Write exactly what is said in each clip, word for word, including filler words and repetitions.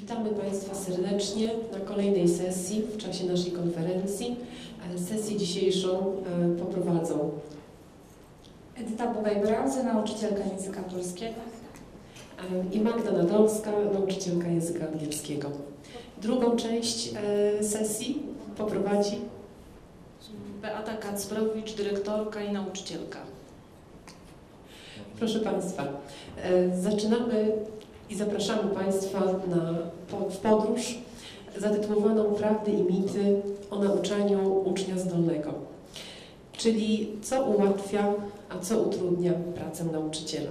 Witamy Państwa serdecznie na kolejnej sesji w czasie naszej konferencji. Sesję dzisiejszą poprowadzą Edyta Bugaj-Brauzy, nauczycielka języka polskiego, i Magda Nadolska, nauczycielka języka angielskiego. Drugą część sesji poprowadzi Beata Kacprowicz, dyrektorka i nauczycielka. Proszę Państwa, zaczynamy i zapraszamy Państwa na, w podróż zatytułowaną Prawdy i mity o nauczaniu ucznia zdolnego, czyli co ułatwia, a co utrudnia pracę nauczyciela.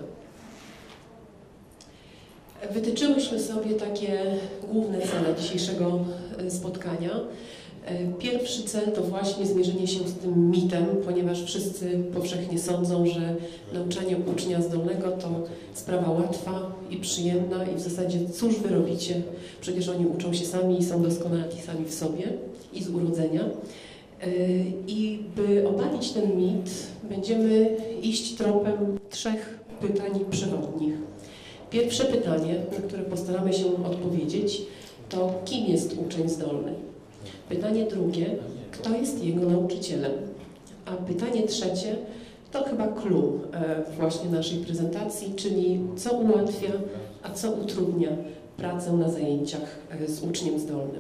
Wytyczyłyśmy sobie takie główne cele dzisiejszego spotkania. Pierwszy cel to właśnie zmierzenie się z tym mitem, ponieważ wszyscy powszechnie sądzą, że nauczanie ucznia zdolnego to sprawa łatwa i przyjemna i w zasadzie cóż wy robicie, przecież oni uczą się sami i są doskonali sami w sobie i z urodzenia. I by obalić ten mit, będziemy iść tropem trzech pytań przewodnich. Pierwsze pytanie, na które postaramy się odpowiedzieć, to kim jest uczeń zdolny? Pytanie drugie, kto jest jego nauczycielem? A pytanie trzecie to chyba clue właśnie naszej prezentacji, czyli co ułatwia, a co utrudnia pracę na zajęciach z uczniem zdolnym.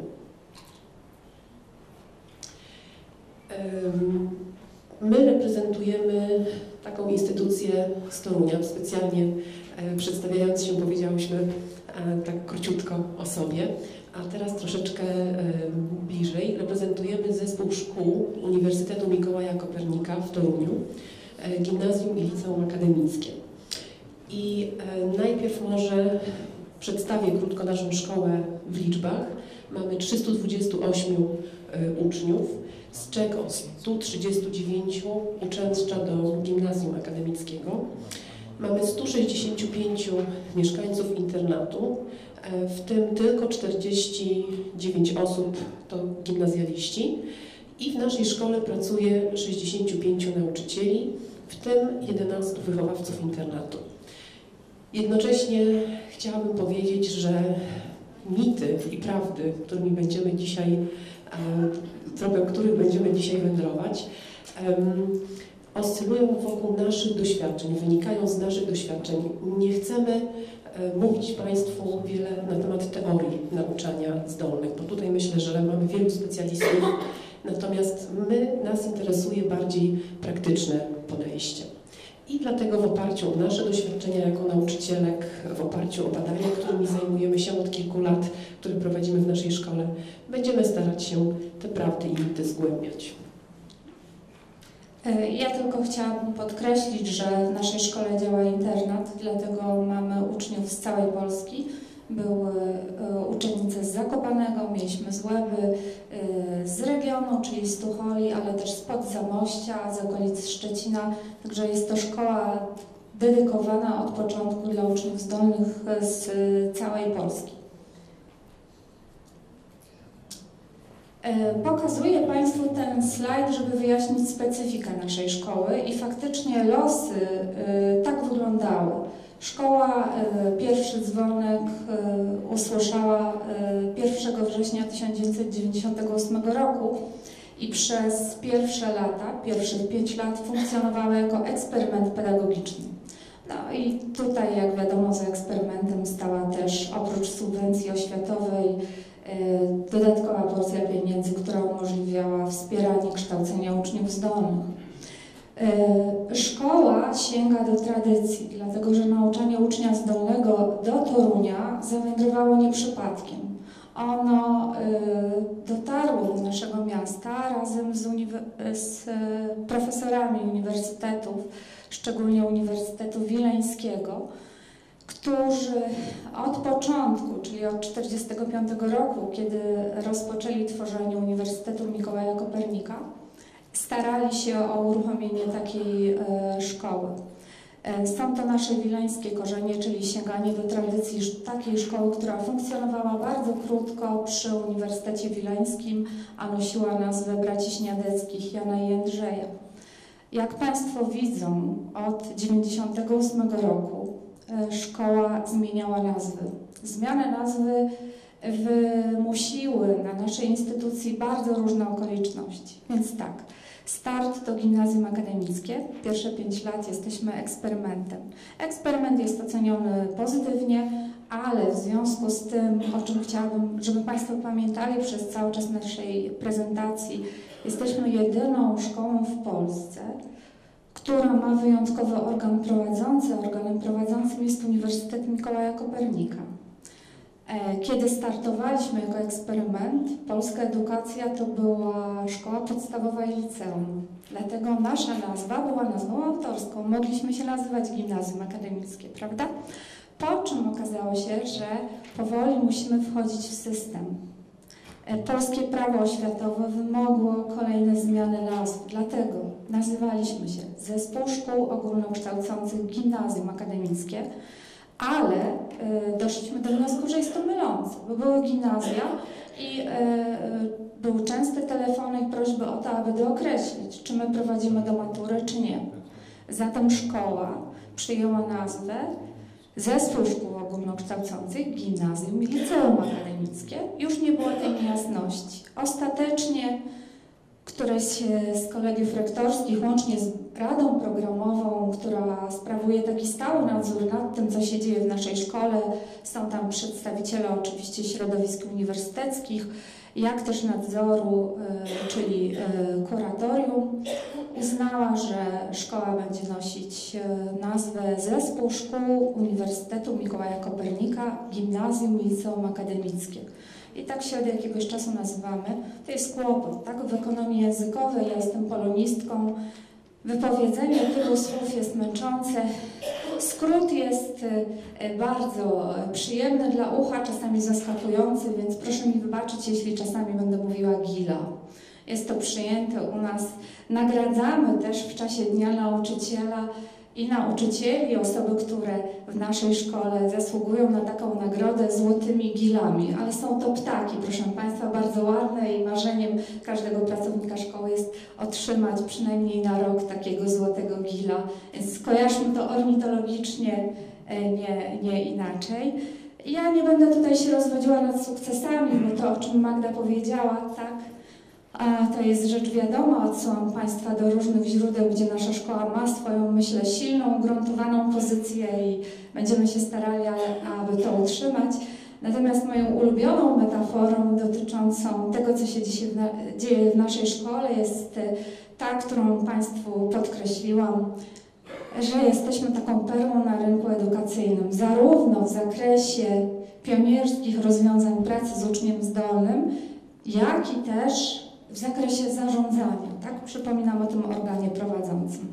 My reprezentujemy taką instytucję z Torunia, specjalnie przedstawiając się powiedziałyśmy tak króciutko o sobie. A teraz troszeczkę bliżej reprezentujemy zespół szkół Uniwersytetu Mikołaja Kopernika w Toruniu, gimnazjum i liceum akademickie. I najpierw może przedstawię krótko naszą szkołę w liczbach. Mamy trzystu dwudziestu ośmiu uczniów, z czego stu trzydziestu dziewięciu uczęszcza do gimnazjum akademickiego. Mamy stu sześćdziesięciu pięciu mieszkańców internatu, w tym tylko czterdzieści dziewięć osób to gimnazjaliści i w naszej szkole pracuje sześćdziesięciu pięciu nauczycieli, w tym jedenastu wychowawców internatu. Jednocześnie chciałabym powiedzieć, że mity i prawdy, którymi będziemy dzisiaj, tropem których będziemy dzisiaj wędrować, oscylują wokół naszych doświadczeń, wynikają z naszych doświadczeń. Nie chcemy mówić Państwu wiele na temat teorii nauczania zdolnych, bo tutaj myślę, że mamy wielu specjalistów, natomiast my, nas interesuje bardziej praktyczne podejście. I dlatego w oparciu o nasze doświadczenia jako nauczycielek, w oparciu o badania, którymi zajmujemy się od kilku lat, które prowadzimy w naszej szkole, będziemy starać się te prawdy i mity zgłębiać. Ja tylko chciałabym podkreślić, że w naszej szkole działa internat, dlatego mamy uczniów z całej Polski. Były uczennice z Zakopanego, mieliśmy z Łeby, z regionu, czyli z Tucholi, ale też spod Zamościa, z okolic Szczecina. Także jest to szkoła dedykowana od początku dla uczniów zdolnych z całej Polski. Pokazuję Państwu ten slajd, żeby wyjaśnić specyfikę naszej szkoły i faktycznie losy tak wyglądały. Szkoła pierwszy dzwonek usłyszała pierwszego września tysiąc dziewięćset dziewięćdziesiątego ósmego roku i przez pierwsze lata, pierwszych pięć lat funkcjonowała jako eksperyment pedagogiczny. No i tutaj, jak wiadomo, za eksperymentem stała też oprócz subwencji oświatowej dodatkowa porcja pieniędzy, która umożliwiała wspieranie kształcenia uczniów zdolnych. Szkoła sięga do tradycji, dlatego że nauczanie ucznia zdolnego do Torunia zawędrowało nie przypadkiem. Ono dotarło do naszego miasta razem z, z profesorami uniwersytetów, szczególnie Uniwersytetu Wileńskiego, którzy od początku, czyli od tysiąc dziewięćset czterdziestego piątego roku, kiedy rozpoczęli tworzenie Uniwersytetu Mikołaja Kopernika, starali się o uruchomienie takiej e, szkoły. E, są to nasze wileńskie korzenie, czyli sięganie do tradycji takiej szkoły, która funkcjonowała bardzo krótko przy Uniwersytecie Wileńskim, a nosiła nazwę Braci Śniadeckich Jana i Jędrzeja. Jak Państwo widzą, od tysiąc dziewięćset dziewięćdziesiątego ósmego roku szkoła zmieniała nazwy. Zmianę nazwy wymusiły na naszej instytucji bardzo różne okoliczności. Więc tak, start to gimnazjum akademickie. Pierwsze pięć lat jesteśmy eksperymentem. Eksperyment jest oceniony pozytywnie, ale w związku z tym, o czym chciałabym, żeby Państwo pamiętali przez cały czas naszej prezentacji, jesteśmy jedyną szkołą w Polsce, która ma wyjątkowy organ prowadzący. Organem prowadzącym jest Uniwersytet Mikołaja Kopernika. Kiedy startowaliśmy jako eksperyment, Polska Edukacja to była szkoła podstawowa i liceum. Dlatego nasza nazwa była nazwą autorską. Mogliśmy się nazywać gimnazjum akademickie, prawda? Po czym okazało się, że powoli musimy wchodzić w system. Polskie prawo oświatowe wymogło kolejne zmiany nazw, dlatego nazywaliśmy się Zespół Szkół Ogólnokształcących Gimnazjum Akademickie, ale y, doszliśmy do wniosku, że jest to mylące, bo były gimnazja i y, y, były częste telefony i prośby o to, aby dookreślić, czy my prowadzimy do matury, czy nie. Zatem szkoła przyjęła nazwę Zespół Szkół Ogólnokształcących Gimnazjum i Liceum Akademickie. Już nie było tej niejasności. Ostatecznie któreś z kolegiów rektorskich, łącznie z Radą Programową, która sprawuje taki stały nadzór nad tym, co się dzieje w naszej szkole, są tam przedstawiciele oczywiście środowisk uniwersyteckich, jak też nadzoru, czyli kuratorium, uznała, że szkoła będzie nosić nazwę Zespół Szkół Uniwersytetu Mikołaja Kopernika, Gimnazjum i Liceum Akademickie. I tak się od jakiegoś czasu nazywamy. To jest kłopot, tak? W ekonomii językowej, ja jestem polonistką, wypowiedzenie tylu słów jest męczące. Skrót jest bardzo przyjemny dla ucha, czasami zaskakujący, więc proszę mi wybaczyć, jeśli czasami będę mówiła gila. Jest to przyjęte u nas. Nagradzamy też w czasie Dnia Nauczyciela i nauczycieli, osoby, które w naszej szkole zasługują na taką nagrodę złotymi gilami, ale są to ptaki, proszę Państwa, bardzo ładne i marzeniem każdego pracownika szkoły jest otrzymać przynajmniej na rok takiego złotego gila, więc skojarzmy to ornitologicznie, nie, nie inaczej. Ja nie będę tutaj się rozwodziła nad sukcesami, bo to, o czym Magda powiedziała, tak? A to jest rzecz wiadoma, odsyłam Państwa do różnych źródeł, gdzie nasza szkoła ma swoją, myślę, silną, ugruntowaną pozycję i będziemy się starali, aby to utrzymać. Natomiast moją ulubioną metaforą dotyczącą tego, co się dzisiaj w na, dzieje w naszej szkole, jest ta, którą Państwu podkreśliłam, że jesteśmy taką perłą na rynku edukacyjnym, zarówno w zakresie pionierskich rozwiązań pracy z uczniem zdolnym, jak i też w zakresie zarządzania, tak? Przypominam o tym organie prowadzącym.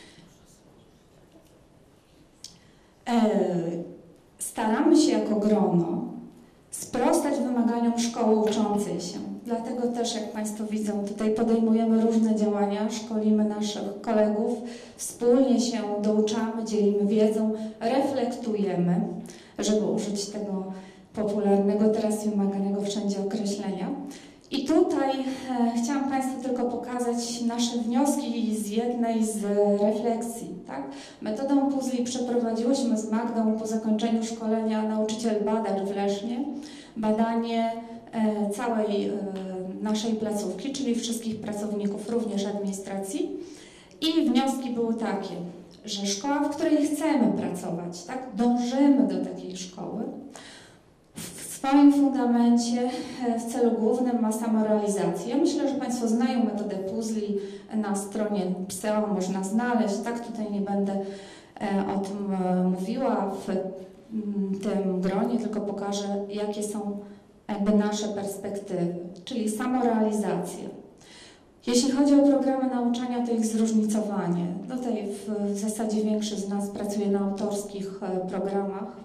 E, staramy się jako grono sprostać wymaganiom szkoły uczącej się. Dlatego też, jak Państwo widzą, tutaj podejmujemy różne działania, szkolimy naszych kolegów, wspólnie się douczamy, dzielimy wiedzą, reflektujemy, żeby użyć tego popularnego, teraz wymaganego wszędzie określenia. I tutaj e, chciałam Państwu tylko pokazać nasze wnioski z jednej z refleksji. Tak? Metodą puzli przeprowadziłyśmy z Magdą po zakończeniu szkolenia nauczyciel badacz w Lesznie badanie e, całej e, naszej placówki, czyli wszystkich pracowników, również administracji. I wnioski były takie, że szkoła, w której chcemy pracować, tak? Dążymy do takiej szkoły, w swoim fundamencie w celu głównym ma samorealizację. Ja myślę, że Państwo znają metodę puzli, na stronie P S E O można znaleźć, tak, tutaj nie będę o tym mówiła w tym gronie, tylko pokażę, jakie są jakby nasze perspektywy, czyli samorealizacja. Jeśli chodzi o programy nauczania, to ich zróżnicowanie. Tutaj w, w zasadzie większość z nas pracuje na autorskich programach.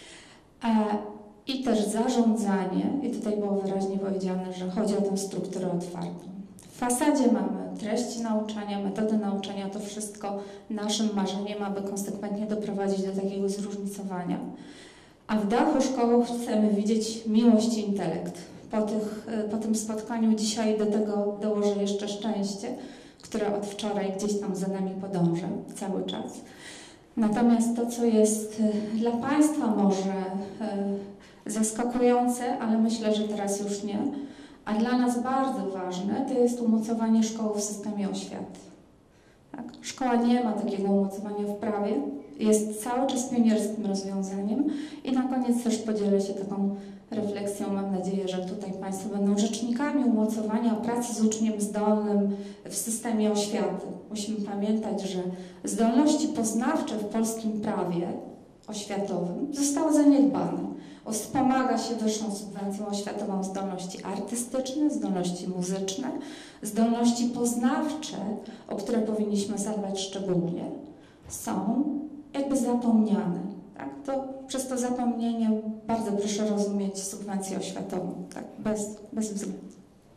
I też zarządzanie, i tutaj było wyraźnie powiedziane, że chodzi o tę strukturę otwartą. W fasadzie mamy treści nauczania, metody nauczania, to wszystko naszym marzeniem, aby konsekwentnie doprowadzić do takiego zróżnicowania. A w dachu szkoły chcemy widzieć miłość i intelekt. Po, tych, po tym spotkaniu dzisiaj do tego dołożę jeszcze szczęście, które od wczoraj gdzieś tam za nami podąża cały czas. Natomiast to, co jest dla Państwa może Zaskakujące, ale myślę, że teraz już nie. A dla nas bardzo ważne to jest umocowanie szkoły w systemie oświaty. Tak? Szkoła nie ma takiego umocowania w prawie, jest cały czas pionierskim rozwiązaniem. I na koniec też podzielę się taką refleksją. Mam nadzieję, że tutaj Państwo będą rzecznikami umocowania pracy z uczniem zdolnym w systemie oświaty. Musimy pamiętać, że zdolności poznawcze w polskim prawie oświatowym zostały zaniedbane. Wspomaga się wyższą subwencją oświatową zdolności artystyczne, zdolności muzyczne, zdolności poznawcze, o które powinniśmy zadbać szczególnie, są jakby zapomniane. Tak? To przez to zapomnienie bardzo proszę rozumieć subwencję oświatową, tak? bez, bez względu.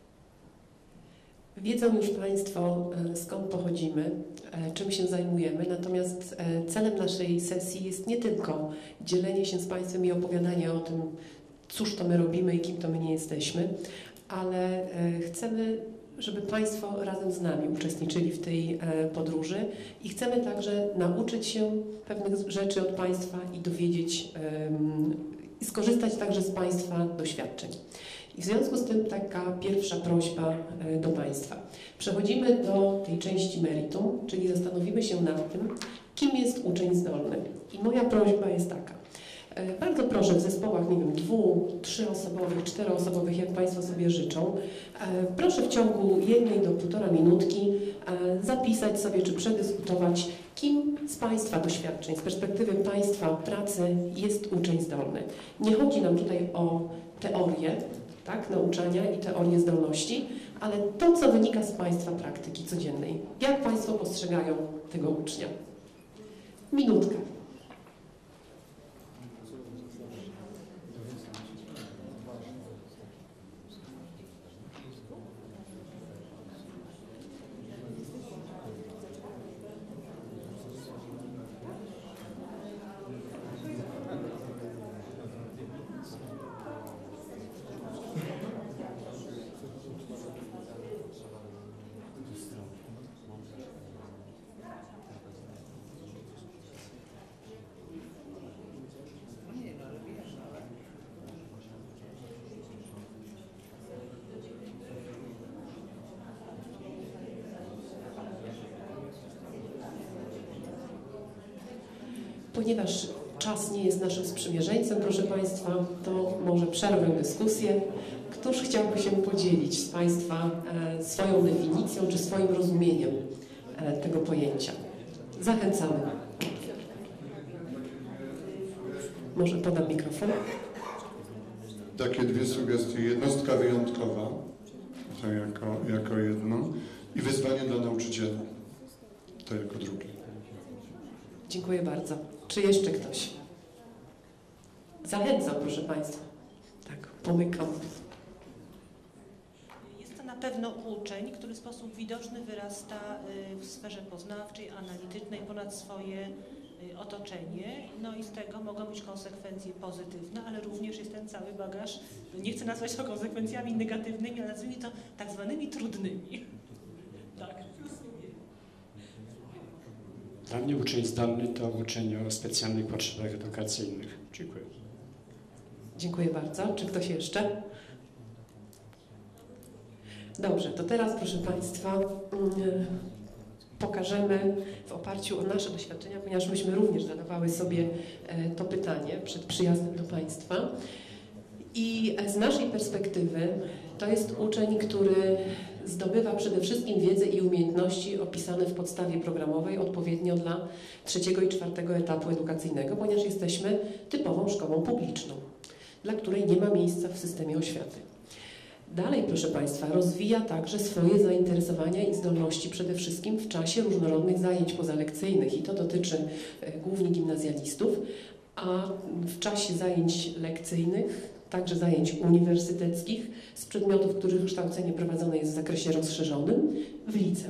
Wiedzą już Państwo, skąd pochodzimy, czym się zajmujemy, natomiast celem naszej sesji jest nie tylko dzielenie się z Państwem i opowiadanie o tym, cóż to my robimy i kim to my nie jesteśmy, ale chcemy, żeby Państwo razem z nami uczestniczyli w tej podróży i chcemy także nauczyć się pewnych rzeczy od Państwa i dowiedzieć i skorzystać także z Państwa doświadczeń. I w związku z tym taka pierwsza prośba do Państwa. Przechodzimy do tej części meritum, czyli zastanowimy się nad tym, kim jest uczeń zdolny. I moja prośba jest taka. Bardzo proszę w zespołach, nie wiem, dwu, trzyosobowych, czteroosobowych, jak Państwo sobie życzą, proszę w ciągu jednej do półtora minutki zapisać sobie, czy przedyskutować, kim z Państwa doświadczeń, z perspektywy Państwa pracy jest uczeń zdolny. Nie chodzi nam tutaj o teorię, tak, nauczania i teorię zdolności, ale to, co wynika z Państwa praktyki codziennej. Jak Państwo postrzegają tego ucznia? Minutka. Ponieważ czas nie jest naszym sprzymierzeńcem, proszę Państwa, to może przerwę dyskusję. Któż chciałby się podzielić z Państwa e, swoją definicją czy swoim rozumieniem e, tego pojęcia? Zachęcamy. Może podam mikrofon. Takie dwie sugestie. Jednostka wyjątkowa, to jako, jako jedno, i wyzwanie dla nauczyciela, to jako drugie. Dziękuję bardzo. Czy jeszcze ktoś? Zachęcam, proszę Państwa. Tak, pomykam. Jest to na pewno uczeń, który w sposób widoczny wyrasta w sferze poznawczej, analitycznej, ponad swoje otoczenie. No i z tego mogą być konsekwencje pozytywne, ale również jest ten cały bagaż, nie chcę nazwać to konsekwencjami negatywnymi, ale nazwijmy to tak zwanymi trudnymi. Tak. Dla mnie uczeń zdolny to uczeń o specjalnych potrzebach edukacyjnych. Dziękuję. Dziękuję bardzo. Czy ktoś jeszcze? Dobrze, to teraz, proszę Państwa, pokażemy w oparciu o nasze doświadczenia, ponieważ myśmy również zadawały sobie to pytanie przed przyjazdem do Państwa. I z naszej perspektywy to jest uczeń, który zdobywa przede wszystkim wiedzę i umiejętności opisane w podstawie programowej odpowiednio dla trzeciego i czwartego etapu edukacyjnego, ponieważ jesteśmy typową szkołą publiczną, dla której nie ma miejsca w systemie oświaty. Dalej, proszę Państwa, rozwija także swoje zainteresowania i zdolności przede wszystkim w czasie różnorodnych zajęć pozalekcyjnych i to dotyczy głównie gimnazjalistów, a w czasie zajęć lekcyjnych, także zajęć uniwersyteckich z przedmiotów, których kształcenie prowadzone jest w zakresie rozszerzonym w liceum.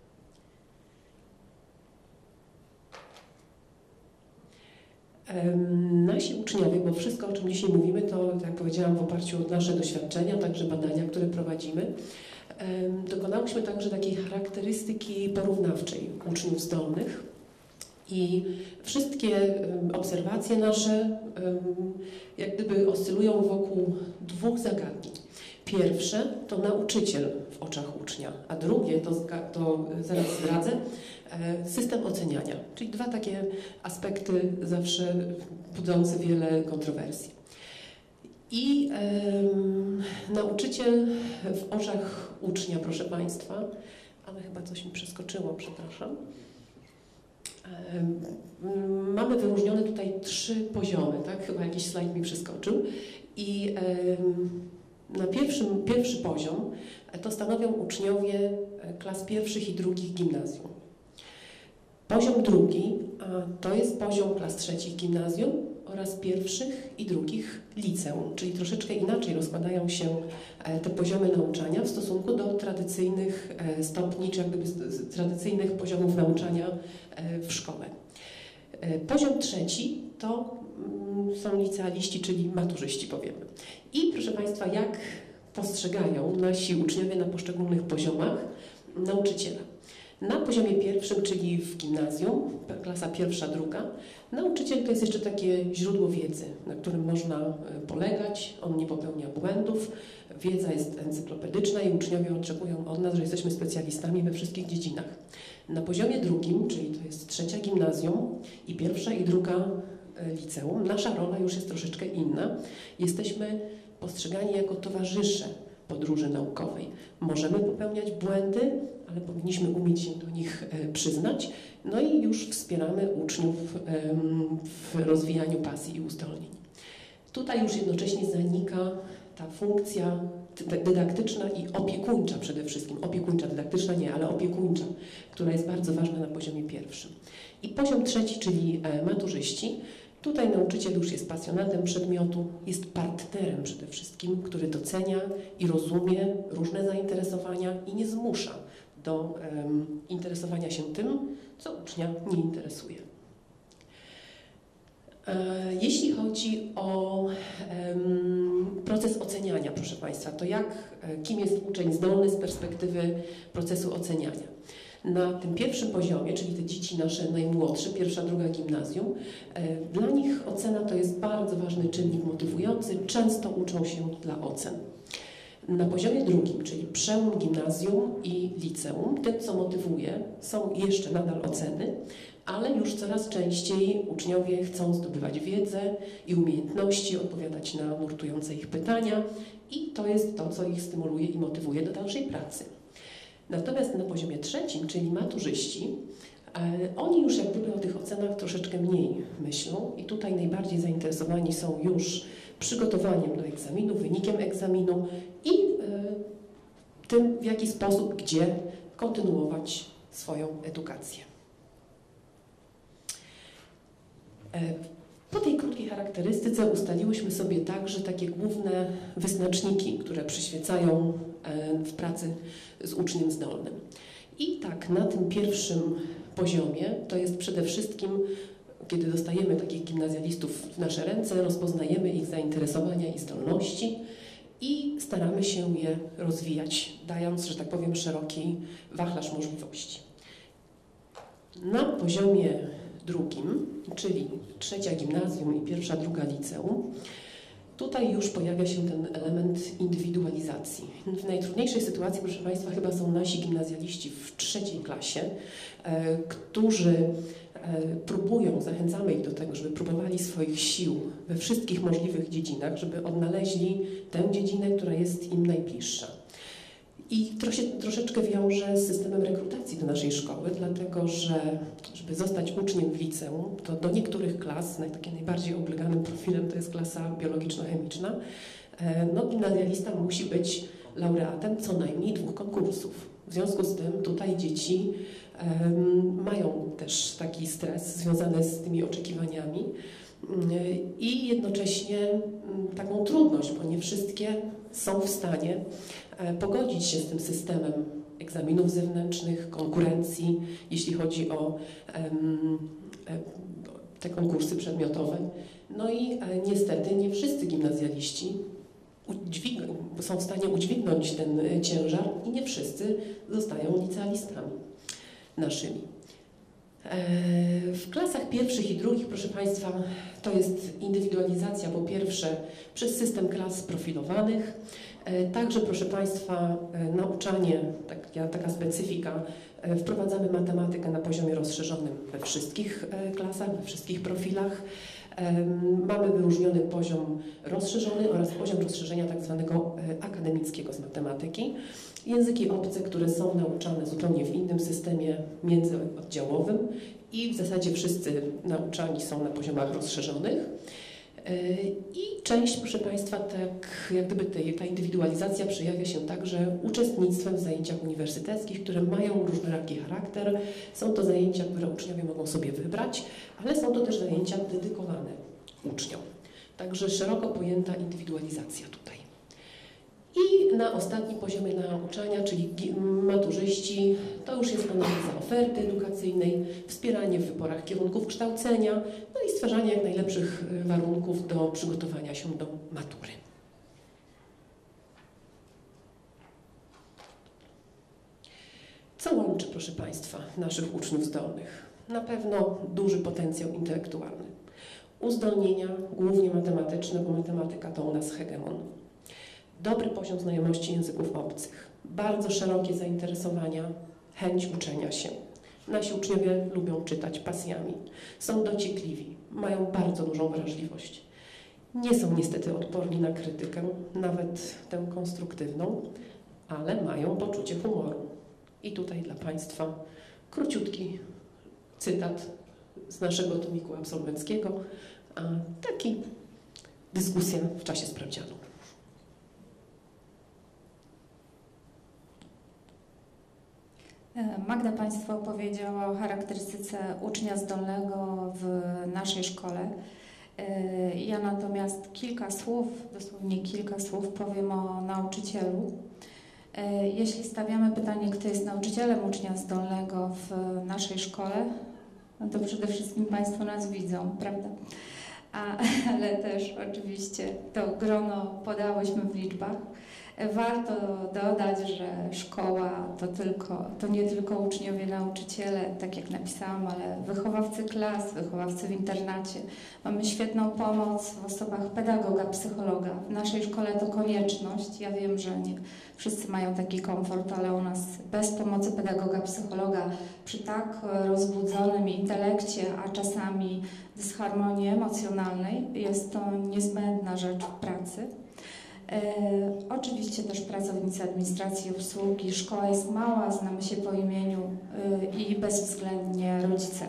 Nasi uczniowie, bo wszystko, o czym dzisiaj mówimy, to, jak powiedziałam, w oparciu o nasze doświadczenia, także badania, które prowadzimy, dokonałyśmy także takiej charakterystyki porównawczej uczniów zdolnych I wszystkie obserwacje nasze jak gdyby oscylują wokół dwóch zagadnień. Pierwsze to nauczyciel w oczach ucznia, a drugie to, to zaraz zdradzę, system oceniania, czyli dwa takie aspekty zawsze budzące wiele kontrowersji. I e, nauczyciel w oczach ucznia, proszę Państwa, ale chyba coś mi przeskoczyło, przepraszam. E, mamy wyróżnione tutaj trzy poziomy, tak? Chyba jakiś slajd mi przeskoczył. I e, na pierwszym, pierwszy poziom to stanowią uczniowie klas pierwszych i drugich gimnazjum. Poziom drugi to jest poziom klas trzecich gimnazjum oraz pierwszych i drugich liceum, czyli troszeczkę inaczej rozkładają się te poziomy nauczania w stosunku do tradycyjnych stopni, czy jak gdyby tradycyjnych poziomów nauczania w szkole. Poziom trzeci to są licealiści, czyli maturzyści, powiemy. I proszę Państwa, jak postrzegają nasi uczniowie na poszczególnych poziomach nauczyciela? Na poziomie pierwszym, czyli w gimnazjum, klasa pierwsza, druga, nauczyciel to jest jeszcze takie źródło wiedzy, na którym można polegać, on nie popełnia błędów, wiedza jest encyklopedyczna i uczniowie oczekują od nas, że jesteśmy specjalistami we wszystkich dziedzinach. Na poziomie drugim, czyli to jest trzecia gimnazjum i pierwsza i druga liceum, nasza rola już jest troszeczkę inna. Jesteśmy postrzegani jako towarzysze podróży naukowej. Możemy popełniać błędy, ale powinniśmy umieć się do nich przyznać, no i już wspieramy uczniów w rozwijaniu pasji i uzdolnień. Tutaj już jednocześnie zanika ta funkcja dydaktyczna i opiekuńcza przede wszystkim. Opiekuńcza, dydaktyczna nie, ale opiekuńcza, która jest bardzo ważna na poziomie pierwszym. I poziom trzeci, czyli maturzyści. Tutaj nauczyciel już jest pasjonatem przedmiotu, jest partnerem przede wszystkim, który docenia i rozumie różne zainteresowania i nie zmusza do um, interesowania się tym, co ucznia nie interesuje. E, jeśli chodzi o um, proces oceniania, proszę Państwa, to jak, kim jest uczeń zdolny z perspektywy procesu oceniania? Na tym pierwszym poziomie, czyli te dzieci nasze najmłodsze, pierwsza, druga gimnazjum, dla nich ocena to jest bardzo ważny czynnik motywujący, często uczą się dla ocen. Na poziomie drugim, czyli przełom gimnazjum i liceum, tym co motywuje są jeszcze nadal oceny, ale już coraz częściej uczniowie chcą zdobywać wiedzę i umiejętności, odpowiadać na nurtujące ich pytania i to jest to, co ich stymuluje i motywuje do dalszej pracy. Natomiast na poziomie trzecim, czyli maturzyści, oni już jak gdyby o tych ocenach troszeczkę mniej myślą i tutaj najbardziej zainteresowani są już przygotowaniem do egzaminu, wynikiem egzaminu i tym, w jaki sposób, gdzie kontynuować swoją edukację. Po tej krótkiej charakterystyce ustaliłyśmy sobie także takie główne wyznaczniki, które przyświecają w pracy z uczniem zdolnym. I tak, na tym pierwszym poziomie to jest przede wszystkim, kiedy dostajemy takich gimnazjalistów w nasze ręce, rozpoznajemy ich zainteresowania i zdolności i staramy się je rozwijać, dając, że tak powiem, szeroki wachlarz możliwości. Na poziomie drugim, czyli trzecia gimnazjum i pierwsza, druga liceum, tutaj już pojawia się ten element indywidualizacji. W najtrudniejszej sytuacji, proszę Państwa, chyba są nasi gimnazjaliści w trzeciej klasie, e, którzy e, próbują, zachęcamy ich do tego, żeby próbowali swoich sił we wszystkich możliwych dziedzinach, żeby odnaleźli tę dziedzinę, która jest im najbliższa. I to się troszeczkę wiąże z systemem rekrutacji do naszej szkoły, dlatego że żeby zostać uczniem w liceum, to do niektórych klas, takie najbardziej obleganym profilem to jest klasa biologiczno-chemiczna, no gimnazjalista musi być laureatem co najmniej dwóch konkursów. W związku z tym tutaj dzieci um, mają też taki stres związany z tymi oczekiwaniami i jednocześnie taką trudność, bo nie wszystkie są w stanie pogodzić się z tym systemem egzaminów zewnętrznych, konkurencji, jeśli chodzi o um, te konkursy przedmiotowe. No i e, niestety nie wszyscy gimnazjaliści są w stanie udźwignąć ten ciężar i nie wszyscy zostają licealistami naszymi. W klasach pierwszych i drugich, proszę Państwa, to jest indywidualizacja po pierwsze przez system klas profilowanych, także proszę Państwa nauczanie, taka, taka specyfika, wprowadzamy matematykę na poziomie rozszerzonym we wszystkich klasach, we wszystkich profilach. Mamy wyróżniony poziom rozszerzony oraz poziom rozszerzenia tak zwanego akademickiego z matematyki. Języki obce, które są nauczane zupełnie w innym systemie międzyoddziałowym i w zasadzie wszyscy nauczani są na poziomach rozszerzonych. I część, proszę Państwa, tak jak gdyby tej, ta indywidualizacja przejawia się także uczestnictwem w zajęciach uniwersyteckich, które mają różnoraki charakter. Są to zajęcia, które uczniowie mogą sobie wybrać, ale są to też zajęcia dedykowane uczniom. Także szeroko pojęta indywidualizacja tutaj. I na ostatnim poziomie nauczania, czyli maturzyści, to już jest analiza oferty edukacyjnej, wspieranie w wyborach kierunków kształcenia, no i stwarzanie jak najlepszych warunków do przygotowania się do matury. Co łączy, proszę Państwa, naszych uczniów zdolnych? Na pewno duży potencjał intelektualny. Uzdolnienia, głównie matematyczne, bo matematyka to u nas hegemon. Dobry poziom znajomości języków obcych, bardzo szerokie zainteresowania, chęć uczenia się. Nasi uczniowie lubią czytać pasjami, są dociekliwi, mają bardzo dużą wrażliwość. Nie są niestety odporni na krytykę, nawet tę konstruktywną, ale mają poczucie humoru. I tutaj dla Państwa króciutki cytat z naszego tomiku absolwenckiego, a taki dyskusja w czasie sprawdzianu. Magda Państwu opowiedziała o charakterystyce ucznia zdolnego w naszej szkole. Ja natomiast kilka słów, dosłownie kilka słów powiem o nauczycielu. Jeśli stawiamy pytanie, kto jest nauczycielem ucznia zdolnego w naszej szkole, no to przede wszystkim Państwo nas widzą, prawda? A, ale też oczywiście to grono podałyśmy w liczbach. Warto dodać, że szkoła to, tylko, to nie tylko uczniowie, nauczyciele, tak jak napisałam, ale wychowawcy klas, wychowawcy w internacie. Mamy świetną pomoc w osobach pedagoga, psychologa. W naszej szkole to konieczność. Ja wiem, że nie wszyscy mają taki komfort, ale u nas bez pomocy pedagoga, psychologa przy tak rozbudzonym intelekcie, a czasami dysharmonii emocjonalnej jest to niezbędna rzecz w pracy. E, oczywiście też pracownicy administracji i obsługi. Szkoła jest mała, znamy się po imieniu e, i bezwzględnie rodzice.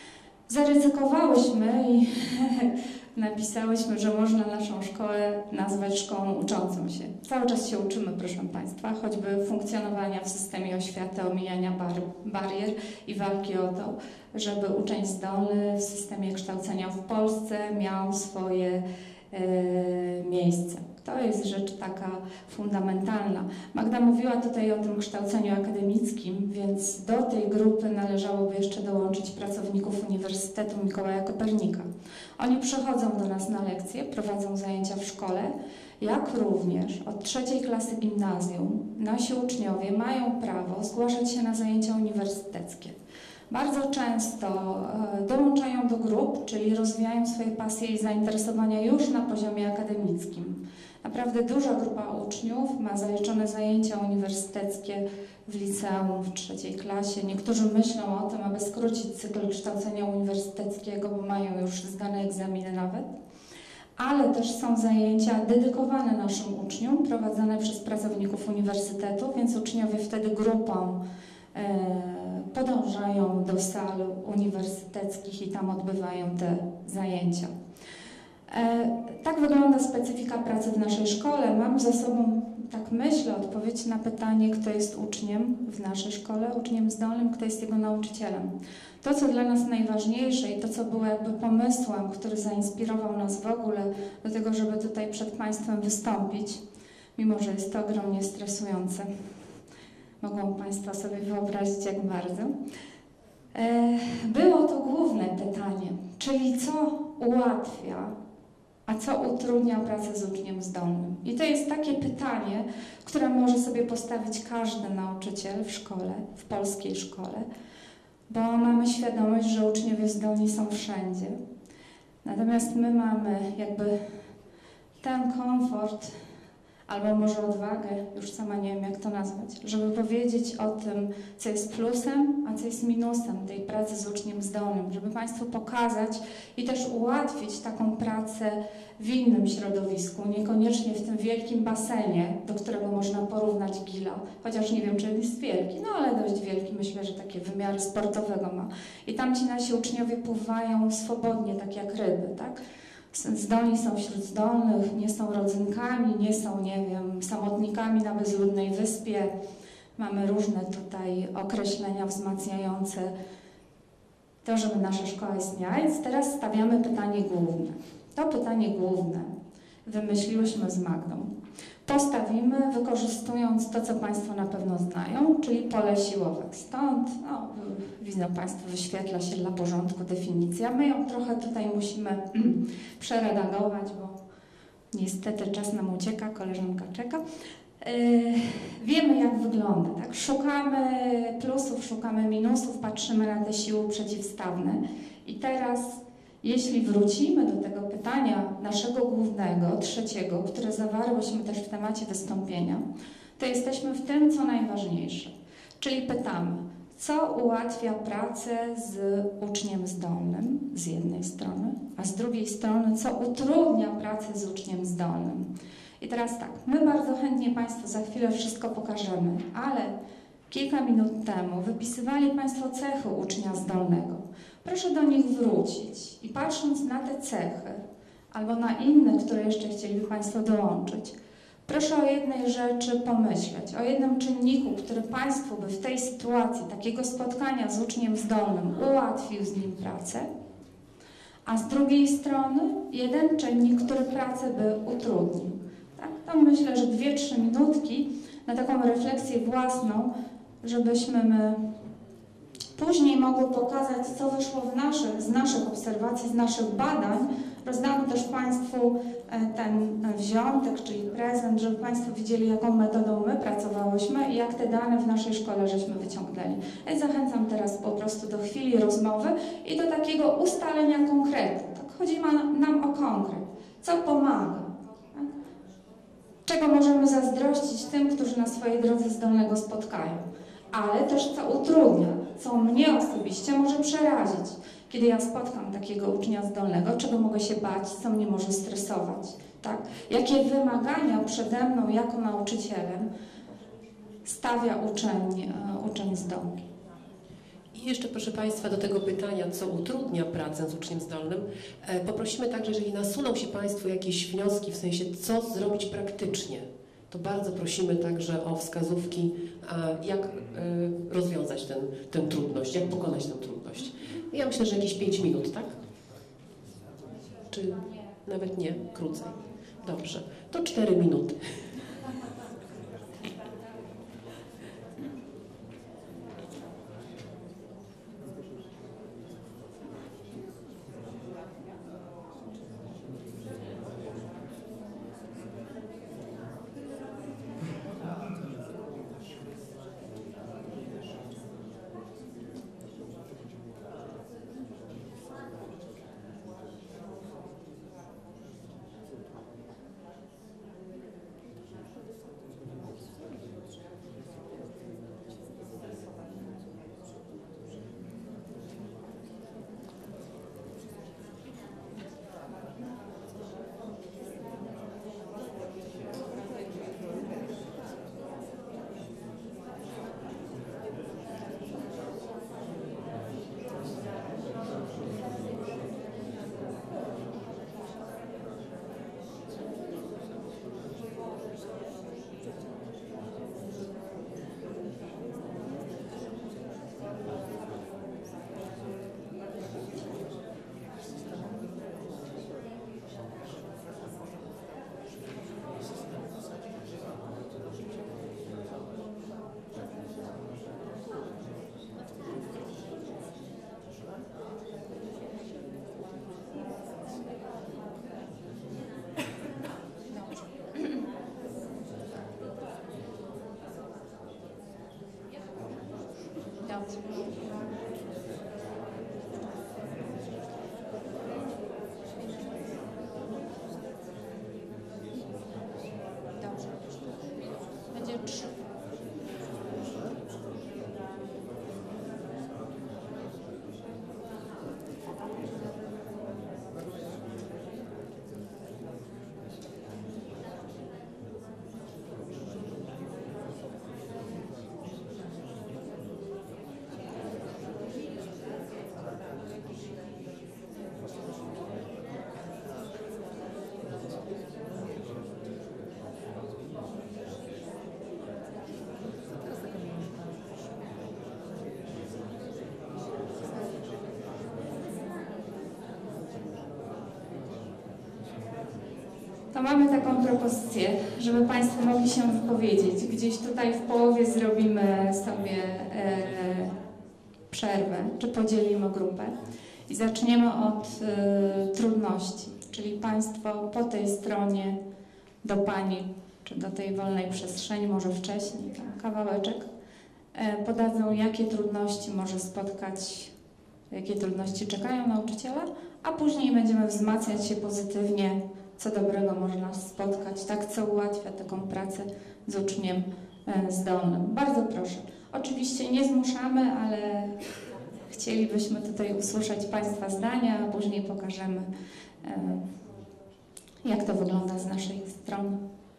Zaryzykowałyśmy i napisałyśmy, że można naszą szkołę nazwać szkołą uczącą się. Cały czas się uczymy, proszę Państwa, choćby funkcjonowania w systemie oświaty, omijania bar barier i walki o to, żeby uczeń zdolny w systemie kształcenia w Polsce miał swoje e, miejsce. To jest rzecz taka fundamentalna. Magda mówiła tutaj o tym kształceniu akademickim, więc do tej grupy należałoby jeszcze dołączyć pracowników Uniwersytetu Mikołaja Kopernika. Oni przychodzą do nas na lekcje, prowadzą zajęcia w szkole, jak również od trzeciej klasy gimnazjum nasi uczniowie mają prawo zgłaszać się na zajęcia uniwersyteckie. Bardzo często dołączają do grup, czyli rozwijają swoje pasje i zainteresowania już na poziomie akademickim. Naprawdę duża grupa uczniów ma zaliczone zajęcia uniwersyteckie w liceum w trzeciej klasie. Niektórzy myślą o tym, aby skrócić cykl kształcenia uniwersyteckiego, bo mają już zdane egzaminy nawet. Ale też są zajęcia dedykowane naszym uczniom, prowadzone przez pracowników uniwersytetu, więc uczniowie wtedy grupą e, podążają do sal uniwersyteckich i tam odbywają te zajęcia. Tak wygląda specyfika pracy w naszej szkole. Mam za sobą, tak myślę, odpowiedź na pytanie, kto jest uczniem w naszej szkole, uczniem zdolnym, kto jest jego nauczycielem. To, co dla nas najważniejsze i to, co było jakby pomysłem, który zainspirował nas w ogóle do tego, żeby tutaj przed Państwem wystąpić, mimo że jest to ogromnie stresujące. Mogą Państwo sobie wyobrazić, jak bardzo. Było to główne pytanie, czyli co ułatwia, a co utrudnia pracę z uczniem zdolnym. I to jest takie pytanie, które może sobie postawić każdy nauczyciel w szkole, w polskiej szkole, bo mamy świadomość, że uczniowie zdolni są wszędzie. Natomiast my mamy jakby ten komfort, albo może odwagę, już sama nie wiem jak to nazwać, żeby powiedzieć o tym, co jest plusem, a co jest minusem tej pracy z uczniem zdolnym, żeby Państwu pokazać i też ułatwić taką pracę w innym środowisku, niekoniecznie w tym wielkim basenie, do którego można porównać Gila, chociaż nie wiem, czy jest wielki, no ale dość wielki, myślę, że takie wymiary sportowego ma. I tam ci nasi uczniowie pływają swobodnie, tak jak ryby, tak? Zdolni są wśród zdolnych, nie są rodzynkami, nie są, nie wiem, samotnikami na bezludnej wyspie. Mamy różne tutaj określenia wzmacniające to, żeby nasza szkoła istniała. Więc teraz stawiamy pytanie główne. To pytanie główne wymyśliłyśmy z Magdą. Postawimy, wykorzystując to, co Państwo na pewno znają, czyli pole siłowe. Stąd, no, widzą Państwo, wyświetla się dla porządku definicja. My ją trochę tutaj musimy przeredagować, bo niestety czas nam ucieka, koleżanka czeka. Yy, wiemy, jak wygląda, tak? Szukamy plusów, szukamy minusów, patrzymy na te siły przeciwstawne. I teraz, jeśli wrócimy do tego pytania naszego głównego, trzeciego, które zawarłyśmy też w temacie wystąpienia, to jesteśmy w tym, co najważniejsze. Czyli pytamy, co ułatwia pracę z uczniem zdolnym z jednej strony, a z drugiej strony, co utrudnia pracę z uczniem zdolnym. I teraz tak, my bardzo chętnie Państwu za chwilę wszystko pokażemy, ale kilka minut temu wypisywali Państwo cechy ucznia zdolnego. Proszę do nich wrócić i patrząc na te cechy, albo na inne, które jeszcze chcieliby Państwo dołączyć, proszę o jednej rzeczy pomyśleć, o jednym czynniku, który Państwu by w tej sytuacji takiego spotkania z uczniem zdolnym ułatwił z nim pracę, a z drugiej strony jeden czynnik, który pracę by utrudnił. Tak? To myślę, że dwie, trzy minutki na taką refleksję własną, żebyśmy my później mogły pokazać, co wyszło w naszych, z naszych obserwacji, z naszych badań. Rozdamy też Państwu ten wziątek, czyli prezent, żeby Państwo widzieli, jaką metodą my pracowałyśmy i jak te dane w naszej szkole żeśmy wyciągnęli. Więc zachęcam teraz po prostu do chwili rozmowy i do takiego ustalenia konkretu. Tak? Chodzi nam o konkret. Co pomaga? Tak? Czego możemy zazdrościć tym, którzy na swojej drodze zdolnego spotkają? Ale też co utrudnia, co mnie osobiście może przerazić. Kiedy ja spotkam takiego ucznia zdolnego, czego mogę się bać, co mnie może stresować, tak? Jakie wymagania przede mną jako nauczycielem stawia uczeń, uczeń zdolny. I jeszcze, proszę Państwa, do tego pytania, co utrudnia pracę z uczniem zdolnym, poprosimy także, jeżeli nasuną się Państwu jakieś wnioski, w sensie co zrobić praktycznie, to bardzo prosimy także o wskazówki, jak rozwiązać ten, tę trudność, jak pokonać tę trudność. Ja myślę, że jakieś pięć minut, tak? Czy nawet nie? Krócej. Dobrze. To cztery minuty. to mamy taką propozycję, żeby Państwo mogli się wypowiedzieć. Gdzieś tutaj w połowie zrobimy sobie e, przerwę, czy podzielimy grupę i zaczniemy od e, trudności, czyli Państwo po tej stronie do Pani, czy do tej wolnej przestrzeni, może wcześniej, tam kawałeczek, e, podadzą, jakie trudności może spotkać, jakie trudności czekają nauczyciela, a później będziemy wzmacniać się pozytywnie, co dobrego może nas spotkać, tak, co ułatwia taką pracę z uczniem e, zdolnym. Bardzo proszę. Oczywiście nie zmuszamy, ale chcielibyśmy tutaj usłyszeć Państwa zdania, a później pokażemy, e, jak to wygląda z naszej strony.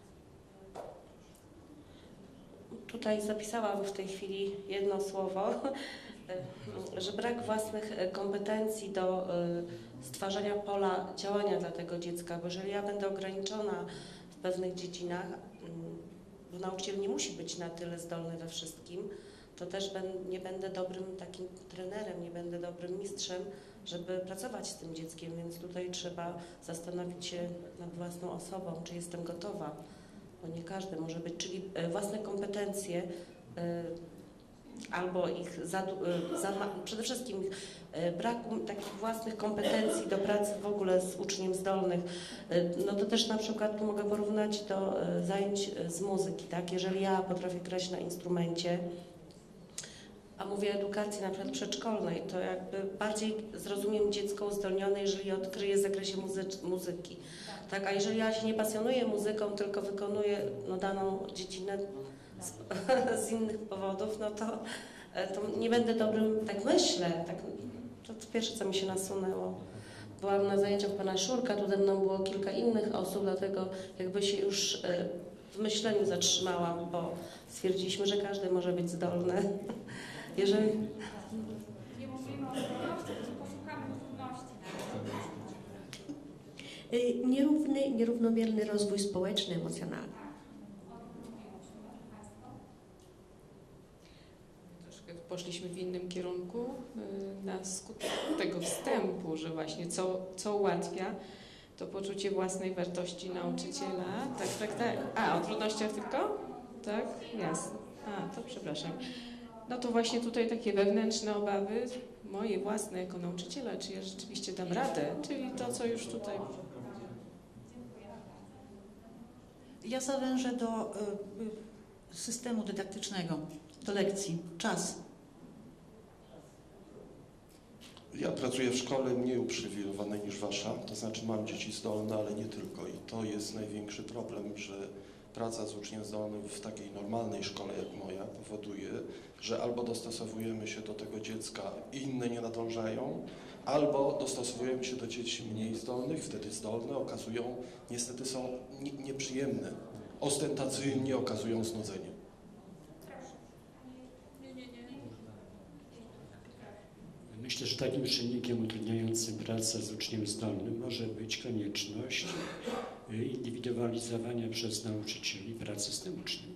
Tutaj zapisałam w tej chwili jedno słowo, że brak własnych kompetencji do stwarzania pola działania dla tego dziecka, bo jeżeli ja będę ograniczona w pewnych dziedzinach, bo nauczyciel nie musi być na tyle zdolny we wszystkim, to też nie będę dobrym takim trenerem, nie będę dobrym mistrzem, żeby pracować z tym dzieckiem, więc tutaj trzeba zastanowić się nad własną osobą, czy jestem gotowa, bo nie każdy może być, czyli własne kompetencje, albo ich za, za, przede wszystkim braku takich własnych kompetencji do pracy w ogóle z uczniem zdolnych, no to też na przykład tu mogę porównać do zajęć z muzyki, tak? Jeżeli ja potrafię grać na instrumencie, a mówię o edukacji na przykład przedszkolnej, to jakby bardziej zrozumiem dziecko uzdolnione, jeżeli odkryje w zakresie muzy- muzyki. Tak? A jeżeli ja się nie pasjonuję muzyką, tylko wykonuję no, daną dziedzinę z, z innych powodów, no to, to nie będę dobrym, tak myślę, tak, to, to pierwsze, co mi się nasunęło. Byłam na zajęciach pana Szurka, tu ze mną było kilka innych osób, dlatego jakby się już w myśleniu zatrzymałam, bo stwierdziliśmy, że każdy może być zdolny. Jeżeli... Nie mówimy o zdolności, tylko szukamy trudności. Nierówny, nierównomierny rozwój społeczny, emocjonalny. Troszkę poszliśmy w innym kierunku na skutek tego wstępu, że właśnie co, co ułatwia to poczucie własnej wartości nauczyciela. Tak, tak, tak. A, o trudnościach tylko? Tak? Jasne. A, to przepraszam. No to właśnie tutaj takie wewnętrzne obawy, moje własne jako nauczyciela, czy ja rzeczywiście dam radę, czyli to, co już tutaj... Ja zawężę do y, systemu dydaktycznego, do lekcji. Czas. Ja pracuję w szkole mniej uprzywilejowanej niż wasza, to znaczy mam dzieci zdolne, ale nie tylko. I to jest największy problem, że praca z uczniem zdolnym w takiej normalnej szkole jak moja powoduje, że albo dostosowujemy się do tego dziecka i inne nie nadążają, albo dostosowujemy się do dzieci mniej zdolnych, wtedy zdolne okazują, niestety są nie, nieprzyjemne, ostentacyjnie okazują znudzenie. Myślę, że takim czynnikiem utrudniającym pracę z uczniem zdolnym może być konieczność indywidualizowania przez nauczycieli pracy z tym uczniem.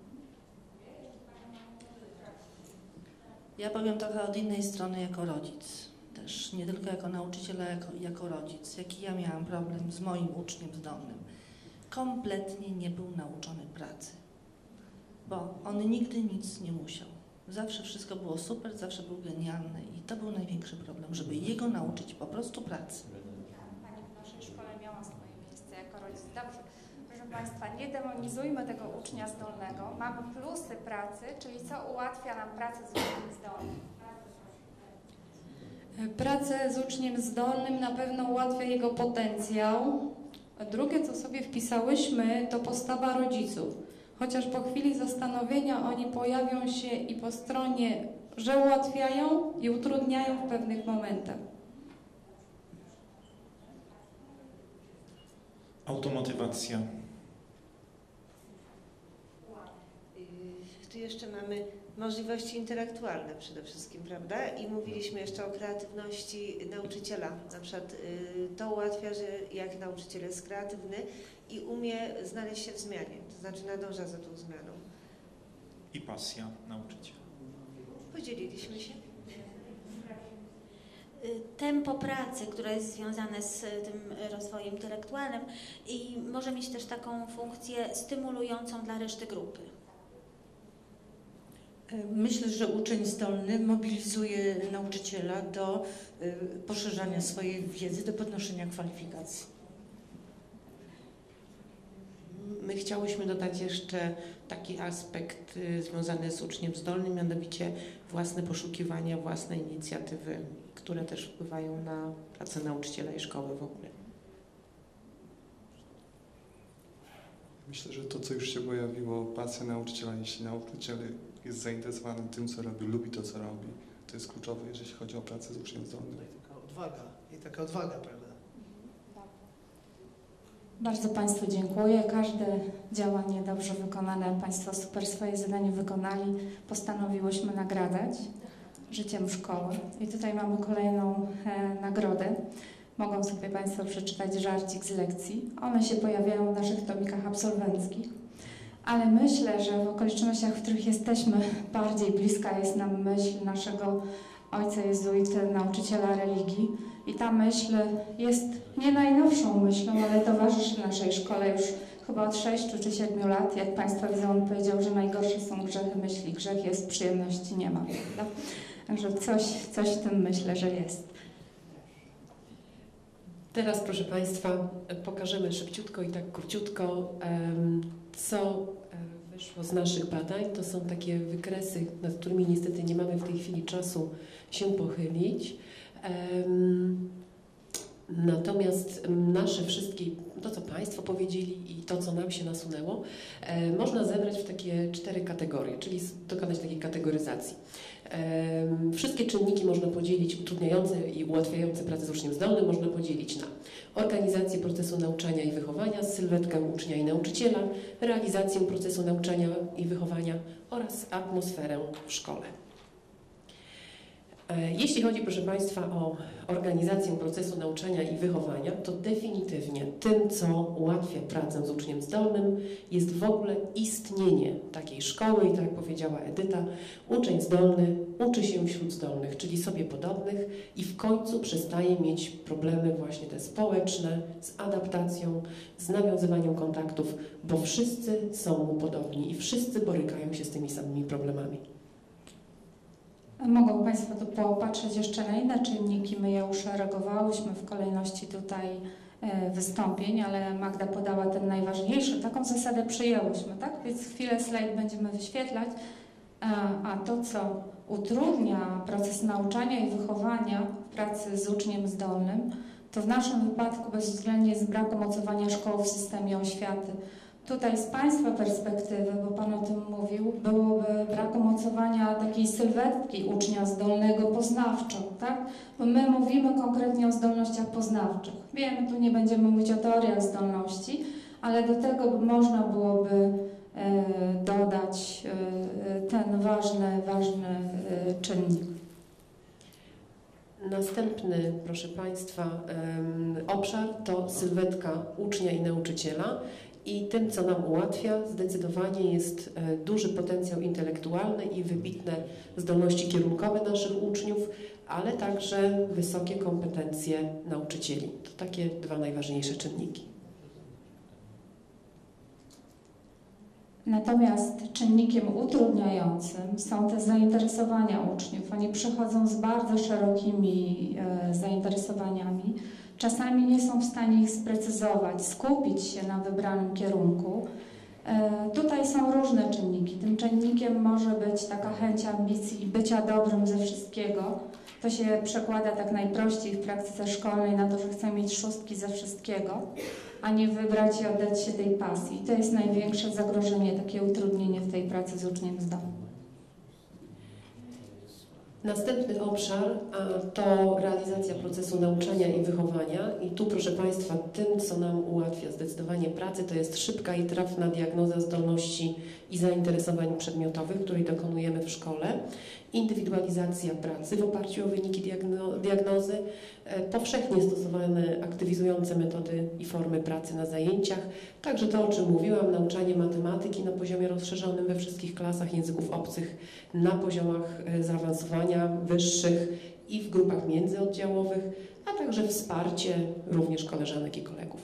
Ja powiem trochę od innej strony jako rodzic. Też nie tylko jako nauczyciel, ale jako, jako rodzic. Jaki ja miałam problem z moim uczniem zdolnym. Kompletnie nie był nauczony pracy. Bo on nigdy nic nie musiał. Zawsze wszystko było super, zawsze był genialny i to był największy problem, żeby jego nauczyć po prostu pracy. Pani w naszej szkole miała swoje miejsce jako rodzic. Dobrze. Proszę Państwa, nie demonizujmy tego ucznia zdolnego. Mamy plusy pracy, czyli co ułatwia nam pracę z uczniem zdolnym. Pracę z uczniem zdolnym na pewno ułatwia jego potencjał. A drugie, co sobie wpisałyśmy, to postawa rodziców. Chociaż po chwili zastanowienia oni pojawią się i po stronie, że ułatwiają i utrudniają w pewnych momentach. Automotywacja. Tu jeszcze mamy możliwości intelektualne przede wszystkim, prawda? I mówiliśmy jeszcze o kreatywności nauczyciela. Na przykład to ułatwia, że jak nauczyciel jest kreatywny i umie znaleźć się w zmianie, to znaczy nadąża za tą zmianą. I pasja nauczyciela. Podzieliliśmy się. tempo pracy, które jest związane z tym rozwojem intelektualnym i może mieć też taką funkcję stymulującą dla reszty grupy. Myślę, że uczeń zdolny mobilizuje nauczyciela do poszerzania swojej wiedzy, do podnoszenia kwalifikacji. My chciałyśmy dodać jeszcze taki aspekt związany z uczniem zdolnym, mianowicie własne poszukiwania, własne inicjatywy, które też wpływają na pracę nauczyciela i szkoły w ogóle. Myślę, że to, co już się pojawiło, pasja nauczyciela, jeśli nauczyciel jest zainteresowany tym, co robi, lubi to, co robi, to jest kluczowe, jeżeli chodzi o pracę z uczniem zdolnym. Taka odwaga i taka odwaga, prawda? Bardzo Państwu dziękuję. Każde działanie dobrze wykonane, Państwo super swoje zadanie wykonali. Postanowiłyśmy nagradzać życiem szkoły. I tutaj mamy kolejną e, nagrodę. Mogą sobie Państwo przeczytać żarcik z lekcji. One się pojawiają w naszych tomikach absolwenckich. Ale myślę, że w okolicznościach, w których jesteśmy, bardziej bliska jest nam myśl naszego ojca jezuity, nauczyciela religii. I ta myśl jest nie najnowszą myślą, ale towarzyszy naszej szkole już chyba od sześciu czy siedmiu lat. Jak Państwo widzą, on powiedział, że najgorsze są grzechy myśli. Grzech jest, przyjemności nie ma, prawda? Także coś, coś w tym myślę, że jest. Teraz, proszę Państwa, pokażemy szybciutko i tak króciutko, co wyszło z naszych badań. To są takie wykresy, nad którymi niestety nie mamy w tej chwili czasu się pochylić. Natomiast nasze wszystkie, to co Państwo powiedzieli i to, co nam się nasunęło, można zebrać w takie cztery kategorie, czyli dokonać takiej kategoryzacji. Wszystkie czynniki można podzielić, utrudniające i ułatwiające pracę z uczniem zdolnym, można podzielić na organizację procesu nauczania i wychowania, sylwetkę ucznia i nauczyciela, realizację procesu nauczania i wychowania oraz atmosferę w szkole. Jeśli chodzi, proszę Państwa, o organizację procesu nauczania i wychowania, to definitywnie tym, co ułatwia pracę z uczniem zdolnym, jest w ogóle istnienie takiej szkoły i tak jak powiedziała Edyta, uczeń zdolny uczy się wśród zdolnych, czyli sobie podobnych i w końcu przestaje mieć problemy właśnie te społeczne, z adaptacją, z nawiązywaniem kontaktów, bo wszyscy są mu podobni i wszyscy borykają się z tymi samymi problemami. Mogą Państwo tu popatrzeć jeszcze na inne czynniki. My je uszeregowałyśmy w kolejności tutaj wystąpień, ale Magda podała ten najważniejszy. Taką zasadę przyjęłyśmy, tak? Więc chwilę slajd będziemy wyświetlać. A to, co utrudnia proces nauczania i wychowania w pracy z uczniem zdolnym, to w naszym wypadku bezwzględnie jest brak umocowania szkoły w systemie oświaty. Tutaj z Państwa perspektywy, bo Pan o tym mówił, byłoby brak umocowania takiej sylwetki ucznia zdolnego poznawczo, tak? Bo my mówimy konkretnie o zdolnościach poznawczych. Wiem, tu nie będziemy mówić o teoriach zdolności, ale do tego można byłoby e, dodać e, ten ważny, ważny e, czynnik. Następny, proszę Państwa, obszar to sylwetka ucznia i nauczyciela. I tym, co nam ułatwia, zdecydowanie jest duży potencjał intelektualny i wybitne zdolności kierunkowe naszych uczniów, ale także wysokie kompetencje nauczycieli. To takie dwa najważniejsze czynniki. Natomiast czynnikiem utrudniającym są te zainteresowania uczniów. Oni przychodzą z bardzo szerokimi e, zainteresowaniami. Czasami nie są w stanie ich sprecyzować, skupić się na wybranym kierunku. E, tutaj są różne czynniki. Tym czynnikiem może być taka chęć ambicji bycia dobrym ze wszystkiego. To się przekłada tak najprościej w praktyce szkolnej na to, że chcę mieć szóstki ze wszystkiego, a nie wybrać i oddać się tej pasji. I to jest największe zagrożenie, takie utrudnienie w tej pracy z uczniem zdolnym. Następny obszar to realizacja procesu nauczania i wychowania i tu, proszę Państwa, tym, co nam ułatwia zdecydowanie pracę, to jest szybka i trafna diagnoza zdolności i zainteresowań przedmiotowych, której dokonujemy w szkole, indywidualizacja pracy w oparciu o wyniki diagno diagnozy, powszechnie stosowane aktywizujące metody i formy pracy na zajęciach, także to, o czym mówiłam, nauczanie matematyki na poziomie rozszerzonym we wszystkich klasach języków obcych, na poziomach zaawansowania wyższych i w grupach międzyoddziałowych, a także wsparcie również koleżanek i kolegów.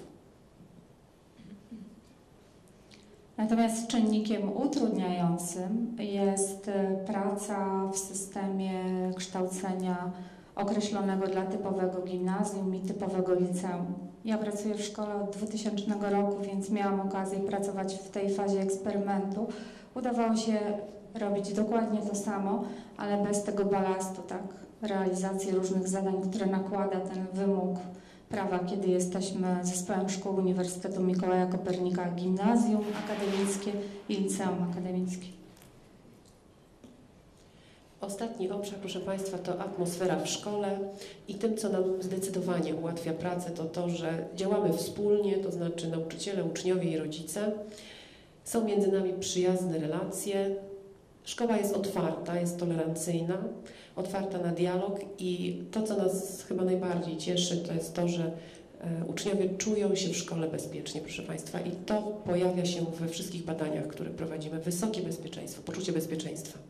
Natomiast czynnikiem utrudniającym jest praca w systemie kształcenia określonego dla typowego gimnazjum i typowego liceum. Ja pracuję w szkole od dwutysięcznego roku, więc miałam okazję pracować w tej fazie eksperymentu. Udawało się robić dokładnie to samo, ale bez tego balastu, tak, realizacji różnych zadań, które nakłada ten wymóg prawa, kiedy jesteśmy zespołem szkół Uniwersytetu Mikołaja Kopernika, gimnazjum akademickie i liceum akademickie. Ostatni obszar, proszę Państwa, to atmosfera w szkole i tym, co nam zdecydowanie ułatwia pracę, to to, że działamy wspólnie, to znaczy nauczyciele, uczniowie i rodzice. Są między nami przyjazne relacje. Szkoła jest otwarta, jest tolerancyjna, otwarta na dialog i to, co nas chyba najbardziej cieszy, to jest to, że uczniowie czują się w szkole bezpiecznie, proszę Państwa, i to pojawia się we wszystkich badaniach, które prowadzimy. Wysokie bezpieczeństwo, poczucie bezpieczeństwa.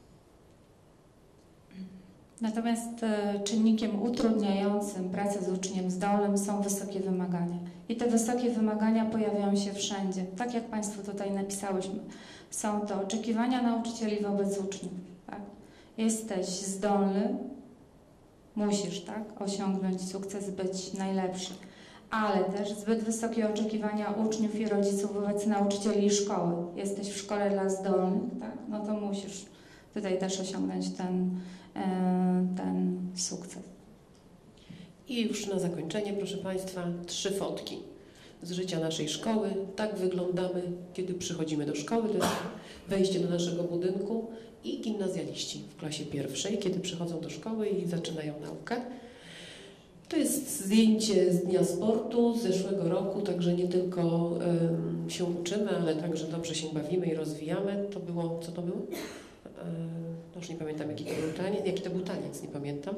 Natomiast czynnikiem utrudniającym pracę z uczniem zdolnym są wysokie wymagania. I te wysokie wymagania pojawiają się wszędzie. Tak jak Państwu tutaj napisałyśmy. Są to oczekiwania nauczycieli wobec uczniów. Tak? Jesteś zdolny, musisz, tak, osiągnąć sukces, być najlepszy. Ale też zbyt wysokie oczekiwania uczniów i rodziców wobec nauczycieli i szkoły. Jesteś w szkole dla zdolnych, tak? No to musisz tutaj też osiągnąć ten ten sukces. I już na zakończenie, proszę Państwa, trzy fotki z życia naszej szkoły. Tak wyglądamy, kiedy przychodzimy do szkoły. To jest wejście do naszego budynku i gimnazjaliści w klasie pierwszej, kiedy przychodzą do szkoły i zaczynają naukę. To jest zdjęcie z Dnia Sportu z zeszłego roku, także nie tylko um, się uczymy, ale także dobrze się bawimy i rozwijamy. To było, co to było? No już nie pamiętam, jaki to był taniec, jaki to był taniec, nie pamiętam.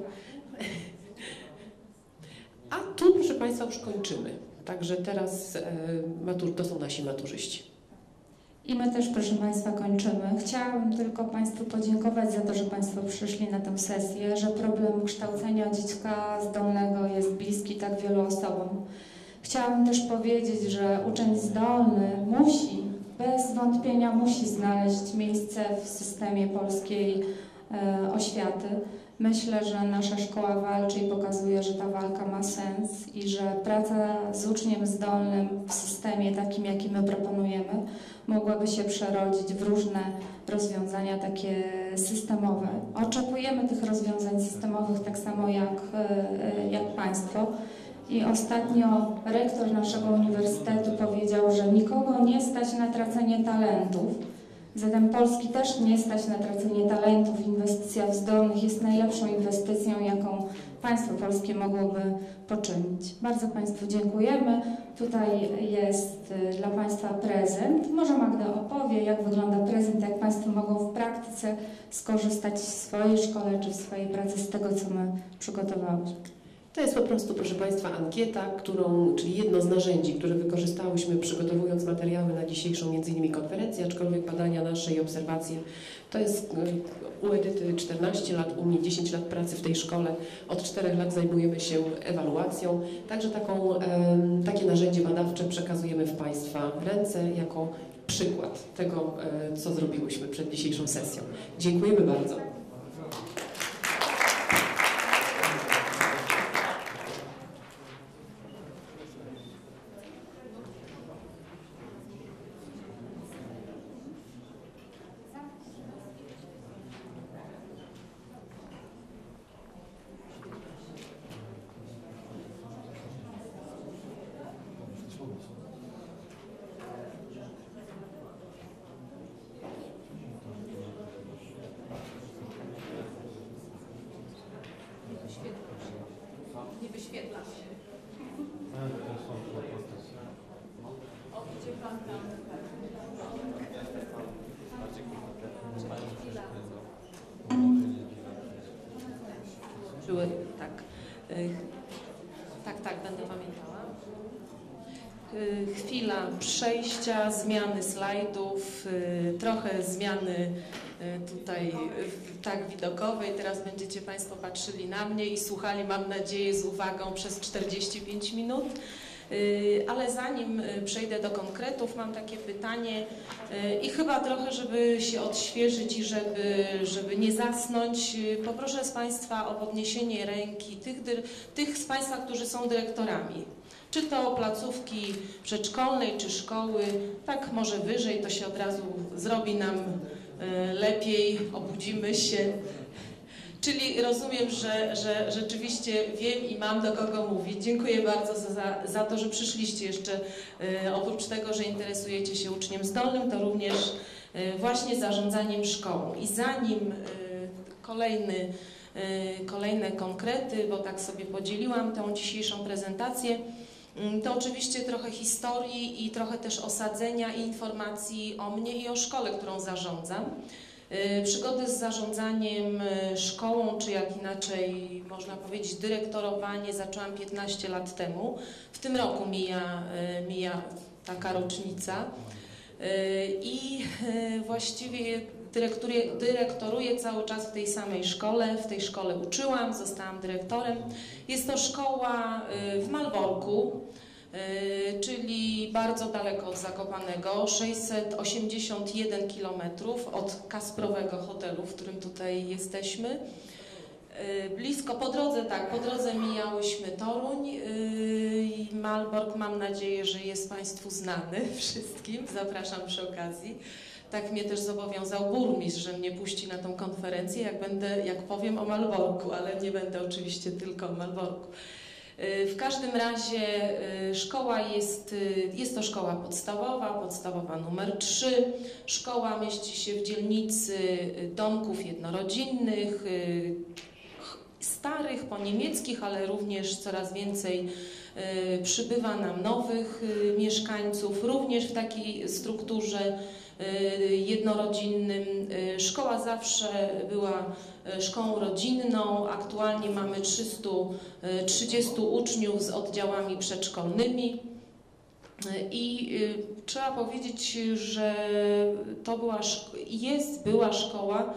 A tu, proszę Państwa, już kończymy. Także teraz e, matur, to są nasi maturzyści. I my też, proszę Państwa, kończymy. Chciałabym tylko Państwu podziękować za to, że Państwo przyszli na tę sesję, że problem kształcenia dziecka zdolnego jest bliski tak wielu osobom. Chciałabym też powiedzieć, że uczeń zdolny musi, bez wątpienia musi znaleźć miejsce w systemie polskiej e, oświaty. Myślę, że nasza szkoła walczy i pokazuje, że ta walka ma sens i że praca z uczniem zdolnym w systemie takim, jaki my proponujemy, mogłaby się przerodzić w różne rozwiązania takie systemowe. Oczekujemy tych rozwiązań systemowych tak samo jak, e, jak Państwo. I ostatnio rektor naszego uniwersytetu powiedział, że nikogo nie stać na tracenie talentów. Zatem Polski też nie stać na tracenie talentów. Inwestycja w zdolnych jest najlepszą inwestycją, jaką państwo polskie mogłoby poczynić. Bardzo Państwu dziękujemy. Tutaj jest dla Państwa prezent. Może Magda opowie, jak wygląda prezent, jak Państwo mogą w praktyce skorzystać w swojej szkole czy w swojej pracy z tego, co my przygotowałyśmy. To jest po prostu, proszę Państwa, ankieta, którą, czyli jedno z narzędzi, które wykorzystałyśmy przygotowując materiały na dzisiejszą między innymi konferencję, aczkolwiek badania nasze i obserwacje. To jest u Edyty czternaście lat, u mnie dziesięć lat pracy w tej szkole. Od czterech lat zajmujemy się ewaluacją. Także taką, takie narzędzie badawcze przekazujemy w Państwa ręce jako przykład tego, co zrobiłyśmy przed dzisiejszą sesją. Dziękujemy bardzo. Nie wyświetla się. O, gdzie pan tam? Były, tak. Tak, tak, będę pamiętała. Chwila przejścia, zmiany slajdów, trochę zmiany tutaj tak widokowej. Teraz będziecie Państwo patrzyli na mnie i słuchali, mam nadzieję, z uwagą przez czterdzieści pięć minut. Ale zanim przejdę do konkretów, mam takie pytanie i chyba trochę, żeby się odświeżyć i żeby, żeby nie zasnąć, poproszę z Państwa o podniesienie ręki tych, tych z Państwa, którzy są dyrektorami. Czy to placówki przedszkolnej, czy szkoły, tak może wyżej, to się od razu zrobi nam lepiej, obudzimy się. Czyli rozumiem, że, że rzeczywiście wiem i mam do kogo mówić. Dziękuję bardzo za, za to, że przyszliście jeszcze. E, oprócz tego, że interesujecie się uczniem zdolnym, to również e, właśnie zarządzaniem szkołą. I zanim e, kolejny, e, kolejne konkrety, bo tak sobie podzieliłam tą dzisiejszą prezentację, to oczywiście trochę historii i trochę też osadzenia i informacji o mnie i o szkole, którą zarządzam. Przygody z zarządzaniem szkołą, czy jak inaczej można powiedzieć dyrektorowanie, zaczęłam piętnaście lat temu. W tym roku mija, mija taka rocznica i właściwie dyrektoruję, dyrektoruję cały czas w tej samej szkole. W tej szkole uczyłam, zostałam dyrektorem. Jest to szkoła w Malborku, czyli bardzo daleko od Zakopanego, sześćset osiemdziesiąt jeden kilometrów od Kasprowego hotelu, w którym tutaj jesteśmy. Blisko, po drodze, tak, po drodze mijałyśmy Toruń i Malbork, mam nadzieję, że jest Państwu znany wszystkim, zapraszam przy okazji. Tak mnie też zobowiązał burmistrz, że mnie puści na tą konferencję, jak będę, jak powiem o Malborku, ale nie będę oczywiście tylko o Malborku. W każdym razie szkoła jest, jest to szkoła podstawowa, podstawowa numer trzy. Szkoła mieści się w dzielnicy domków jednorodzinnych, starych, po niemieckich, ale również coraz więcej przybywa nam nowych mieszkańców, również w takiej strukturze jednorodzinnym. Szkoła zawsze była szkołą rodzinną. Aktualnie mamy trzysta trzydzieści uczniów z oddziałami przedszkolnymi i trzeba powiedzieć, że to była, jest, była szkoła,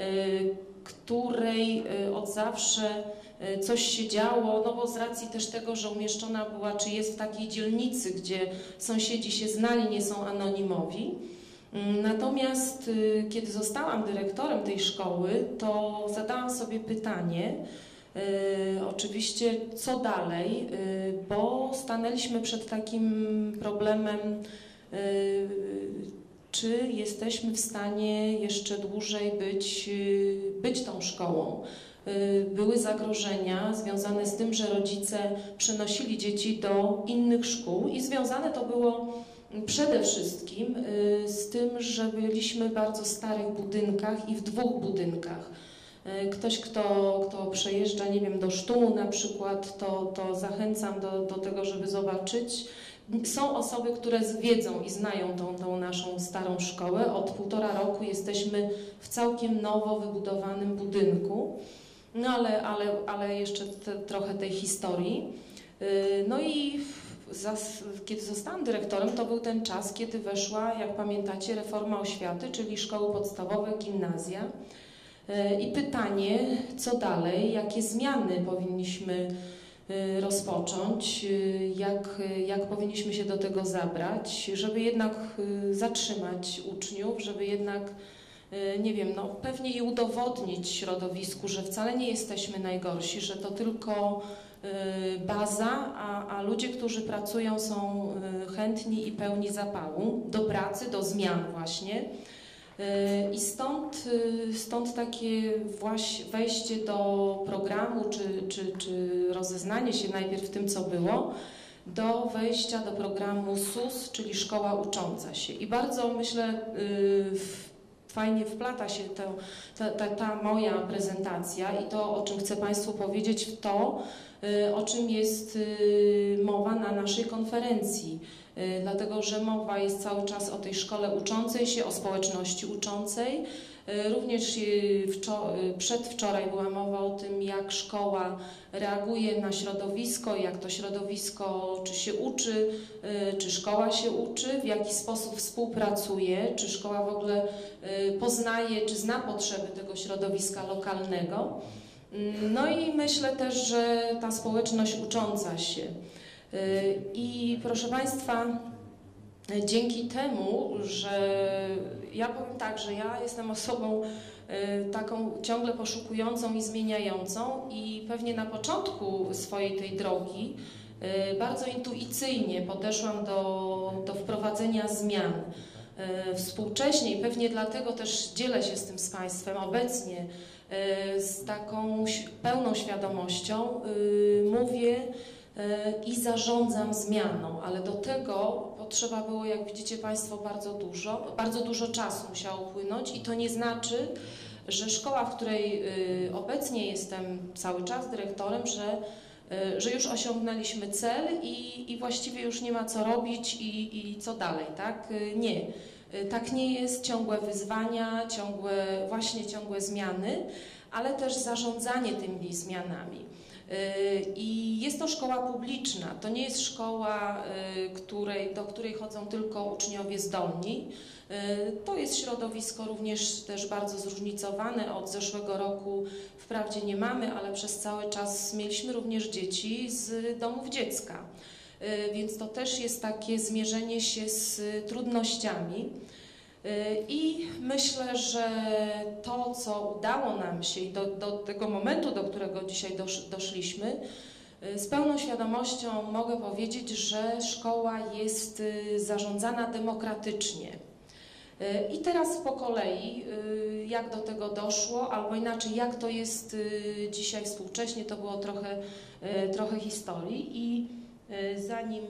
której od zawsze coś się działo, no bo z racji też tego, że umieszczona była, czy jest w takiej dzielnicy, gdzie sąsiedzi się znali, nie są anonimowi. Natomiast kiedy zostałam dyrektorem tej szkoły, to zadałam sobie pytanie, y, oczywiście co dalej, y, bo stanęliśmy przed takim problemem, y, czy jesteśmy w stanie jeszcze dłużej być, y, być tą szkołą. Y, były zagrożenia związane z tym, że rodzice przenosili dzieci do innych szkół i związane to było przede wszystkim z tym, że byliśmy w bardzo starych budynkach i w dwóch budynkach. Ktoś, kto, kto przejeżdża, nie wiem, do Sztumu na przykład, to, to zachęcam do, do tego, żeby zobaczyć. Są osoby, które wiedzą i znają tą, tą naszą starą szkołę. Od półtora roku jesteśmy w całkiem nowo wybudowanym budynku. No ale, ale, ale jeszcze te, trochę tej historii. No i kiedy zostałam dyrektorem, to był ten czas, kiedy weszła, jak pamiętacie, reforma oświaty, czyli szkoły podstawowe, gimnazja. I pytanie, co dalej, jakie zmiany powinniśmy rozpocząć, jak, jak powinniśmy się do tego zabrać, żeby jednak zatrzymać uczniów, żeby jednak, nie wiem, no pewnie i udowodnić środowisku, że wcale nie jesteśmy najgorsi, że to tylko baza, a, a ludzie, którzy pracują, są chętni i pełni zapału do pracy, do zmian właśnie. I stąd, stąd takie właśnie wejście do programu, czy, czy, czy rozeznanie się najpierw w tym, co było, do wejścia do programu S U S, czyli Szkoła Ucząca się. I bardzo, myślę, fajnie wplata się to, ta, ta, ta moja prezentacja i to, o czym chcę Państwu powiedzieć, w to, o czym jest mowa na naszej konferencji. dlatego że mowa jest cały czas o tej szkole uczącej się, o społeczności uczącej. Również przedwczoraj była mowa o tym, jak szkoła reaguje na środowisko, jak to środowisko, czy się uczy, czy szkoła się uczy, w jaki sposób współpracuje, czy szkoła w ogóle poznaje, czy zna potrzeby tego środowiska lokalnego. No i myślę też, że ta społeczność ucząca się. I proszę Państwa, dzięki temu, że ja powiem tak, że ja jestem osobą taką ciągle poszukującą i zmieniającą i pewnie na początku swojej tej drogi bardzo intuicyjnie podeszłam do, do wprowadzenia zmian. Współcześnie i pewnie dlatego też dzielę się z tym z Państwem obecnie z taką pełną świadomością mówię i zarządzam zmianą, ale do tego potrzeba było, jak widzicie Państwo, bardzo dużo, bardzo dużo czasu musiało upłynąć i to nie znaczy, że szkoła, w której obecnie jestem cały czas dyrektorem, że, że już osiągnęliśmy cel i, i właściwie już nie ma co robić i, i co dalej, tak? Nie. Tak nie jest, ciągłe wyzwania, ciągłe, właśnie ciągłe zmiany, ale też zarządzanie tymi zmianami. I jest to szkoła publiczna, to nie jest szkoła, której, do której chodzą tylko uczniowie zdolni. To jest środowisko również też bardzo zróżnicowane. Od zeszłego roku wprawdzie nie mamy, ale przez cały czas mieliśmy również dzieci z domów dziecka. Więc to też jest takie zmierzenie się z trudnościami. I myślę, że to, co udało nam się i do, do tego momentu, do którego dzisiaj dosz, doszliśmy, z pełną świadomością mogę powiedzieć, że szkoła jest zarządzana demokratycznie. I teraz po kolei, jak do tego doszło, albo inaczej, jak to jest dzisiaj współcześnie, to było trochę, trochę historii i zanim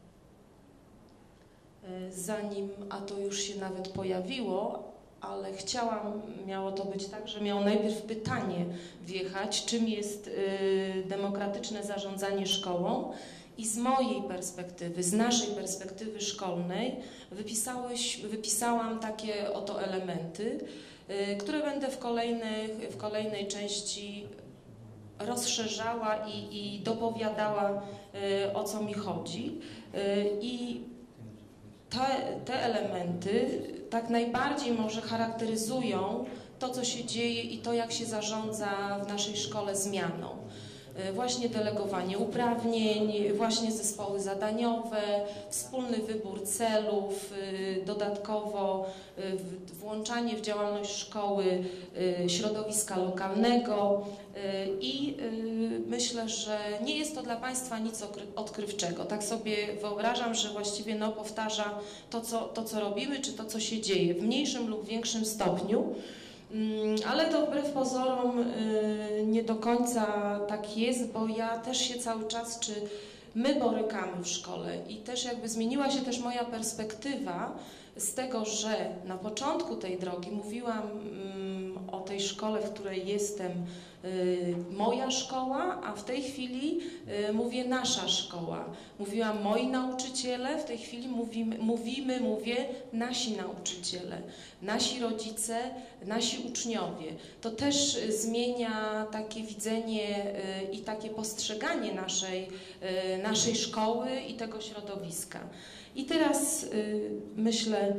Zanim, a to już się nawet pojawiło, ale chciałam, miało to być tak, że miało najpierw pytanie wjechać, czym jest y, demokratyczne zarządzanie szkołą i z mojej perspektywy, z naszej perspektywy szkolnej wypisałeś, wypisałam takie oto elementy, y, które będę w, kolejnych, w kolejnej części rozszerzała i, i dopowiadała, y, o co mi chodzi. Y, i Te, te elementy tak najbardziej może charakteryzują to, co się dzieje i to, jak się zarządza w naszej szkole zmianą. Właśnie delegowanie uprawnień, właśnie zespoły zadaniowe, wspólny wybór celów, dodatkowo włączanie w działalność szkoły środowiska lokalnego i myślę, że nie jest to dla Państwa nic odkrywczego. Tak sobie wyobrażam, że właściwie no, powtarza to co, to, co robimy, czy to, co się dzieje w mniejszym lub większym stopniu. Ale to wbrew pozorom nie do końca tak jest, bo ja też się cały czas, czy my borykamy w szkole i też jakby zmieniła się też moja perspektywa z tego, że na początku tej drogi mówiłam o tej szkole, w której jestem, moja szkoła, a w tej chwili mówię nasza szkoła. Mówiłam moi nauczyciele, w tej chwili mówimy, mówimy mówię nasi nauczyciele, nasi rodzice, nasi uczniowie. To też zmienia takie widzenie i takie postrzeganie naszej, naszej szkoły i tego środowiska. I teraz myślę,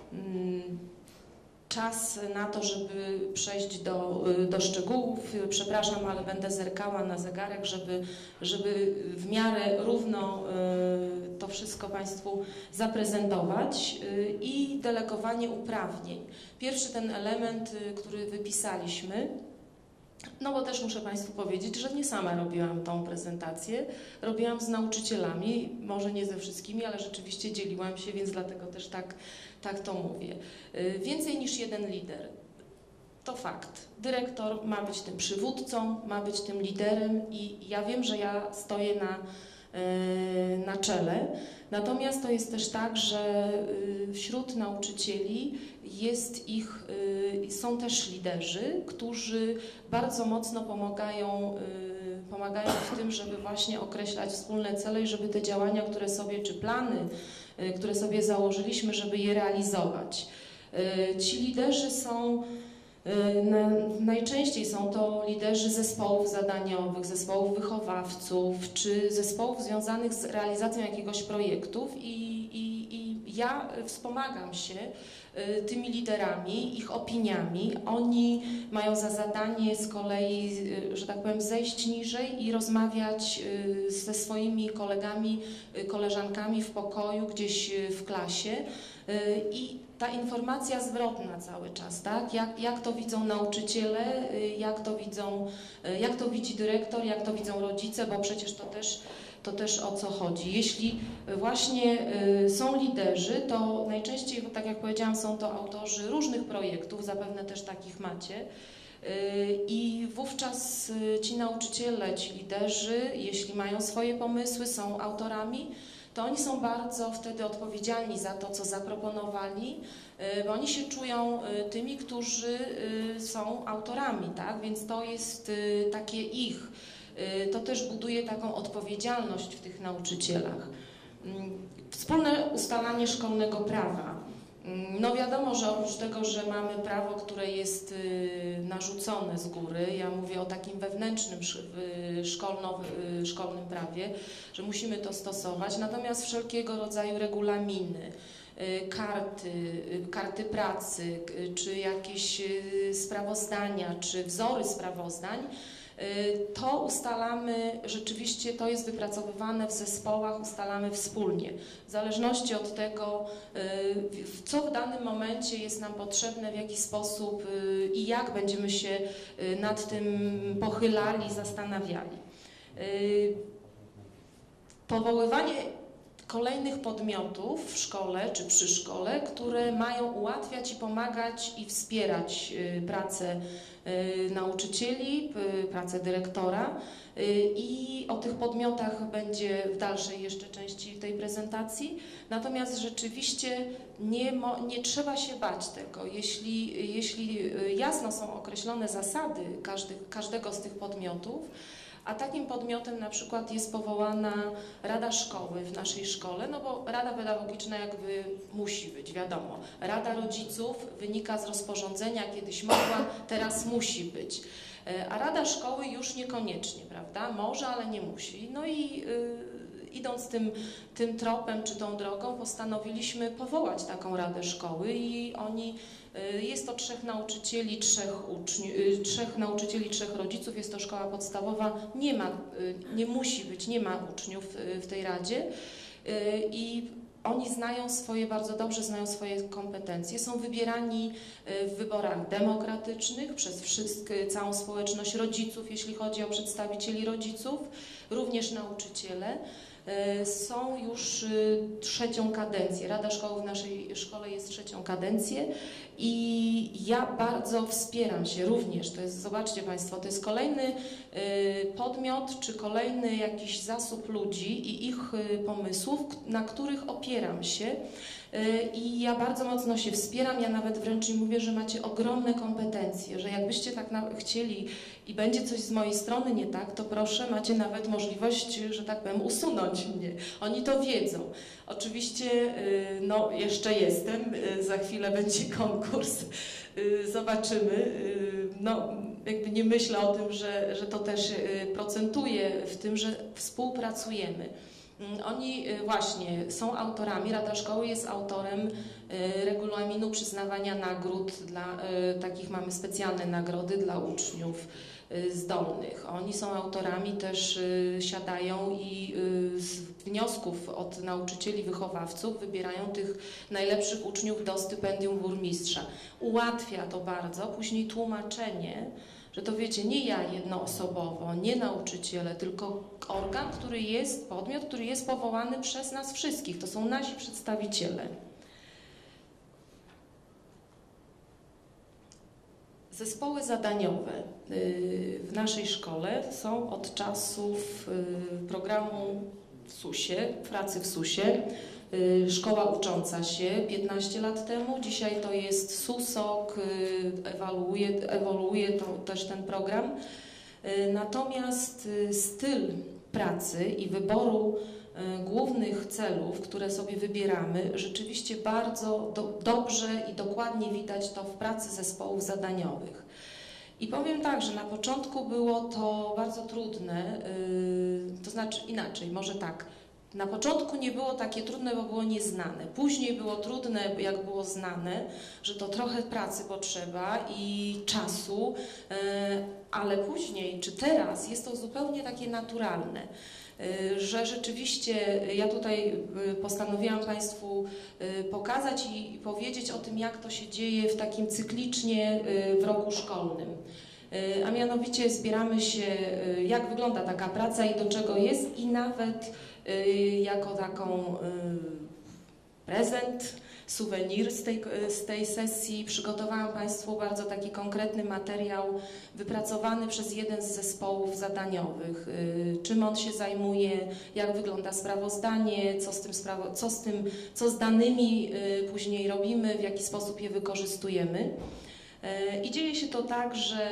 czas na to, żeby przejść do, do szczegółów. Przepraszam, ale będę zerkała na zegarek, żeby, żeby w miarę równo to wszystko Państwu zaprezentować. I delegowanie uprawnień. Pierwszy ten element, który wypisaliśmy, no bo też muszę Państwu powiedzieć, że nie sama robiłam tą prezentację, robiłam z nauczycielami, może nie ze wszystkimi, ale rzeczywiście dzieliłam się, więc dlatego też tak, tak to mówię. Więcej niż jeden lider. To fakt. Dyrektor ma być tym przywódcą, ma być tym liderem i ja wiem, że ja stoję na, na czele. Natomiast to jest też tak, że wśród nauczycieli jest ich, są też liderzy, którzy bardzo mocno pomagają, pomagają w tym, żeby właśnie określać wspólne cele i żeby te działania, które sobie, czy plany, które sobie założyliśmy, żeby je realizować. Ci liderzy są, na, najczęściej są to liderzy zespołów zadaniowych, zespołów wychowawców, czy zespołów związanych z realizacją jakiegoś projektu i, i, i ja wspomagam się tymi liderami, ich opiniami. Oni mają za zadanie z kolei, że tak powiem, zejść niżej i rozmawiać ze swoimi kolegami, koleżankami w pokoju, gdzieś w klasie i ta informacja zwrotna cały czas, tak? Jak, jak to widzą nauczyciele, jak to widzą, jak to widzi dyrektor, jak to widzą rodzice, bo przecież to też to też o co chodzi. Jeśli właśnie są liderzy, to najczęściej, tak jak powiedziałam, są to autorzy różnych projektów, zapewne też takich macie. I wówczas ci nauczyciele, ci liderzy, jeśli mają swoje pomysły, są autorami, to oni są bardzo wtedy odpowiedzialni za to, co zaproponowali, bo oni się czują tymi, którzy są autorami, tak? Więc to jest takie ich. To też buduje taką odpowiedzialność w tych nauczycielach. Wspólne ustalanie szkolnego prawa. No wiadomo, że oprócz tego, że mamy prawo, które jest narzucone z góry, ja mówię o takim wewnętrznym szkolno, szkolnym prawie, że musimy to stosować, natomiast wszelkiego rodzaju regulaminy, karty, karty pracy, czy jakieś sprawozdania, czy wzory sprawozdań, to ustalamy, rzeczywiście to jest wypracowywane w zespołach, ustalamy wspólnie. W zależności od tego, co w danym momencie jest nam potrzebne, w jaki sposób i jak będziemy się nad tym pochylali, zastanawiali. Powoływanie kolejnych podmiotów w szkole czy przy szkole, które mają ułatwiać i pomagać i wspierać pracę nauczycieli, pracę dyrektora i o tych podmiotach będzie w dalszej jeszcze części tej prezentacji. Natomiast rzeczywiście nie, mo, nie trzeba się bać tego. Jeśli, jeśli jasno są określone zasady każdy, każdego z tych podmiotów, a takim podmiotem na przykład jest powołana Rada Szkoły w naszej szkole, no bo Rada Pedagogiczna jakby musi być, wiadomo. Rada Rodziców wynika z rozporządzenia, kiedyś mogła, teraz musi być. A Rada Szkoły już niekoniecznie, prawda? Może, ale nie musi. No i yy, idąc tym, tym tropem czy tą drogą postanowiliśmy powołać taką Radę Szkoły i oni jest to trzech nauczycieli, trzech uczniów, trzech nauczycieli, trzech rodziców, jest to szkoła podstawowa, nie ma, nie musi być, nie ma uczniów w tej radzie i oni znają swoje, bardzo dobrze znają swoje kompetencje, są wybierani w wyborach demokratycznych przez wszystkie, całą społeczność rodziców, jeśli chodzi o przedstawicieli rodziców, również nauczyciele. Są już trzecią kadencję. Rada Szkoły w naszej szkole jest trzecią kadencję i ja bardzo wspieram się również. To jest, zobaczcie Państwo, to jest kolejny podmiot czy kolejny jakiś zasób ludzi i ich pomysłów, na których opieram się. I ja bardzo mocno się wspieram, ja nawet wręcz im mówię, że macie ogromne kompetencje, że jakbyście tak chcieli i będzie coś z mojej strony nie tak, to proszę, macie nawet możliwość, że tak powiem, usunąć mnie. Oni to wiedzą. Oczywiście, no jeszcze jestem, za chwilę będzie konkurs, zobaczymy. No, jakby nie myślę o tym, że, że to też procentuje w tym, że współpracujemy. Oni właśnie są autorami, Rada Szkoły jest autorem regulaminu przyznawania nagród, dla takich mamy specjalne nagrody dla uczniów zdolnych. Oni są autorami, też siadają i z wniosków od nauczycieli, wychowawców wybierają tych najlepszych uczniów do stypendium burmistrza. Ułatwia to bardzo, później tłumaczenie, że to wiecie, nie ja jednoosobowo, nie nauczyciele, tylko organ, który jest, podmiot, który jest powołany przez nas wszystkich. To są nasi przedstawiciele. Zespoły zadaniowe w naszej szkole są od czasów programu w susie, pracy w susie. Szkoła ucząca się piętnaście lat temu, dzisiaj to jest susok, ewoluuje, ewoluuje to też ten program. Natomiast styl pracy i wyboru głównych celów, które sobie wybieramy, rzeczywiście bardzo do, dobrze i dokładnie widać to w pracy zespołów zadaniowych. I powiem tak, że na początku było to bardzo trudne, yy, to znaczy inaczej, może tak, na początku nie było takie trudne, bo było nieznane. Później było trudne, jak było znane, że to trochę pracy potrzeba i czasu, yy, ale później, czy teraz, jest to zupełnie takie naturalne. Że rzeczywiście ja tutaj postanowiłam Państwu pokazać i powiedzieć o tym, jak to się dzieje w takim cyklicznie w roku szkolnym. A mianowicie zbieramy się, jak wygląda taka praca i do czego jest, i nawet jako taką prezent, suwenir z tej, z tej sesji przygotowałam Państwu bardzo taki konkretny materiał wypracowany przez jeden z zespołów zadaniowych. Czym on się zajmuje, jak wygląda sprawozdanie, co z tym, sprawo co z, tym, co z danymi później robimy, w jaki sposób je wykorzystujemy. I dzieje się to tak, że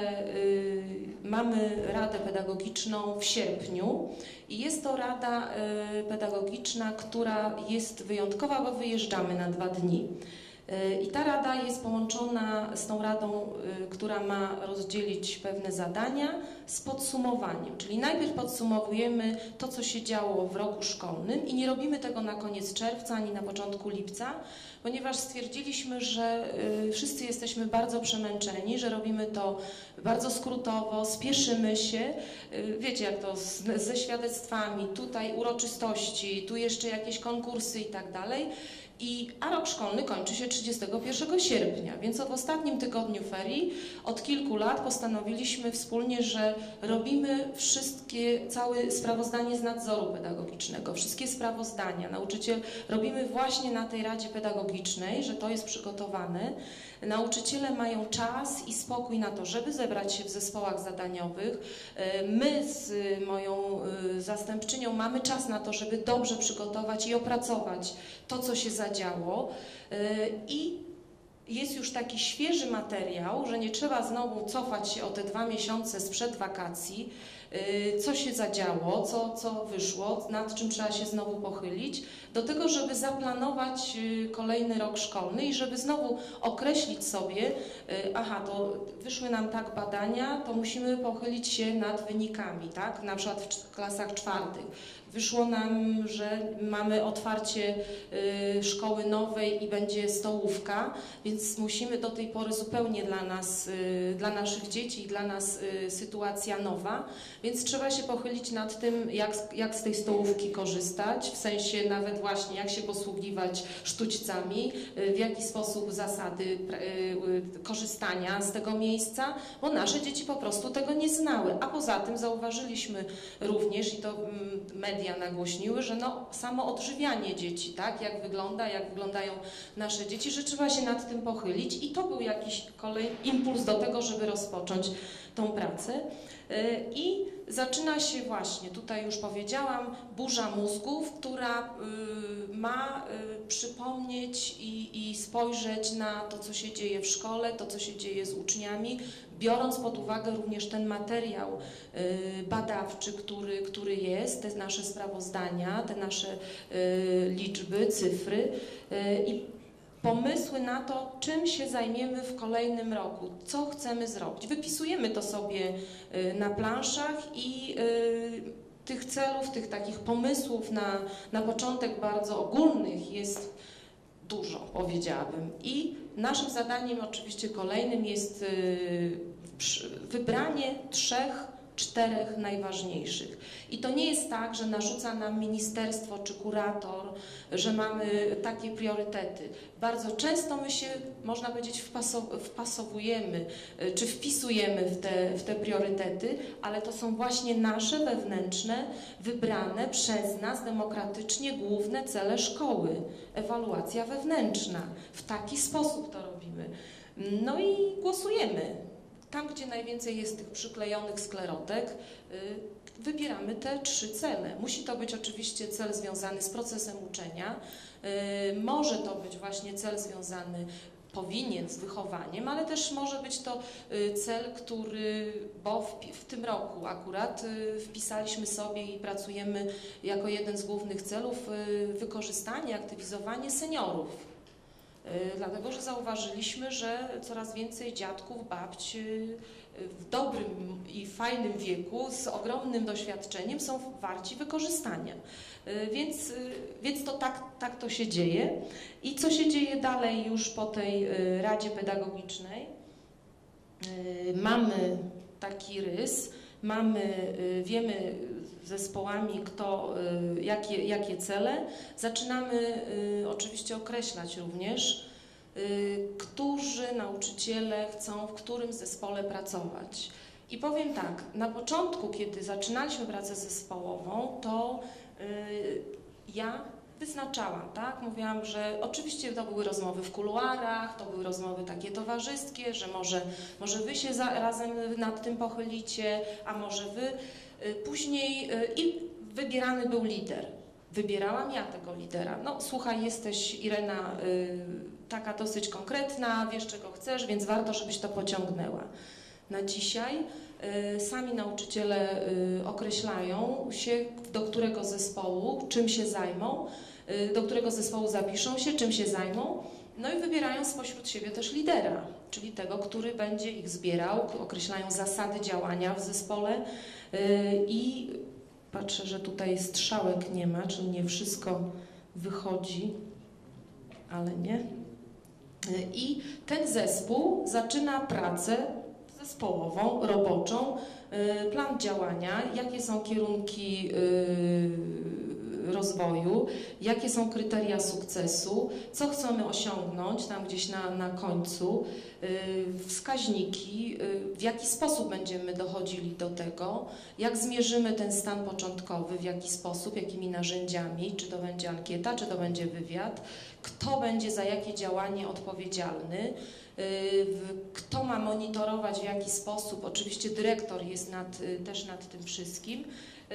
mamy Radę Pedagogiczną w sierpniu i jest to Rada Pedagogiczna, która jest wyjątkowa, bo wyjeżdżamy na dwa dni. I ta Rada jest połączona z tą Radą, która ma rozdzielić pewne zadania z podsumowaniem. Czyli najpierw podsumowujemy to, co się działo w roku szkolnym i nie robimy tego na koniec czerwca ani na początku lipca, ponieważ stwierdziliśmy, że wszyscy jesteśmy bardzo przemęczeni, że robimy to bardzo skrótowo, spieszymy się. Wiecie, jak to z, ze świadectwami, tutaj uroczystości, tu jeszcze jakieś konkursy i tak dalej. I, a rok szkolny kończy się trzydziestego pierwszego sierpnia, więc w ostatnim tygodniu ferii od kilku lat postanowiliśmy wspólnie, że robimy wszystkie, całe sprawozdanie z nadzoru pedagogicznego, wszystkie sprawozdania. Nauczyciel robimy właśnie na tej Radzie Pedagogicznej, że to jest przygotowane. Nauczyciele mają czas i spokój na to, żeby zebrać się w zespołach zadaniowych. My z moją zastępczynią mamy czas na to, żeby dobrze przygotować i opracować to, co się zadziało. I jest już taki świeży materiał, że nie trzeba znowu cofać się o te dwa miesiące sprzed wakacji, co się zadziało, co, co wyszło, nad czym trzeba się znowu pochylić, do tego, żeby zaplanować kolejny rok szkolny i żeby znowu określić sobie, aha, to wyszły nam tak badania, to musimy pochylić się nad wynikami, tak? Na przykład w klasach czwartych. Wyszło nam, że mamy otwarcie y, szkoły nowej i będzie stołówka, więc musimy do tej pory zupełnie dla nas, y, dla naszych dzieci i dla nas y, sytuacja nowa, więc trzeba się pochylić nad tym, jak, jak z tej stołówki korzystać, w sensie nawet właśnie jak się posługiwać sztućcami, y, w jaki sposób zasady y, y, korzystania z tego miejsca, bo nasze dzieci po prostu tego nie znały, a poza tym zauważyliśmy również, i to y, media nagłośniły, że no, samo odżywianie dzieci, tak, jak wygląda, jak wyglądają nasze dzieci, że trzeba się nad tym pochylić i to był jakiś kolejny impuls do tego, żeby rozpocząć tą pracę. I zaczyna się właśnie, tutaj już powiedziałam, burza mózgów, która ma przypomnieć i, i spojrzeć na to, co się dzieje w szkole, to, co się dzieje z uczniami, biorąc pod uwagę również ten materiał badawczy, który, który jest, te nasze sprawozdania, te nasze liczby, cyfry i pomysły na to, czym się zajmiemy w kolejnym roku, co chcemy zrobić. Wypisujemy to sobie na planszach i tych celów, tych takich pomysłów na, na początek bardzo ogólnych jest dużo, powiedziałabym. I naszym zadaniem oczywiście kolejnym jest wybranie trzech, czterech najważniejszych. I to nie jest tak, że narzuca nam ministerstwo czy kurator, że mamy takie priorytety. Bardzo często my się, można powiedzieć, wpasow wpasowujemy czy wpisujemy w te, w te priorytety, ale to są właśnie nasze wewnętrzne, wybrane przez nas demokratycznie główne cele szkoły. Ewaluacja wewnętrzna. W taki sposób to robimy. No i głosujemy. Tam, gdzie najwięcej jest tych przyklejonych sklerotek, wybieramy te trzy cele. Musi to być oczywiście cel związany z procesem uczenia, może to być właśnie cel związany powinien z wychowaniem, ale też może być to cel, który, bo w, w tym roku akurat wpisaliśmy sobie i pracujemy jako jeden z głównych celów wykorzystanie, aktywizowanie seniorów. Dlatego, że zauważyliśmy, że coraz więcej dziadków, babć w dobrym i fajnym wieku, z ogromnym doświadczeniem są warci wykorzystania. Więc, więc to tak, tak to się dzieje. I co się dzieje dalej już po tej Radzie Pedagogicznej? Mamy taki rys, mamy, wiemy zespołami, kto, jakie, jakie cele. Zaczynamy oczywiście określać również, którzy nauczyciele chcą w którym zespole pracować. I powiem tak, na początku, kiedy zaczynaliśmy pracę zespołową, to ja wyznaczałam, tak? Mówiłam, że oczywiście to były rozmowy w kuluarach, to były rozmowy takie towarzyskie, że może, może wy się za, razem nad tym pochylicie, a może wy. Później i wybierany był lider. Wybierałam ja tego lidera. No słuchaj, jesteś Irena y, taka dosyć konkretna, wiesz czego chcesz, więc warto, żebyś to pociągnęła. Na dzisiaj y, sami nauczyciele y, określają się, do którego zespołu, czym się zajmą, y, do którego zespołu zapiszą się, czym się zajmą, no i wybierają spośród siebie też lidera, czyli tego, który będzie ich zbierał, określają zasady działania w zespole y, i patrzę, że tutaj strzałek nie ma, czyli nie wszystko wychodzi, ale nie. I ten zespół zaczyna pracę zespołową, roboczą, plan działania, jakie są kierunki rozwoju, jakie są kryteria sukcesu, co chcemy osiągnąć tam gdzieś na, na końcu, wskaźniki, w jaki sposób będziemy dochodzili do tego, jak zmierzymy ten stan początkowy, w jaki sposób, jakimi narzędziami, czy to będzie ankieta, czy to będzie wywiad, kto będzie za jakie działanie odpowiedzialny, kto ma monitorować, w jaki sposób, oczywiście dyrektor jest nad, też nad tym wszystkim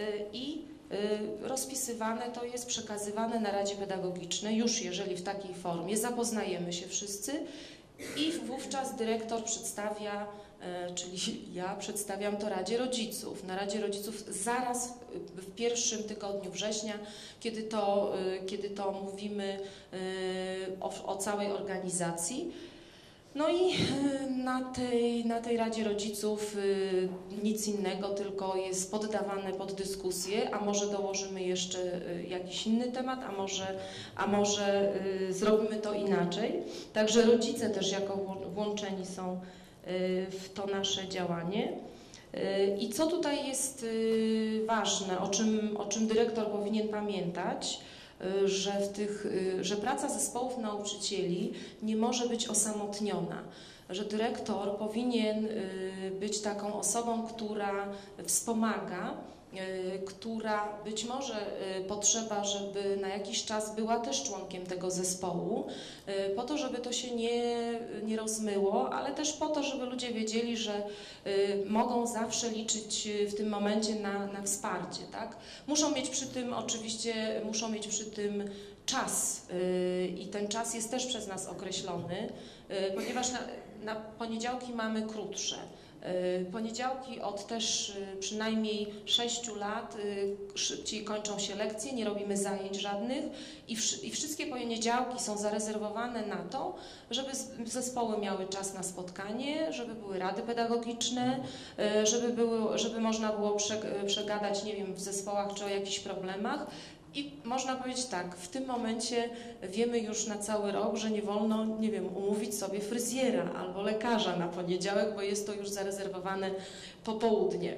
i rozpisywane to jest, przekazywane na Radzie Pedagogicznej, już jeżeli w takiej formie, zapoznajemy się wszyscy i wówczas dyrektor przedstawia, czyli ja przedstawiam to Radzie Rodziców. Na Radzie Rodziców zaraz w pierwszym tygodniu września, kiedy to, kiedy to mówimy o, o całej organizacji. No i na tej, na tej Radzie Rodziców nic innego, tylko jest poddawane pod dyskusję, a może dołożymy jeszcze jakiś inny temat, a może, a może zrobimy to inaczej. Także rodzice też jako włączeni są w to nasze działanie. I co tutaj jest ważne, o czym, o czym dyrektor powinien pamiętać, że, w tych, że praca zespołów nauczycieli nie może być osamotniona, że dyrektor powinien być taką osobą, która wspomaga, która być może potrzeba, żeby na jakiś czas była też członkiem tego zespołu, po to, żeby to się nie, nie rozmyło, ale też po to, żeby ludzie wiedzieli, że mogą zawsze liczyć w tym momencie na, na wsparcie, tak? Muszą mieć przy tym, oczywiście, muszą mieć przy tym czas i ten czas jest też przez nas określony, ponieważ na, na poniedziałki mamy krótsze. Poniedziałki od też przynajmniej sześciu lat szybciej kończą się lekcje, nie robimy zajęć żadnych i, wsz i wszystkie poniedziałki są zarezerwowane na to, żeby zespoły miały czas na spotkanie, żeby były rady pedagogiczne, żeby, były, żeby można było prze przegadać, nie wiem, w zespołach czy o jakichś problemach. I można powiedzieć tak, w tym momencie wiemy już na cały rok, że nie wolno, nie wiem, umówić sobie fryzjera albo lekarza na poniedziałek, bo jest to już zarezerwowane popołudnie.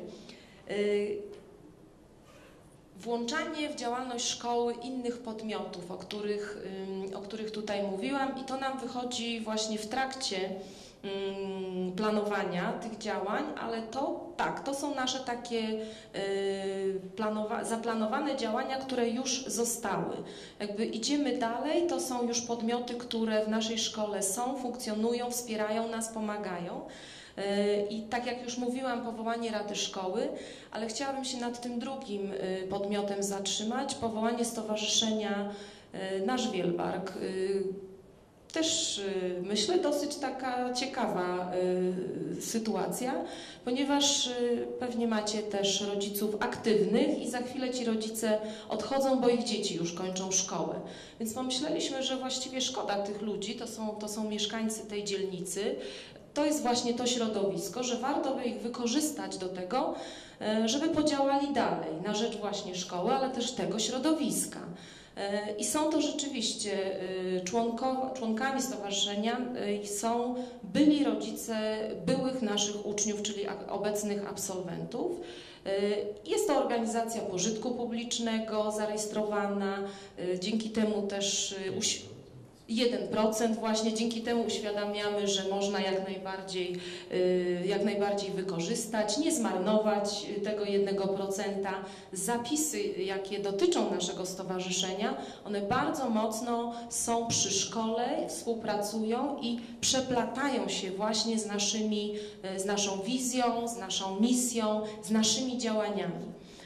Włączanie w działalność szkoły innych podmiotów, o których, o których tutaj mówiłam, i to nam wychodzi właśnie w trakcie planowania tych działań, ale to tak, to są nasze takie planowa zaplanowane działania, które już zostały. Jakby idziemy dalej, to są już podmioty, które w naszej szkole są, funkcjonują, wspierają nas, pomagają. I tak jak już mówiłam, powołanie Rady Szkoły, ale chciałabym się nad tym drugim podmiotem zatrzymać, powołanie Stowarzyszenia Nasz Wielbark, też myślę dosyć taka ciekawa sytuacja, ponieważ pewnie macie też rodziców aktywnych i za chwilę ci rodzice odchodzą, bo ich dzieci już kończą szkołę. Więc pomyśleliśmy, że właściwie szkoda tych ludzi, to są, to są mieszkańcy tej dzielnicy, to jest właśnie to środowisko, że warto by ich wykorzystać do tego, żeby podziałali dalej na rzecz właśnie szkoły, ale też tego środowiska. I są to rzeczywiście członko, członkami stowarzyszenia są byli rodzice byłych naszych uczniów, czyli obecnych absolwentów. Jest to organizacja pożytku publicznego, zarejestrowana, dzięki temu też jeden procent właśnie, dzięki temu uświadamiamy, że można jak najbardziej, jak najbardziej wykorzystać, nie zmarnować tego jednego procenta. Zapisy, jakie dotyczą naszego stowarzyszenia, one bardzo mocno są przy szkole, współpracują i przeplatają się właśnie z naszymi, z naszą wizją, z naszą misją, z naszymi działaniami.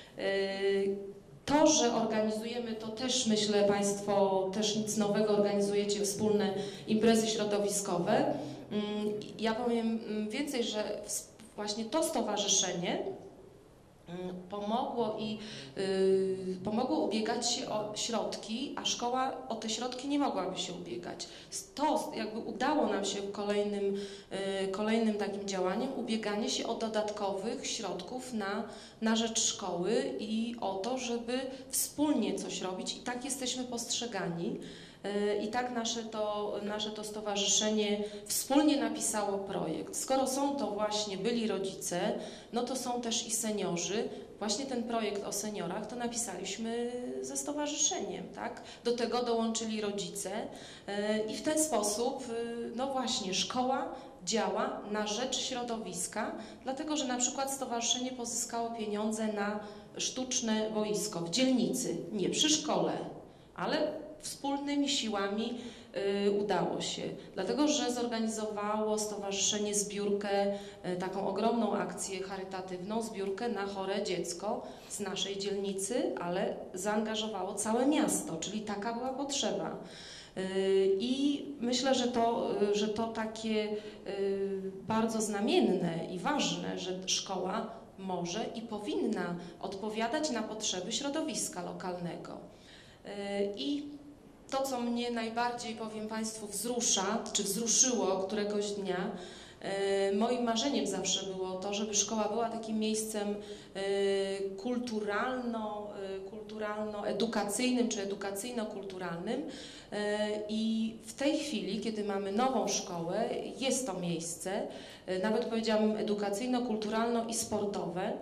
To, że organizujemy, to też myślę, Państwo też nic nowego, organizujecie wspólne imprezy środowiskowe. Ja powiem więcej, że właśnie to stowarzyszenie pomogło i yy, pomogło ubiegać się o środki, a szkoła o te środki nie mogłaby się ubiegać. To jakby udało nam się w kolejnym, yy, kolejnym takim działaniem ubieganie się o dodatkowych środków na, na rzecz szkoły i o to, żeby wspólnie coś robić i tak jesteśmy postrzegani. I tak nasze to, nasze to stowarzyszenie wspólnie napisało projekt. Skoro są to właśnie byli rodzice, no to są też i seniorzy. Właśnie ten projekt o seniorach to napisaliśmy ze stowarzyszeniem, tak? Do tego dołączyli rodzice i w ten sposób, no właśnie, szkoła działa na rzecz środowiska, dlatego że na przykład stowarzyszenie pozyskało pieniądze na sztuczne boisko w dzielnicy, nie przy szkole, ale wspólnymi siłami y, udało się, dlatego że zorganizowało stowarzyszenie zbiórkę, y, taką ogromną akcję charytatywną, zbiórkę na chore dziecko z naszej dzielnicy, ale zaangażowało całe miasto, czyli taka była potrzeba. Y, I myślę, że to, y, że to takie y, bardzo znamienne i ważne, że szkoła może i powinna odpowiadać na potrzeby środowiska lokalnego. Y, I to, co mnie najbardziej, powiem Państwu, wzrusza, czy wzruszyło któregoś dnia, e, moim marzeniem zawsze było to, żeby szkoła była takim miejscem e, kulturalno, e, kulturalno-edukacyjnym, czy edukacyjno-kulturalnym e, i w tej chwili, kiedy mamy nową szkołę, jest to miejsce, e, nawet powiedziałabym edukacyjno-kulturalno i sportowe,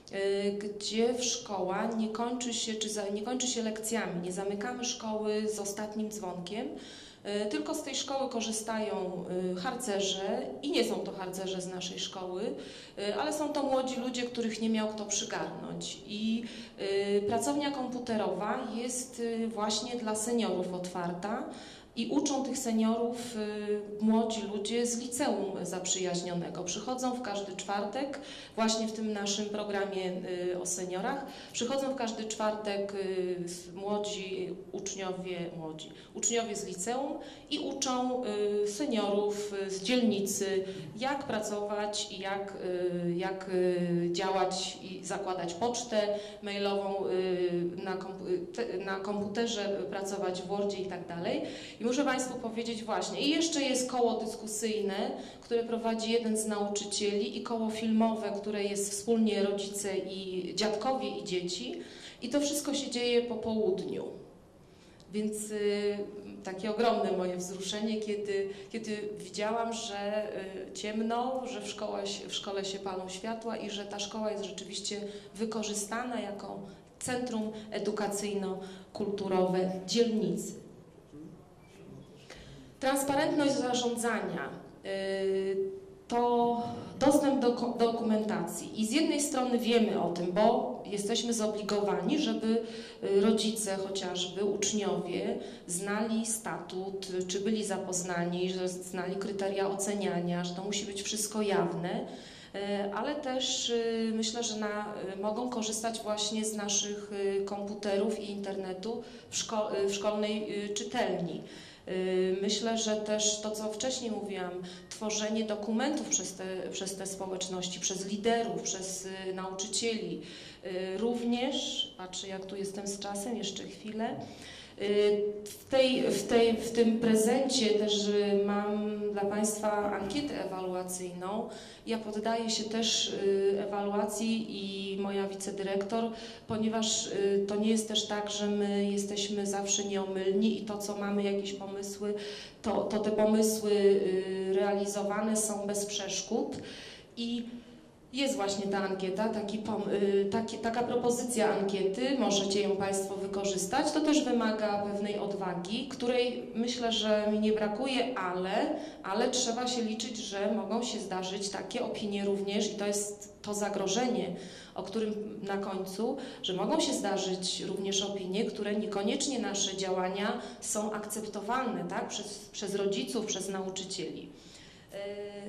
gdzie w szkoła nie kończy się, czy za, nie kończy się lekcjami, nie zamykamy szkoły z ostatnim dzwonkiem, tylko z tej szkoły korzystają harcerze i nie są to harcerze z naszej szkoły, ale są to młodzi ludzie, których nie miał kto przygarnąć. I pracownia komputerowa jest właśnie dla seniorów otwarta i uczą tych seniorów y, młodzi ludzie z liceum zaprzyjaźnionego. Przychodzą w każdy czwartek, właśnie w tym naszym programie y, o seniorach, przychodzą w każdy czwartek y, młodzi uczniowie, młodzi uczniowie z liceum i uczą y, seniorów y, z dzielnicy, jak pracować i jak, y, jak y, działać i zakładać pocztę mailową, y, na, komp- na komputerze, pracować w Wordzie i tak dalej. I muszę Państwu powiedzieć właśnie, i jeszcze jest koło dyskusyjne, które prowadzi jeden z nauczycieli i koło filmowe, które jest wspólnie rodzice i dziadkowie i dzieci i to wszystko się dzieje po południu. Więc y, takie ogromne moje wzruszenie, kiedy, kiedy widziałam, że y, ciemno, że w szkole, w szkole się palą światła i że ta szkoła jest rzeczywiście wykorzystana jako centrum edukacyjno-kulturowe dzielnicy. Transparentność zarządzania to dostęp do dokumentacji i z jednej strony wiemy o tym, bo jesteśmy zobligowani, żeby rodzice, chociażby uczniowie znali statut, czy byli zapoznani, że znali kryteria oceniania, że to musi być wszystko jawne, ale też myślę, że na, mogą korzystać właśnie z naszych komputerów i internetu w, szko w szkolnej czytelni. Myślę, że też to, co wcześniej mówiłam, tworzenie dokumentów przez te, przez te społeczności, przez liderów, przez nauczycieli. Również, patrzę jak tu jestem z czasem, jeszcze chwilę. W, tej, w, tej, w tym prezencie też mam dla Państwa ankietę ewaluacyjną. Ja poddaję się też ewaluacji i moja wicedyrektor, ponieważ to nie jest też tak, że my jesteśmy zawsze nieomylni i to, co mamy jakieś pomysły, to, to te pomysły realizowane są bez przeszkód. I jest właśnie ta ankieta, taki taki, taka propozycja ankiety, możecie ją Państwo wykorzystać. To też wymaga pewnej odwagi, której myślę, że mi nie brakuje, ale, ale trzeba się liczyć, że mogą się zdarzyć takie opinie również i to jest to zagrożenie, o którym na końcu, że mogą się zdarzyć również opinie, które niekoniecznie nasze działania są akceptowalne, tak, przez, przez rodziców, przez nauczycieli. Yy,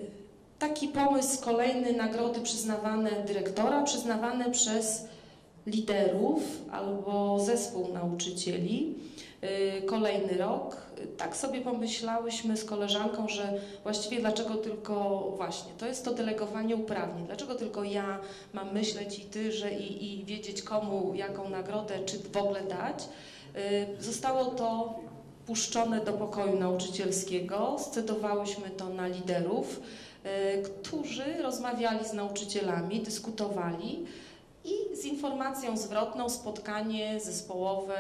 Taki pomysł, kolejny, nagrody przyznawane dyrektora, przyznawane przez liderów albo zespół nauczycieli. Kolejny rok. Tak sobie pomyślałyśmy z koleżanką, że właściwie dlaczego tylko właśnie, to jest to delegowanie uprawnień. Dlaczego tylko ja mam myśleć i ty, że i, i wiedzieć komu jaką nagrodę, czy w ogóle dać. Zostało to puszczone do pokoju nauczycielskiego, scedowałyśmy to na liderów, którzy rozmawiali z nauczycielami, dyskutowali i z informacją zwrotną spotkanie zespołowe,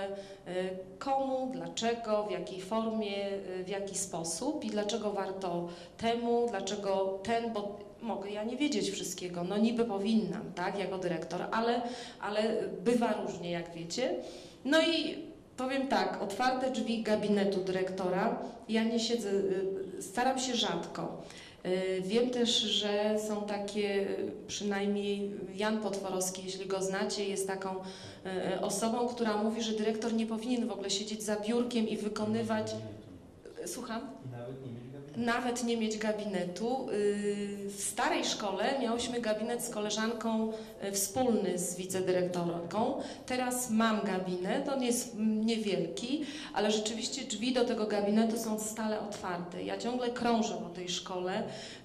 komu, dlaczego, w jakiej formie, w jaki sposób i dlaczego warto temu, dlaczego ten, bo mogę ja nie wiedzieć wszystkiego, no niby powinnam, tak, jako dyrektor, ale, ale bywa różnie, jak wiecie. No i powiem tak, otwarte drzwi gabinetu dyrektora, ja nie siedzę, staram się rzadko. Wiem też, że są takie, przynajmniej Jan Potworowski, jeśli go znacie, jest taką osobą, która mówi, że dyrektor nie powinien w ogóle siedzieć za biurkiem i wykonywać... Słucham? Nawet nie mieć gabinetu. W starej szkole miałyśmy gabinet z koleżanką wspólny z wicedyrektorką. Teraz mam gabinet, on jest niewielki, ale rzeczywiście drzwi do tego gabinetu są stale otwarte. Ja ciągle krążę po tej szkole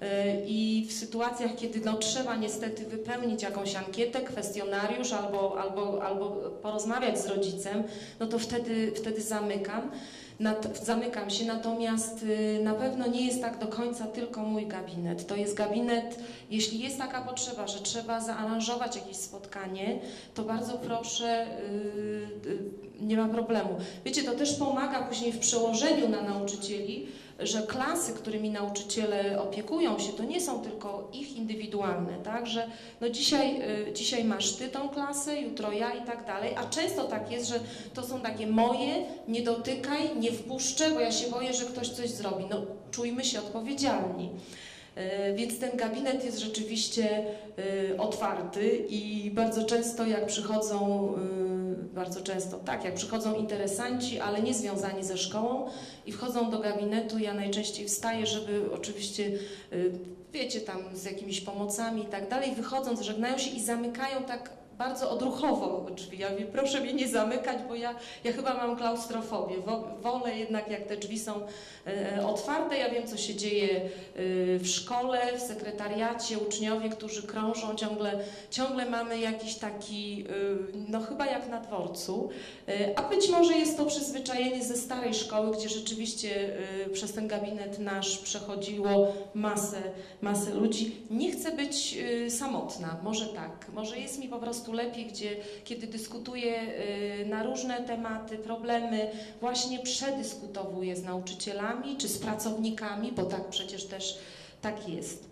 i w sytuacjach, kiedy no, trzeba niestety wypełnić jakąś ankietę, kwestionariusz albo, albo, albo porozmawiać z rodzicem, no to wtedy, wtedy zamykam. Nad, zamykam się, natomiast y, na pewno nie jest tak do końca tylko mój gabinet. To jest gabinet, jeśli jest taka potrzeba, że trzeba zaaranżować jakieś spotkanie, to bardzo proszę, y, y, nie ma problemu. Wiecie, to też pomaga później w przełożeniu na nauczycieli, że klasy, którymi nauczyciele opiekują się, to nie są tylko ich indywidualne, tak, że no dzisiaj, y, dzisiaj masz ty tą klasę, jutro ja i tak dalej, a często tak jest, że to są takie moje, nie dotykaj, nie wpuszczę, bo ja się boję, że ktoś coś zrobi. No czujmy się odpowiedzialni. Y, więc ten gabinet jest rzeczywiście y, otwarty i bardzo często jak przychodzą y, bardzo często, tak, jak przychodzą interesanci, ale nie związani ze szkołą i wchodzą do gabinetu, ja najczęściej wstaję, żeby oczywiście, wiecie, tam z jakimiś pomocami i tak dalej, wychodząc, żegnają się i zamykają tak bardzo odruchowo drzwi. Ja mówię, proszę mnie nie zamykać, bo ja, ja chyba mam klaustrofobię. Wolę jednak, jak te drzwi są e, otwarte. Ja wiem, co się dzieje e, w szkole, w sekretariacie, uczniowie, którzy krążą, ciągle, ciągle mamy jakiś taki, e, no chyba jak na dworcu. E, a być może jest to przyzwyczajenie ze starej szkoły, gdzie rzeczywiście e, przez ten gabinet nasz przechodziło masę, masę ludzi. Nie chcę być e, samotna, może tak, może jest mi po prostu lepiej, gdzie, kiedy dyskutuję y, na różne tematy, problemy, właśnie przedyskutowuję z nauczycielami czy z pracownikami, bo tak przecież też tak jest.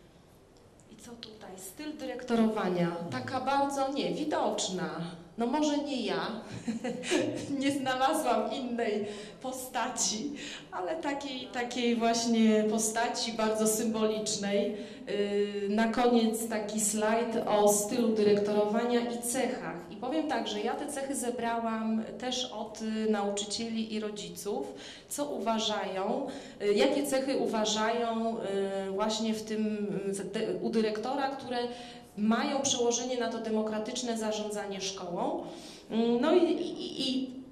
I co tutaj? Styl dyrektorowania, taka bardzo nie, widoczna. No może nie ja, nie znalazłam innej postaci, ale takiej, takiej właśnie postaci bardzo symbolicznej. Na koniec taki slajd o stylu dyrektorowania i cechach. I powiem tak, że ja te cechy zebrałam też od nauczycieli i rodziców, co uważają, jakie cechy uważają właśnie w tym u dyrektora, które mają przełożenie na to demokratyczne zarządzanie szkołą. No i, i, i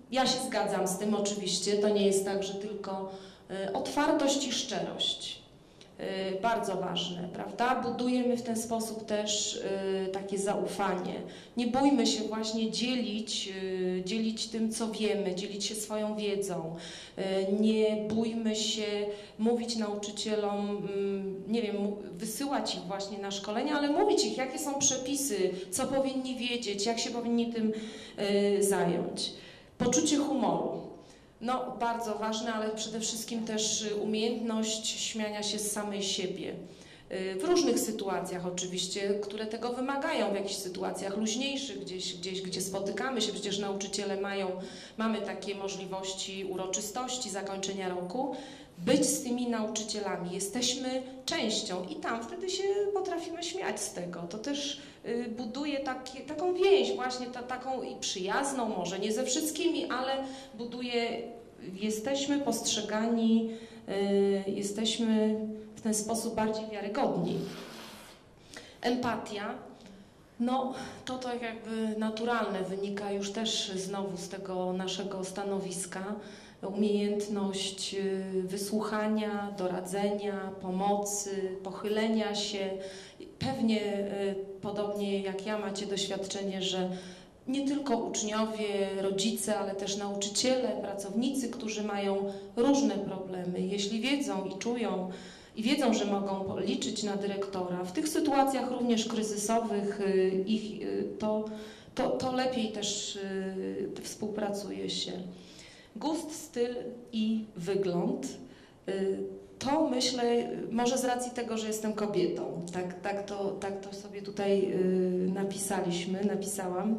Ja się zgadzam z tym oczywiście, to nie jest tak, że tylko y, otwartość i szczerość. Y, bardzo ważne, prawda? Budujemy w ten sposób też y, takie zaufanie. Nie bójmy się właśnie dzielić, y, dzielić tym, co wiemy, dzielić się swoją wiedzą. Y, nie bójmy się mówić nauczycielom, y, nie wiem, wysyłać ich właśnie na szkolenia, ale mówić ich, jakie są przepisy, co powinni wiedzieć, jak się powinni tym y, zająć. Poczucie humoru. No, bardzo ważne, ale przede wszystkim też umiejętność śmiania się z samej siebie. W różnych sytuacjach oczywiście, które tego wymagają, w jakichś sytuacjach luźniejszych, gdzieś, gdzieś gdzie spotykamy się, przecież nauczyciele mają, mamy takie możliwości uroczystości, zakończenia roku, być z tymi nauczycielami, jesteśmy częścią i tam wtedy się potrafimy śmiać z tego. To też y, buduje takie, taką więź właśnie, ta, taką i przyjazną, może nie ze wszystkimi, ale buduje, jesteśmy postrzegani, y, jesteśmy w ten sposób bardziej wiarygodni. Empatia, no to to jakby naturalne, wynika już też znowu z tego naszego stanowiska, umiejętność wysłuchania, doradzenia, pomocy, pochylenia się. Pewnie podobnie jak ja macie doświadczenie, że nie tylko uczniowie, rodzice, ale też nauczyciele, pracownicy, którzy mają różne problemy, jeśli wiedzą i czują i wiedzą, że mogą liczyć na dyrektora, w tych sytuacjach również kryzysowych ich, to, to, to lepiej też współpracuje się. Gust, styl i wygląd, to myślę, może z racji tego, że jestem kobietą, tak, tak, to, tak to sobie tutaj napisaliśmy, napisałam,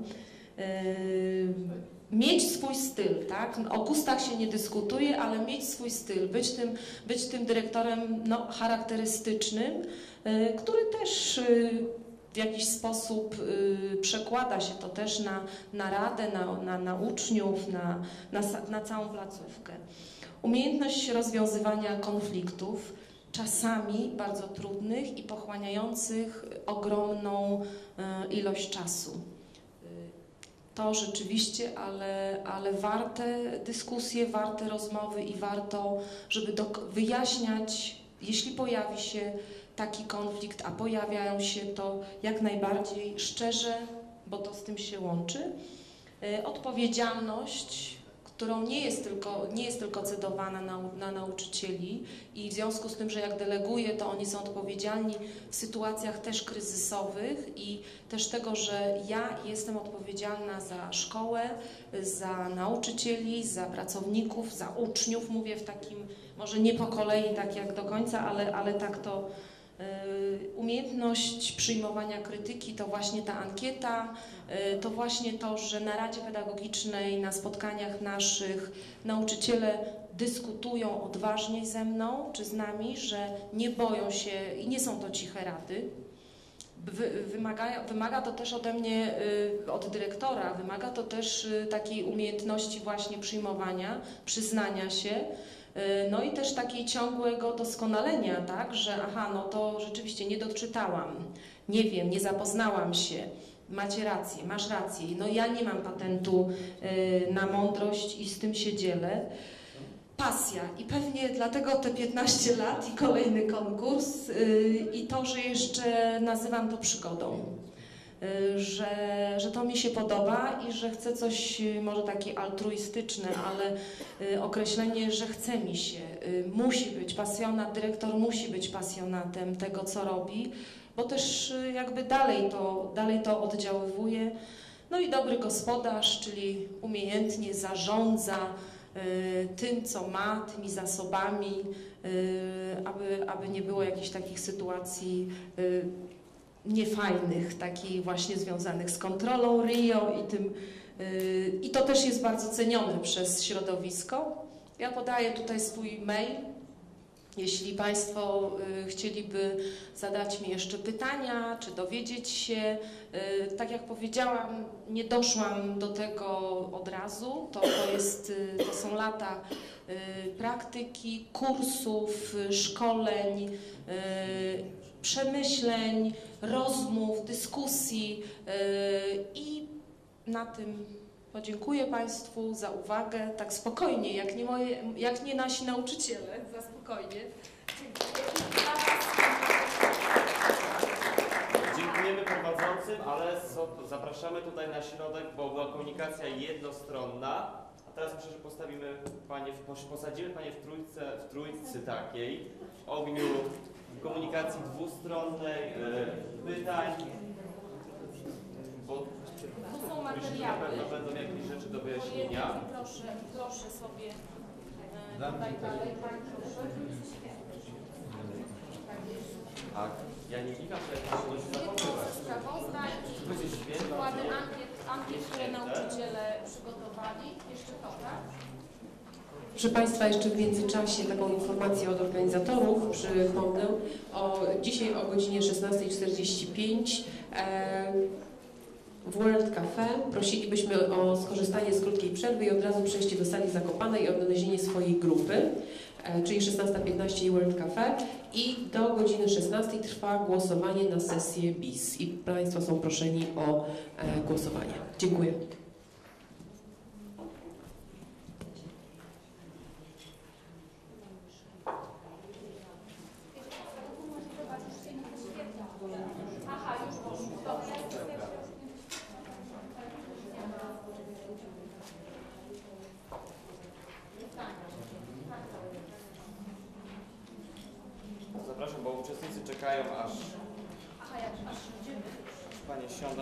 mieć swój styl, tak? O gustach się nie dyskutuje, ale mieć swój styl, być tym, być tym dyrektorem no, charakterystycznym, który też w jakiś sposób y, przekłada się to też na, na radę, na, na, na uczniów, na, na, na całą placówkę. Umiejętność rozwiązywania konfliktów, czasami bardzo trudnych i pochłaniających ogromną y, ilość czasu. Y, to rzeczywiście, ale, ale warte dyskusje, warte rozmowy i warto, żeby do, wyjaśniać, jeśli pojawi się taki konflikt, a pojawiają się, to jak najbardziej szczerze, bo to z tym się łączy. Odpowiedzialność, którą nie jest tylko, nie jest tylko cedowana na, na nauczycieli i w związku z tym, że jak deleguję, to oni są odpowiedzialni w sytuacjach też kryzysowych i też tego, że ja jestem odpowiedzialna za szkołę, za nauczycieli, za pracowników, za uczniów, mówię w takim, może nie po kolei tak jak do końca, ale, ale tak to umiejętność przyjmowania krytyki, to właśnie ta ankieta, to właśnie to, że na Radzie Pedagogicznej, na spotkaniach naszych nauczyciele dyskutują odważniej ze mną czy z nami, że nie boją się i nie są to ciche rady. Wymaga, wymaga to też ode mnie, od dyrektora, wymaga to też takiej umiejętności właśnie przyjmowania, przyznania się, no i też takiej ciągłego doskonalenia, tak, że aha, no to rzeczywiście nie doczytałam, nie wiem, nie zapoznałam się, macie rację, masz rację, no ja nie mam patentu y, na mądrość i z tym się dzielę. Pasja i pewnie dlatego te piętnaście lat i kolejny konkurs y, i to, że jeszcze nazywam to przygodą. Że, że to mi się podoba i że chcę coś może takie altruistyczne, ale y, określenie, że chce mi się, y, musi być pasjonat, dyrektor musi być pasjonatem tego, co robi, bo też y, jakby dalej to, dalej to oddziaływuje. No i dobry gospodarz, czyli umiejętnie zarządza y, tym, co ma, tymi zasobami, y, aby, aby nie było jakichś takich sytuacji y, niefajnych, takich właśnie związanych z kontrolą R I O i tym, yy, i to też jest bardzo cenione przez środowisko. Ja podaję tutaj swój mail, jeśli Państwo yy, chcieliby zadać mi jeszcze pytania, czy dowiedzieć się. Yy, tak jak powiedziałam, nie doszłam do tego od razu, to, to, jest, yy, to są lata yy, praktyki, kursów, szkoleń, yy, przemyśleń, rozmów, dyskusji yy, i na tym Podziękuję Państwu za uwagę, tak spokojnie, jak nie, moje, jak nie nasi nauczyciele, za spokojnie. Dziękuję. Dziękujemy prowadzącym, ale so, zapraszamy tutaj na środek, bo była komunikacja jednostronna. A teraz myślę, że postawimy Panie, posadzimy Panie w trójce, w trójcy takiej, w ogniu komunikacji dwustronnej, yy, pytań. Bo To są materiały. Na pewno będą jakieś rzeczy do wyjaśnienia. Proszę, proszę sobie e, tutaj dalej, Pani proszę. A ja nie wnikam, że jak to się zachowywać. Sprawozdań i przykłady ankiet, ankiet, które nauczyciele przygotowali. Jeszcze to, tak? Proszę Państwa, jeszcze w międzyczasie taką informację od organizatorów przypomnę. O, dzisiaj o godzinie szesnastej czterdzieści pięć e, w World Cafe prosilibyśmy o skorzystanie z krótkiej przerwy i od razu przejście do sali Zakopanej i odnalezienie swojej grupy, e, czyli szesnasta piętnaście i World Cafe, i do godziny szesnastej trwa głosowanie na sesję B I S i Państwo są proszeni o e, głosowanie. Dziękuję. Aha, już poszło. Dobrze. Zapraszam, bo uczestnicy czekają aż, Aha, jak aż idziemy. aż Panie siądą.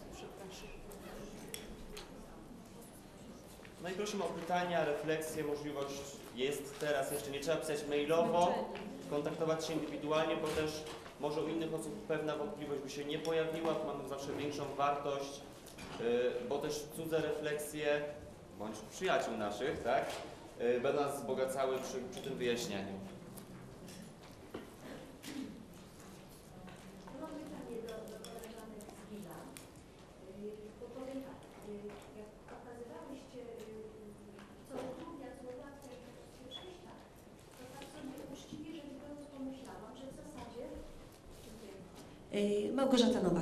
No i prosimy o pytania, refleksje, możliwość jest teraz, jeszcze nie trzeba pisać mailowo, kontaktować się indywidualnie, bo też może u innych osób pewna wątpliwość by się nie pojawiła, to mamy zawsze większą wartość, bo też cudze refleksje, bądź przyjaciół naszych, tak, będą nas wzbogacały przy, przy tym wyjaśnianiu. Małgorzata Nowak.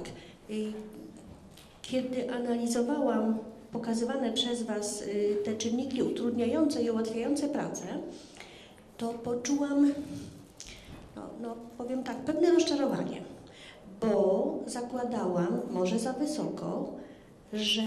Kiedy analizowałam pokazywane przez Was te czynniki utrudniające i ułatwiające pracę, to poczułam, no, no powiem tak, pewne rozczarowanie, bo zakładałam, może za wysoko, że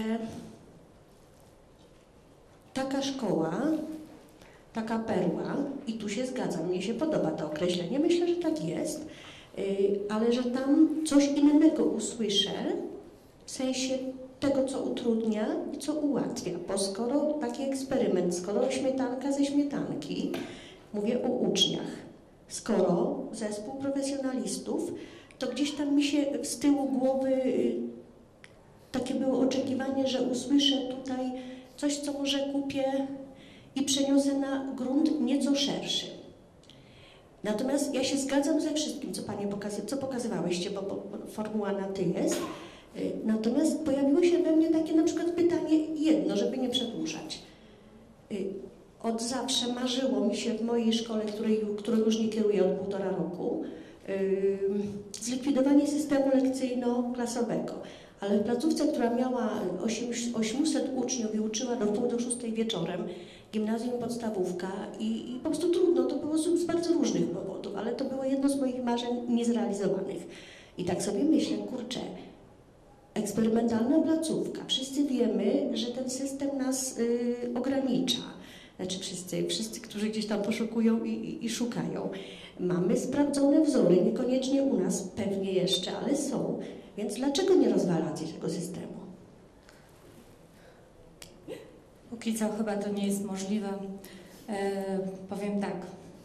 taka szkoła, taka perła, i tu się zgadzam, mnie się podoba to określenie, myślę, że tak jest, ale że tam coś innego usłyszę, w sensie tego, co utrudnia i co ułatwia, bo skoro taki eksperyment, skoro śmietanka ze śmietanki, mówię o uczniach, skoro zespół profesjonalistów, to gdzieś tam mi się z tyłu głowy takie było oczekiwanie, że usłyszę tutaj coś, co może kupię i przeniosę na grunt nieco szerszy. Natomiast ja się zgadzam ze wszystkim, co Panie pokazy co pokazywałyście, bo, bo formuła na Ty jest. Natomiast pojawiło się we mnie takie na przykład pytanie jedno, żeby nie przedłużać. Od zawsze marzyło mi się w mojej szkole, której, którą już nie kieruję od półtora roku, zlikwidowanie systemu lekcyjno-klasowego. Ale w placówce, która miała osiemset uczniów i uczyła do pół do szóstej wieczorem, gimnazjum, podstawówka i, i po prostu trudno, to było z bardzo różnych powodów, ale to było jedno z moich marzeń niezrealizowanych. I tak sobie myślę, kurczę, eksperymentalna placówka, wszyscy wiemy, że ten system nas y, ogranicza. Znaczy wszyscy, wszyscy, którzy gdzieś tam poszukują i, i, i szukają. Mamy sprawdzone wzory, niekoniecznie u nas pewnie jeszcze, ale są. Więc dlaczego nie rozwalać tego systemu? Póki co chyba to nie jest możliwe. E, powiem tak.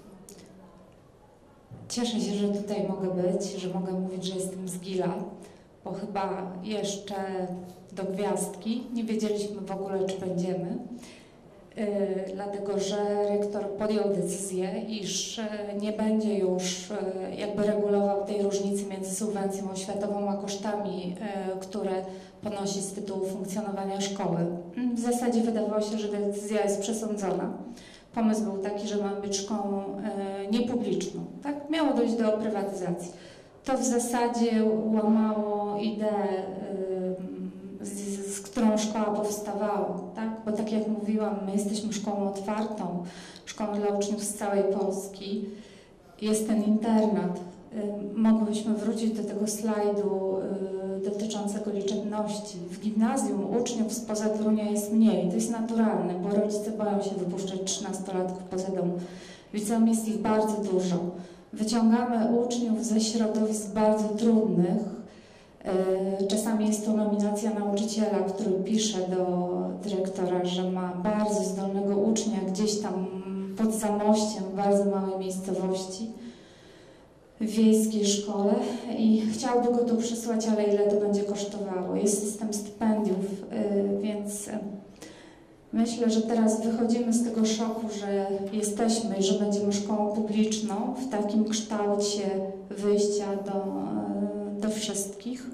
Cieszę się, że tutaj mogę być, że mogę mówić, że jestem z Gila, bo chyba jeszcze do gwiazdki nie wiedzieliśmy w ogóle, czy będziemy. E, dlatego, że rektor podjął decyzję, iż nie będzie już e, jakby regulował tej różnicy między subwencją oświatową a kosztami, e, które ponosi z tytułu funkcjonowania szkoły. W zasadzie wydawało się, że decyzja jest przesądzona. Pomysł był taki, że ma być szkołą e, niepubliczną. Tak? Miało dojść do prywatyzacji. To w zasadzie łamało ideę e, z, z którą szkoła powstawała, tak? Bo tak jak mówiłam, my jesteśmy szkołą otwartą, szkołą dla uczniów z całej Polski. Jest ten internat. Mogłybyśmy wrócić do tego slajdu dotyczącego liczebności. W gimnazjum uczniów spoza Torunia jest mniej, to jest naturalne, bo rodzice boją się wypuszczać trzynastolatków poza dom. W liceum jest ich bardzo dużo. Wyciągamy uczniów ze środowisk bardzo trudnych. Czasami jest to nominacja nauczyciela, który pisze do dyrektora, że ma bardzo zdolnego ucznia gdzieś tam pod Zamościem, w bardzo małej miejscowości, w wiejskiej szkole i chciałby go tu przysłać, ale ile to będzie kosztowało. Jest system stypendiów, więc myślę, że teraz wychodzimy z tego szoku, że jesteśmy i że będziemy szkołą publiczną w takim kształcie wyjścia do, do wszystkich.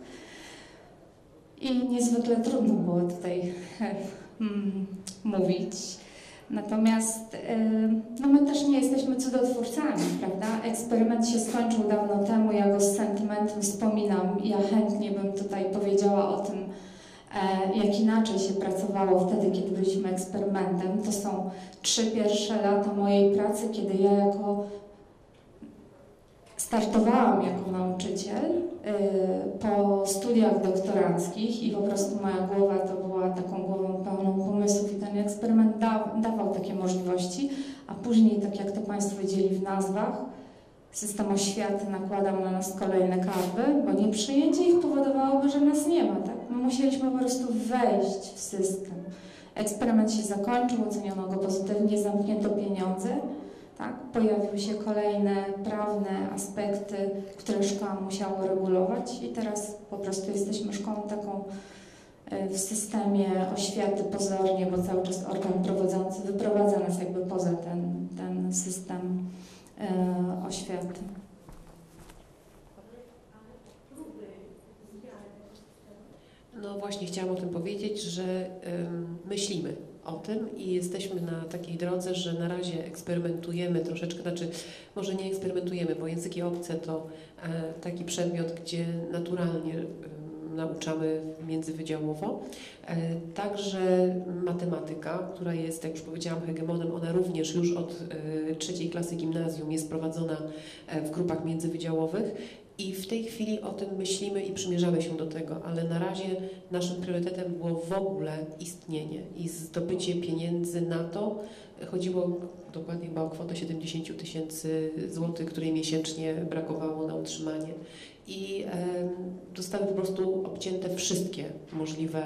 I niezwykle trudno było tutaj hmm, mówić. Natomiast no my też nie jesteśmy cudotwórcami, prawda? Eksperyment się skończył dawno temu, ja go z sentymentem wspominam. Ja chętnie bym tutaj powiedziała o tym, jak inaczej się pracowało wtedy, kiedy byliśmy eksperymentem. To są trzy pierwsze lata mojej pracy, kiedy ja jako startowałam jako nauczyciel po studiach doktoranckich i po prostu moja głowa to była taką głową pełną pomysłów i ten eksperyment da, dawał takie możliwości, a później, tak jak to Państwo widzieli w nazwach, system oświaty nakładał na nas kolejne karby, bo nieprzyjęcie ich powodowałoby, że nas nie ma. Tak? My musieliśmy po prostu wejść w system. Eksperyment się zakończył, oceniono go pozytywnie, zamknięto pieniądze. Tak? Pojawiły się kolejne prawne aspekty, które szkoła musiała regulować i teraz po prostu jesteśmy szkołą taką w systemie oświaty pozornie, bo cały czas organ prowadzący wyprowadza nas jakby poza ten, ten system e, oświaty. No właśnie chciałam o tym powiedzieć, że ym, myślimy o tym i jesteśmy na takiej drodze, że na razie eksperymentujemy troszeczkę, znaczy może nie eksperymentujemy, bo języki obce to e, taki przedmiot, gdzie naturalnie e, nauczamy międzywydziałowo. E, także matematyka, która jest, jak już powiedziałam, hegemonem, ona również już od e, trzeciej klasy gimnazjum jest prowadzona e, w grupach międzywydziałowych. I w tej chwili o tym myślimy i przymierzamy się do tego, ale na razie naszym priorytetem było w ogóle istnienie i zdobycie pieniędzy na to. Chodziło dokładnie chyba o kwotę siedemdziesiąt tysięcy złotych, której miesięcznie brakowało na utrzymanie. I e, zostały po prostu obcięte wszystkie możliwe,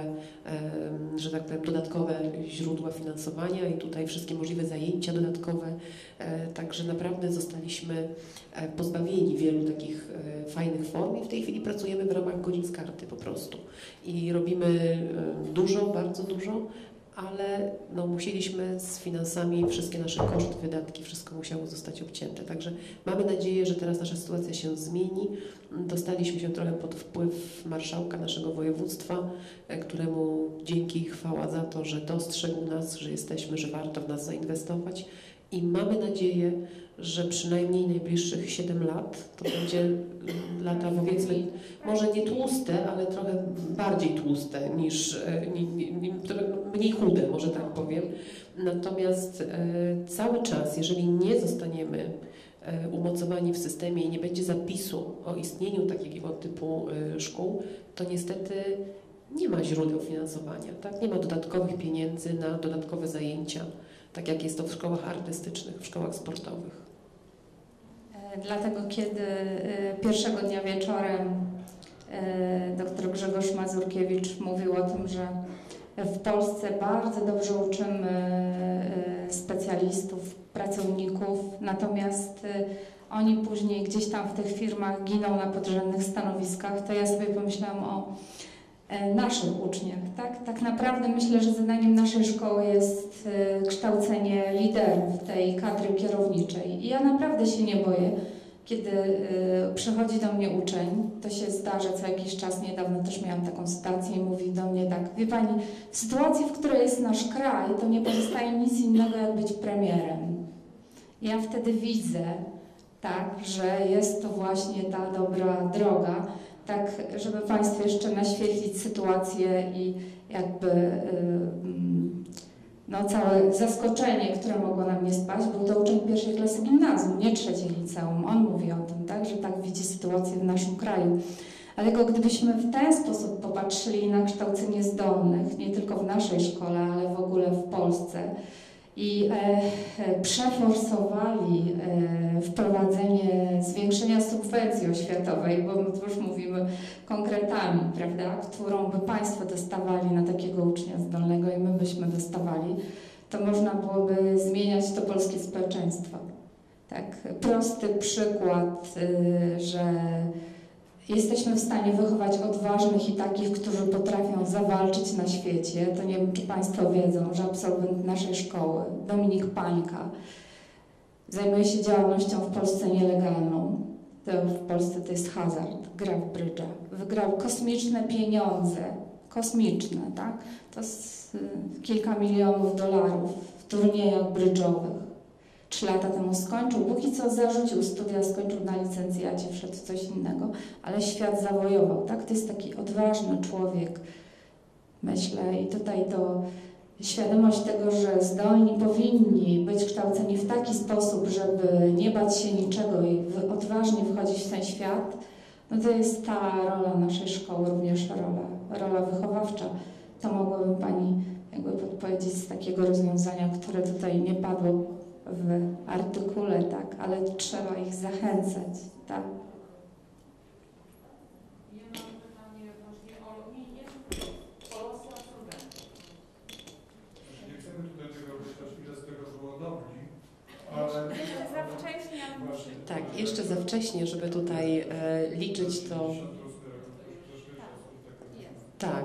e, że tak powiem, dodatkowe źródła finansowania i tutaj wszystkie możliwe zajęcia dodatkowe. E, także naprawdę zostaliśmy e, pozbawieni wielu takich e, fajnych form i w tej chwili pracujemy w ramach godzin z karty po prostu. I robimy e, dużo, bardzo dużo, ale no, musieliśmy z finansami wszystkie nasze koszty, wydatki, wszystko musiało zostać obcięte. Także mamy nadzieję, że teraz nasza sytuacja się zmieni. Dostaliśmy się trochę pod wpływ marszałka naszego województwa, któremu dzięki i chwała za to, że dostrzegł nas, że jesteśmy, że warto w nas zainwestować. I mamy nadzieję, że przynajmniej najbliższych siedem lat to będzie lata, powiedzmy, może nie tłuste, ale trochę bardziej tłuste niż, nie, nie, mniej chude, może tak powiem. Natomiast e, cały czas, jeżeli nie zostaniemy e, umocowani w systemie i nie będzie zapisu o istnieniu takiego typu e, szkół, to niestety nie ma źródeł finansowania, tak? Nie ma dodatkowych pieniędzy na dodatkowe zajęcia, tak jak jest to w szkołach artystycznych, w szkołach sportowych. Dlatego, kiedy pierwszego dnia wieczorem dr Grzegorz Mazurkiewicz mówił o tym, że w Polsce bardzo dobrze uczymy specjalistów, pracowników, natomiast oni później gdzieś tam w tych firmach giną na podrzędnych stanowiskach, to ja sobie pomyślałam o naszych uczniach. Tak? Tak naprawdę myślę, że zadaniem naszej szkoły jest kształcenie liderów tej kadry kierowniczej. I ja naprawdę się nie boję, kiedy przychodzi do mnie uczeń, to się zdarza co jakiś czas, niedawno też miałam taką sytuację i mówi do mnie tak: wie Pani, w sytuacji, w której jest nasz kraj, to nie pozostaje nic innego, jak być premierem. Ja wtedy widzę, tak, że jest to właśnie ta dobra droga. tak żeby Państwu jeszcze naświetlić sytuację i jakby no, całe zaskoczenie, które mogło na mnie spaść. Był to uczeń pierwszej klasy gimnazjum, nie trzeciej liceum. On mówi o tym, tak, że tak widzi sytuację w naszym kraju. Ale gdybyśmy w ten sposób popatrzyli na kształcenie zdolnych, nie tylko w naszej szkole, ale w ogóle w Polsce i e, przeforsowali e, wprowadzenie zwiększenia subwencji oświatowej, bo my tu już mówimy konkretami, prawda, którą by Państwo dostawali na takiego ucznia zdolnego i my byśmy dostawali, to można byłoby zmieniać to polskie społeczeństwo. Tak, prosty przykład, y, że jesteśmy w stanie wychować odważnych i takich, którzy potrafią zawalczyć na świecie. To nie wiem, czy Państwo wiedzą, że absolwent naszej szkoły, Dominik Pańka, zajmuje się działalnością w Polsce nielegalną. To w Polsce to jest hazard, gra w brydża. Wygrał kosmiczne pieniądze, kosmiczne, tak? To jest y, kilka milionów dolarów w turniejach brydżowych. Trzy lata temu skończył, póki co zarzucił studia, skończył na licencjacie, wszedł w coś innego, ale świat zawojował, tak? To jest taki odważny człowiek, myślę, i tutaj to świadomość tego, że zdolni powinni być kształceni w taki sposób, żeby nie bać się niczego i odważnie wchodzić w ten świat, no to jest ta rola naszej szkoły, również rola, rola wychowawcza. To mogłaby Pani jakby podpowiedzieć z takiego rozwiązania, które tutaj nie padło w artykule, tak, ale trzeba ich zachęcać, tak. Ja mam pytanie właśnie o losy absolwentów. Nie chcemy tutaj tego wyświadczyć, ile z tego było dobri, ale... Jeszcze za wcześnie. Tak, jeszcze za wcześnie, żeby tutaj e, liczyć to... Tak.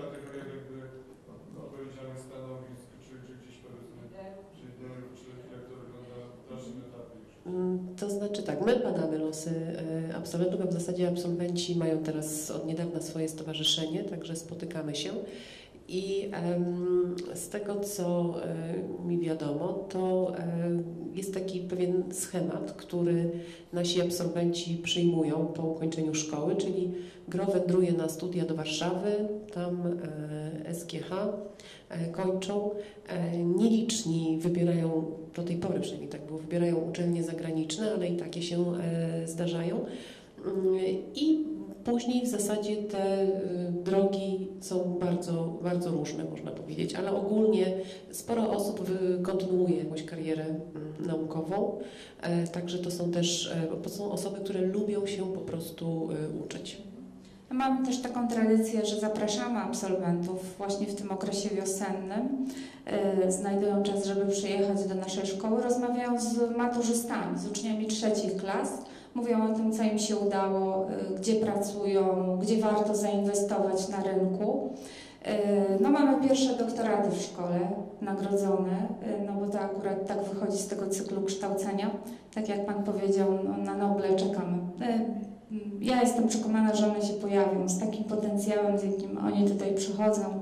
To znaczy tak, my badamy losy absolwentów, a w zasadzie absolwenci mają teraz od niedawna swoje stowarzyszenie, także spotykamy się i um, z tego, co um, mi wiadomo, to um, jest taki pewien schemat, który nasi absolwenci przyjmują po ukończeniu szkoły, czyli gro wędruje na studia do Warszawy, tam e, S G H e, kończą. E, nieliczni wybierają, do tej pory przynajmniej tak było, wybierają uczelnie zagraniczne, ale i takie się e, zdarzają. I później w zasadzie te drogi są bardzo, bardzo różne, można powiedzieć, ale ogólnie sporo osób kontynuuje jakąś karierę naukową, także to są też to są osoby, które lubią się po prostu uczyć. Mamy też taką tradycję, że zapraszamy absolwentów właśnie w tym okresie wiosennym. Znajdują czas, żeby przyjechać do naszej szkoły, rozmawiają z maturzystami, z uczniami trzecich klas. Mówią o tym, co im się udało, gdzie pracują, gdzie warto zainwestować na rynku. No, mamy pierwsze doktoraty w szkole nagrodzone, no bo to akurat tak wychodzi z tego cyklu kształcenia. Tak jak Pan powiedział, no, na Noble czekamy. Ja jestem przekonana, że one się pojawią z takim potencjałem, z jakim oni tutaj przychodzą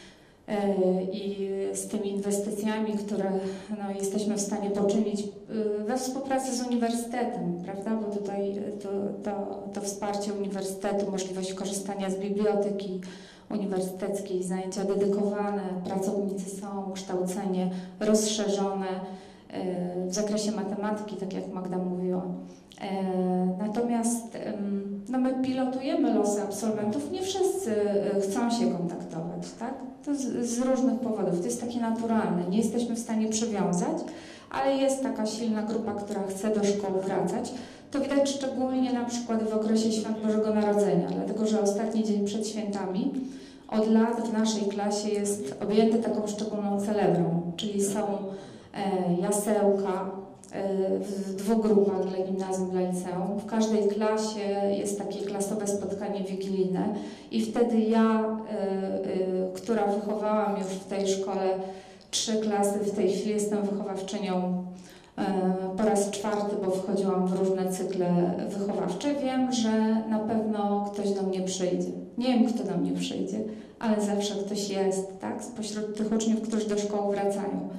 i z tymi inwestycjami, które no, jesteśmy w stanie poczynić we współpracy z uniwersytetem, prawda? Bo tutaj to, to, to wsparcie uniwersytetu, możliwość korzystania z biblioteki uniwersyteckiej, zajęcia dedykowane, pracownicy są, kształcenie rozszerzone w zakresie matematyki, tak jak Magda mówiła. Natomiast no my pilotujemy losy absolwentów, nie wszyscy chcą się kontaktować, tak? To z, z różnych powodów, to jest takie naturalne, nie jesteśmy w stanie przywiązać, ale jest taka silna grupa, która chce do szkoły wracać. To widać szczególnie na przykład w okresie Świąt Bożego Narodzenia, dlatego że ostatni dzień przed świętami od lat w naszej klasie jest objęty taką szczególną celebrą, czyli są e, jasełka, w dwóch grupach dla gimnazjum, dla liceum. W każdej klasie jest takie klasowe spotkanie wigilijne i wtedy ja, y, y, która wychowałam już w tej szkole trzy klasy, w tej chwili jestem wychowawczynią y, po raz czwarty, bo wchodziłam w różne cykle wychowawcze. Wiem, że na pewno ktoś do mnie przyjdzie. Nie wiem, kto do mnie przyjdzie, ale zawsze ktoś jest, tak? Spośród tych uczniów, którzy do szkoły wracają.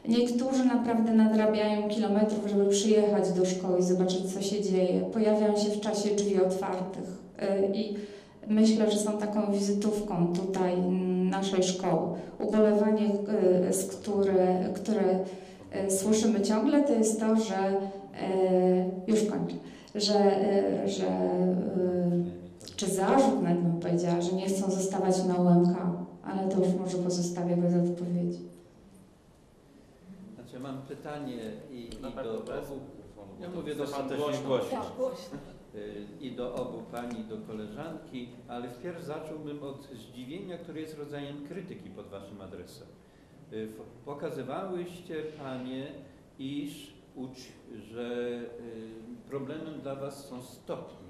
Niektórzy naprawdę nadrabiają kilometrów, żeby przyjechać do szkoły i zobaczyć, co się dzieje. Pojawiają się w czasie drzwi otwartych i myślę, że są taką wizytówką tutaj naszej szkoły. Ubolewanie, z które, które słyszymy ciągle, to jest to, że już kończę, że, że czy zarzut, nawet bym powiedziała, że nie chcą zostawać na U M K, ale to już może pozostawię bez odpowiedzi. Znaczy mam pytanie i, i do obu, ja mówię do Pan też głośno. głośno, i do obu pani, i do koleżanki, ale wpierw zacząłbym od zdziwienia, które jest rodzajem krytyki pod waszym adresem. Pokazywałyście panie, iż ucz, że problemem dla was są stopnie.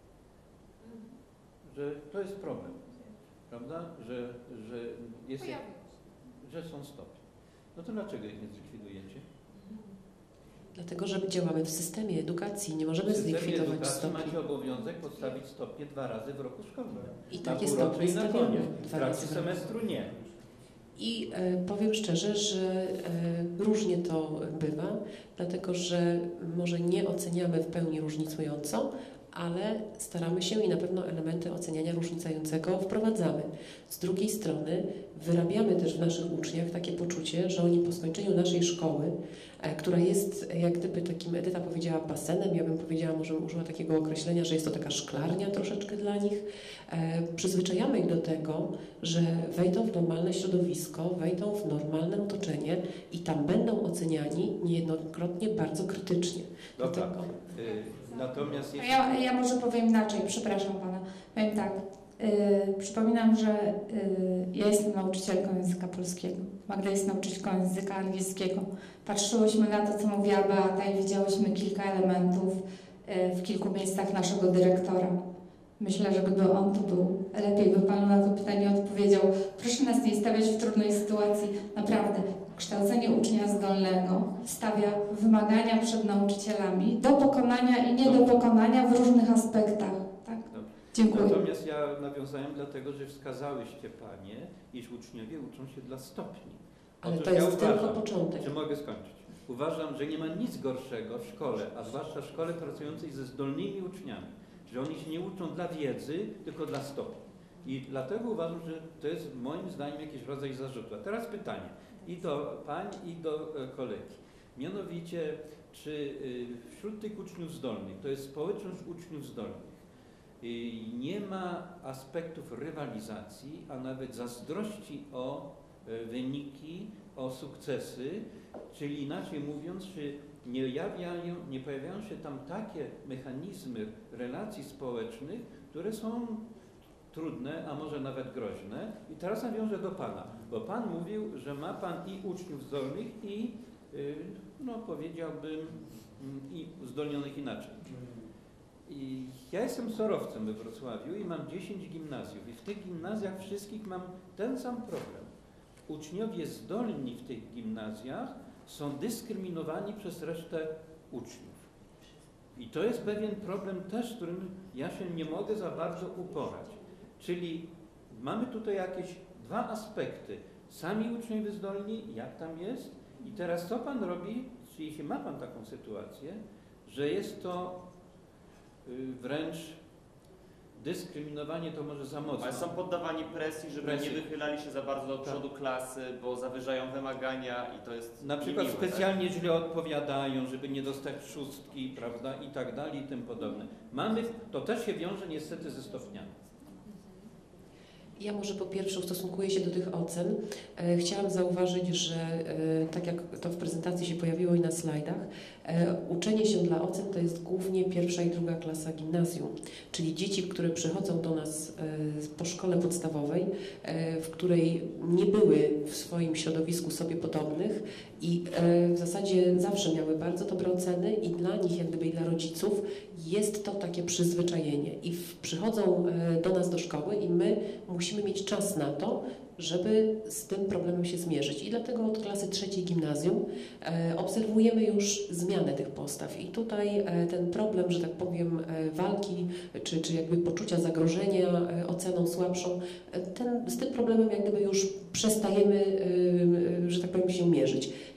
Że to jest problem, prawda? Że, że, jest, że są stopnie. No to dlaczego ich nie zlikwidujecie? Dlatego, że działamy w systemie edukacji, nie możemy w systemie zlikwidować edukacji stopni. macie obowiązek postawić stopnie dwa razy w roku szkolnym. I na takie półrocze stopnie i na stawiamy koniec. W dwa trakcie razy w roku. semestru nie. I e, powiem szczerze, że e, różnie to bywa, dlatego że może nie oceniamy w pełni różnicująco, ale staramy się i na pewno elementy oceniania różnicującego wprowadzamy. Z drugiej strony wyrabiamy też w naszych uczniach takie poczucie, że oni po skończeniu naszej szkoły, e, która jest jak gdyby takim, Edyta powiedziała, basenem, ja bym powiedziała, może użyła takiego określenia, że jest to taka szklarnia troszeczkę dla nich, e, przyzwyczajamy ich do tego, że wejdą w normalne środowisko, wejdą w normalne otoczenie i tam będą oceniani niejednokrotnie bardzo krytycznie. Dobra. Dlatego... Y Natomiast jeśli... ja, ja może powiem inaczej, przepraszam Pana. Powiem tak, yy, przypominam, że yy, ja jestem nauczycielką języka polskiego. Magda jest nauczycielką języka angielskiego. Patrzyłyśmy na to, co mówiła Beata i widziałyśmy kilka elementów yy, w kilku miejscach naszego dyrektora. Myślę, że gdyby on tu był, lepiej by Panu na to pytanie odpowiedział. Proszę nas nie stawiać w trudnej sytuacji. Naprawdę, kształcenie ucznia zdolnego stawia wymagania przed nauczycielami do pokonania i nie do pokonania w różnych aspektach. Tak? Dziękuję. Natomiast ja nawiązałem dlatego, że wskazałyście panie, iż uczniowie uczą się dla stopni. Ale Otóż to jest ja uważam, tylko początek. Czy mogę skończyć? Uważam, że nie ma nic gorszego w szkole, a zwłaszcza w szkole pracującej ze zdolnymi uczniami, że oni się nie uczą dla wiedzy, tylko dla stopni. I dlatego uważam, że to jest moim zdaniem jakiś rodzaj zarzutu. A teraz pytanie i do pań, i do kolegi. Mianowicie, czy wśród tych uczniów zdolnych, to jest społeczność uczniów zdolnych, nie ma aspektów rywalizacji, a nawet zazdrości o wyniki, o sukcesy, czyli inaczej mówiąc, czy nie, jawiają, nie pojawiają się tam takie mechanizmy relacji społecznych, które są trudne, a może nawet groźne. I teraz nawiążę do Pana, bo Pan mówił, że ma Pan i uczniów zdolnych, i yy, no powiedziałbym, yy, i uzdolnionych inaczej. I ja jestem sorowcem we Wrocławiu i mam dziesięć gimnazjów i w tych gimnazjach wszystkich mam ten sam problem. Uczniowie zdolni w tych gimnazjach są dyskryminowani przez resztę uczniów. I to jest pewien problem też, z którym ja się nie mogę za bardzo uporać. Czyli mamy tutaj jakieś dwa aspekty. Sami uczniowie zdolni, jak tam jest, i teraz co Pan robi, jeśli ma Pan taką sytuację, że jest to y, wręcz dyskryminowanie, to może za mocno. Ale są poddawani presji, żeby Presji. nie wychylali się za bardzo do przodu tak. klasy, bo zawyżają wymagania i to jest na przykład niemiłe, specjalnie tak? źle odpowiadają, żeby nie dostać szóstki, prawda, i tak dalej, i tym podobne. Mamy, to też się wiąże niestety ze stopniami. Ja może po pierwsze ustosunkuję się do tych ocen. E, chciałam zauważyć, że e, tak jak to w prezentacji się pojawiło i na slajdach, e, uczenie się dla ocen to jest głównie pierwsza i druga klasa gimnazjum, czyli dzieci, które przychodzą do nas e, po szkole podstawowej, e, w której nie były w swoim środowisku sobie podobnych i e, w zasadzie zawsze miały bardzo dobre oceny i dla nich, jak gdyby i dla rodziców, jest to takie przyzwyczajenie i w, przychodzą e, do nas do szkoły i my musimy mieć czas na to, żeby z tym problemem się zmierzyć. I dlatego od klasy trzeciej gimnazjum e, obserwujemy już zmianę tych postaw. I tutaj e, ten problem, że tak powiem, e, walki, czy, czy jakby poczucia zagrożenia e, oceną słabszą, e, ten, z tym problemem jak gdyby już przestajemy, e, e, że tak powiem, się mierzyć.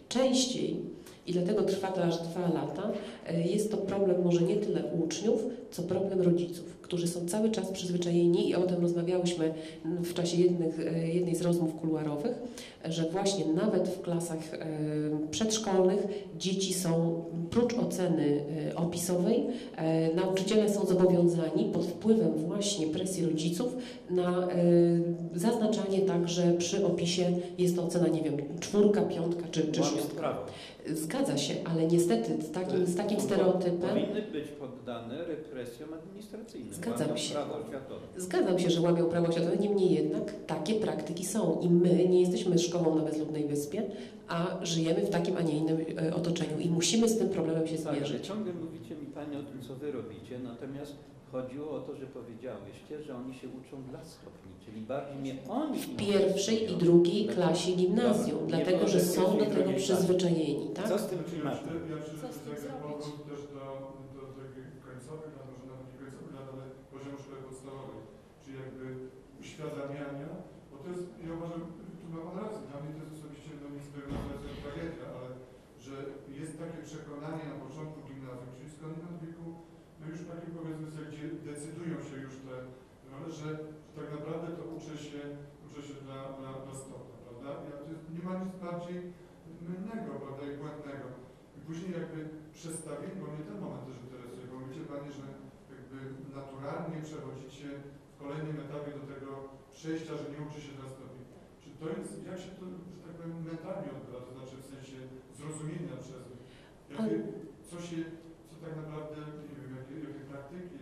Częściej, i dlatego trwa to aż dwa lata, jest to problem może nie tyle uczniów, co problem rodziców, którzy są cały czas przyzwyczajeni i o tym rozmawiałyśmy w czasie jednych, jednej z rozmów kuluarowych, że właśnie nawet w klasach przedszkolnych dzieci są, prócz oceny opisowej, nauczyciele są zobowiązani pod wpływem właśnie presji rodziców na zaznaczanie także przy opisie jest to ocena, nie wiem, czwórka, piątka czy, czy szóstka. Zgadza się, ale niestety z takim, z takim stereotypem... Powinny być poddane represjom administracyjnym. Zgadzam się. Prawo oświatowe. Zgadzam się, że łamią prawo oświatowe, niemniej jednak takie praktyki są i my nie jesteśmy szkołą na bezludnej wyspie, a żyjemy w takim, a nie innym otoczeniu i musimy z tym problemem się zmierzyć. Tak, ciągle mówicie mi Pani o tym, co Wy robicie, natomiast chodziło o to, że powiedziałyście, że oni się uczą dla stopni, czyli bardziej nie oni... W pierwszej i drugiej klasie gimnazjum, Dobra, dlatego, że są do tego przyzwyczajeni, tak? Co z tym klimatem? Ja się powrót też do, do tych końcowych lat, może nawet nie końcowych lat, ale poziomu szkoły podstawowej, czyli jakby uświadamiania, bo to jest, ja uważam, tu ma Pan rację, dla mnie to jest osobiście, no nic pewnego tragedia, ale że jest takie przekonanie na początku gimnazjum, czyli skądinąd wieku, no już takie powiedzmy sobie, gdzie decydują się już te role, że tak naprawdę to uczę się, uczę się dla, dla, dla stopnia, prawda? Ja, to jest, nie ma nic bardziej mylnego, prawda, i błędnego. I później jakby przestawienie, bo mnie ten moment też interesuje, bo mówicie Panie, że jakby naturalnie przechodzicie w kolejnym etapie do tego przejścia, że nie uczy się dla stopni. Czy to jest, jak się to, że tak powiem, mentalnie odbywa, to znaczy w sensie zrozumienia przez nich? Jakie, co się, co tak naprawdę, nie wiem, jakie, jakie praktyki?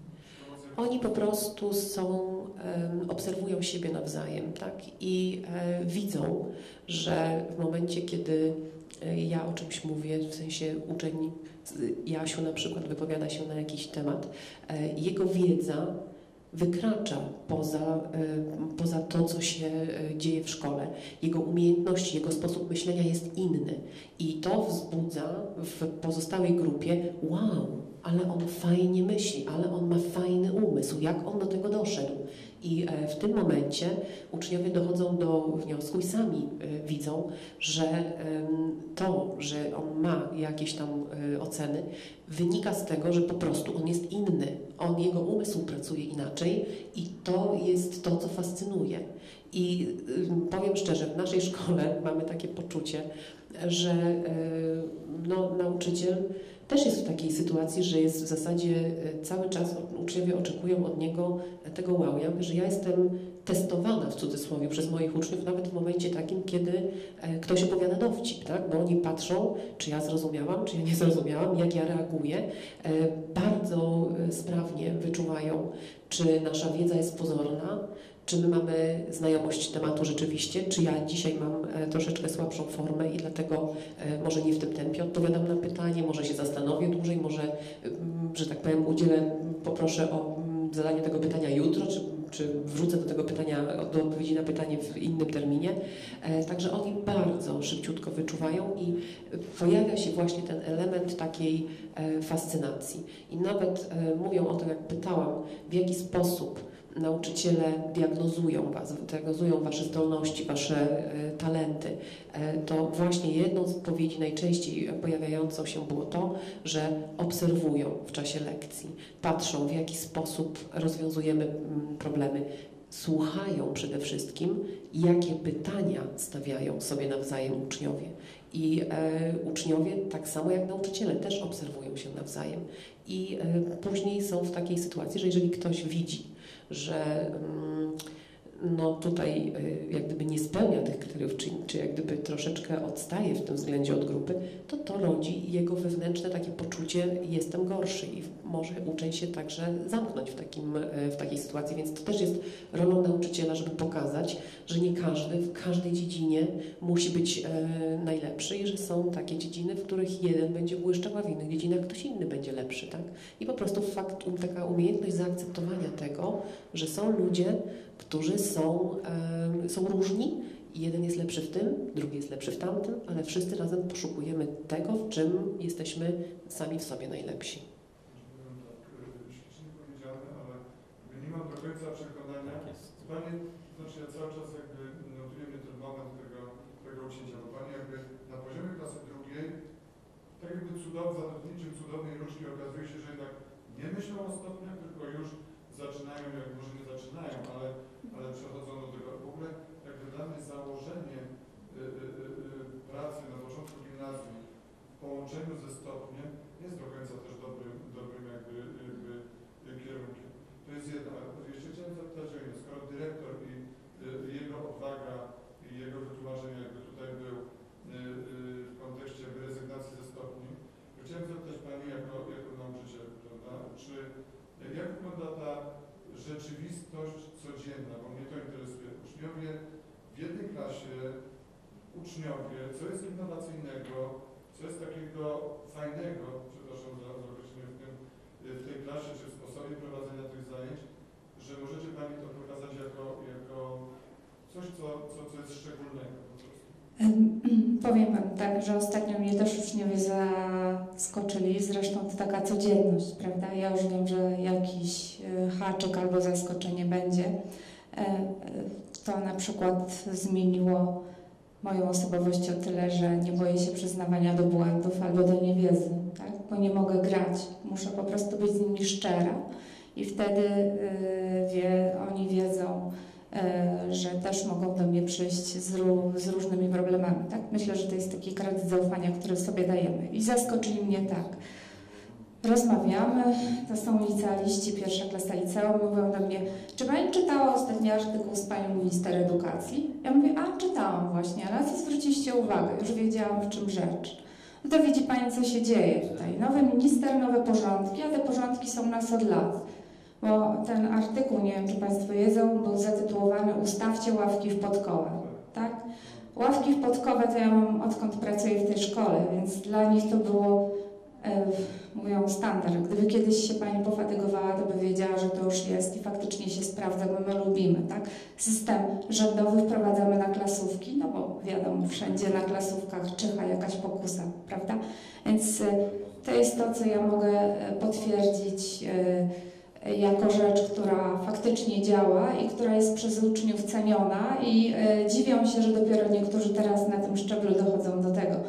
Oni po prostu są, um, obserwują siebie nawzajem, tak? I e, widzą, że w momencie, kiedy e, ja o czymś mówię, w sensie uczeń Jasiu na przykład wypowiada się na jakiś temat, e, jego wiedza wykracza poza, poza to, co się dzieje w szkole. Jego umiejętności, jego sposób myślenia jest inny. I to wzbudza w pozostałej grupie, wow, ale on fajnie myśli, ale on ma fajny umysł, jak on do tego doszedł. I w tym momencie uczniowie dochodzą do wniosku i sami widzą, że to, że on ma jakieś tam oceny, wynika z tego, że po prostu on jest inny. On, jego umysł pracuje inaczej i to jest to, co fascynuje. I powiem szczerze, w naszej szkole mamy takie poczucie, że no, nauczyciel też jest w takiej sytuacji, że jest w zasadzie cały czas uczniowie oczekują od niego tego wow. Ja mówię, że ja jestem testowana w cudzysłowie przez moich uczniów nawet w momencie takim, kiedy ktoś opowiada dowcip, tak? Bo oni patrzą, czy ja zrozumiałam, czy ja nie zrozumiałam, jak ja reaguję. Bardzo sprawnie wyczuwają, czy nasza wiedza jest pozorna, czy my mamy znajomość tematu rzeczywiście, czy ja dzisiaj mam troszeczkę słabszą formę i dlatego może nie w tym tempie odpowiadam na pytanie, może się zastanowię dłużej, może, że tak powiem, udzielę, poproszę o zadanie tego pytania jutro, czy, czy wrócę do tego pytania, do odpowiedzi na pytanie w innym terminie. Także oni bardzo szybciutko wyczuwają i pojawia się właśnie ten element takiej fascynacji. I nawet mówią o tym, jak pytałam, w jaki sposób nauczyciele diagnozują was, diagnozują wasze zdolności, wasze e, talenty, e, to właśnie jedną z odpowiedzi najczęściej pojawiającą się było to, że obserwują w czasie lekcji, patrzą w jaki sposób rozwiązujemy m, problemy, słuchają przede wszystkim, jakie pytania stawiają sobie nawzajem uczniowie. I e, uczniowie, tak samo jak nauczyciele, też obserwują się nawzajem. I e, później są w takiej sytuacji, że jeżeli ktoś widzi, że no tutaj jak gdyby nie spełnia tych kryteriów, czy, czy jak gdyby troszeczkę odstaje w tym względzie od grupy, to to rodzi jego wewnętrzne takie poczucie, jestem gorszy i może uczeń się także zamknąć w, takim, w takiej sytuacji, więc to też jest rolą nauczyciela, żeby pokazać, że nie każdy w każdej dziedzinie musi być e, najlepszy i że są takie dziedziny, w których jeden będzie błyszczał, a w innych dziedzinach ktoś inny będzie lepszy, tak? I po prostu fakt, taka umiejętność zaakceptowania tego, że są ludzie, którzy są, e, są różni i jeden jest lepszy w tym, drugi jest lepszy w tamtym, ale wszyscy razem poszukujemy tego, w czym jesteśmy sami w sobie najlepsi. Ślicznie powiedziane, ale nie mam do końca przekonania. Pani, znaczy ja cały czas jakby notuje mnie ten moment tego, tego ucięcia, bo Pani jakby na poziomie zapewniczym cudownej różki okazuje się, że jednak nie myślą o stopniach, tylko już zaczynają, jak może nie zaczynają, ale, ale przechodzą do tego. W ogóle jakby dla mnie założenie y, y, y, pracy na początku gimnazjum w połączeniu ze stopniem jest do końca też dobrym, dobrym jakby, jakby kierunkiem. To jest jedna. Jeszcze chciałem zapytać o inne. Skoro dyrektor i y, jego odwaga i jego wytłumaczenie jakby tutaj był y, y, w kontekście jakby rezygnacji ze stopni, to chciałem zapytać Pani jako, jako nauczyciel, prawda, czy jak wygląda ta rzeczywistość codzienna, bo mnie to interesuje. Uczniowie w jednej klasie, uczniowie, co jest innowacyjnego, co jest takiego fajnego, przepraszam za określenie w, tym, w tej klasie, czy w sposobie prowadzenia tych zajęć, że możecie Pani to pokazać jako, jako coś, co, co, co jest szczególnego po prostu. Powiem Wam tak, że ostatnio mnie też uczniowie zaskoczyli, zresztą to taka codzienność, prawda? Ja już wiem, że jakiś haczyk albo zaskoczenie będzie. To na przykład zmieniło moją osobowość o tyle, że nie boję się przyznawania do błędów albo do niewiedzy, tak? Bo nie mogę grać, muszę po prostu być z nimi szczera i wtedy yy, wie, oni wiedzą, yy, że też mogą do mnie przyjść z, ró z różnymi problemami, tak? Myślę, że to jest taki kredyt zaufania, który sobie dajemy i zaskoczyli mnie tak. Rozmawiamy, to są licealiści, pierwsza klasa liceum, mówią do mnie, czy Pani czytała ostatni artykuł z Panią Minister Edukacji? Ja mówię, a czytałam właśnie, ale co zwróciliście uwagę, już wiedziałam w czym rzecz. No to widzi Pani, co się dzieje tutaj. Nowy minister, nowe porządki, a te porządki są nas od lat. Bo ten artykuł, nie wiem czy Państwo wiedzą, był zatytułowany Ustawcie ławki w podkołach, tak? Ławki w podkowe to ja mam odkąd pracuję w tej szkole, więc dla nich to było mówią standard. Gdyby kiedyś się Pani pofatygowała, to by wiedziała, że to już jest i faktycznie się sprawdza, bo my lubimy, tak? System rządowy wprowadzamy na klasówki, no bo wiadomo, wszędzie na klasówkach czyha jakaś pokusa, prawda? Więc to jest to, co ja mogę potwierdzić jako rzecz, która faktycznie działa i która jest przez uczniów ceniona i dziwią się, że dopiero niektórzy teraz na tym szczeblu dochodzą do tego,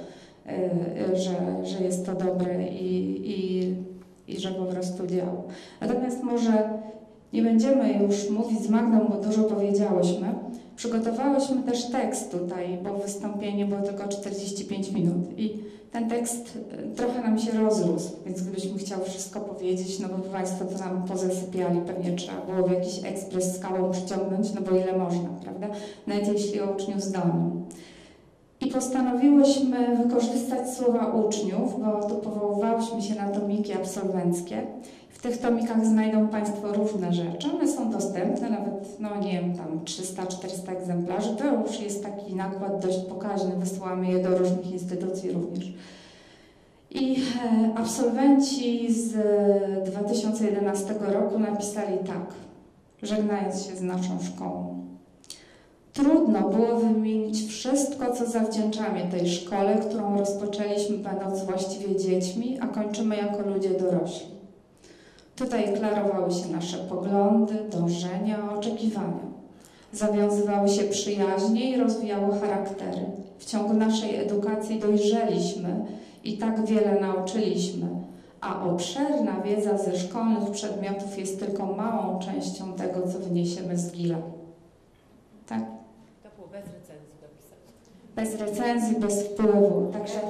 Że, że jest to dobre i, i, i że po prostu działa. Natomiast może nie będziemy już mówić z Magdą, bo dużo powiedziałyśmy. Przygotowałyśmy też tekst tutaj, bo wystąpienie było tylko czterdzieści pięć minut i ten tekst trochę nam się rozrósł, więc gdybyśmy chciały wszystko powiedzieć, no bo Państwo to nam pozasypiali, pewnie trzeba było w jakiś ekspres skałą przyciągnąć, no bo ile można, prawda? Nawet jeśli o uczniów zdolnym. I postanowiłyśmy wykorzystać słowa uczniów, bo tu powoływałyśmy się na tomiki absolwenckie. W tych tomikach znajdą Państwo różne rzeczy. One są dostępne, nawet, no nie wiem, tam trzysta czterysta egzemplarzy. To już jest taki nakład dość pokaźny. Wysyłamy je do różnych instytucji również. I e, absolwenci z dwa tysiące jedenastego roku napisali tak, żegnając się z naszą szkołą. Trudno było wymienić wszystko, co zawdzięczamy tej szkole, którą rozpoczęliśmy będąc właściwie dziećmi, a kończymy jako ludzie dorośli. Tutaj klarowały się nasze poglądy, dążenia, oczekiwania. Zawiązywały się przyjaźnie i rozwijały charaktery. W ciągu naszej edukacji dojrzeliśmy i tak wiele nauczyliśmy, a obszerna wiedza ze szkolnych przedmiotów jest tylko małą częścią tego, co wyniesiemy z Gila. Tak? To było bez recenzji dopisane. Bez recenzji, bez wpływu. Także...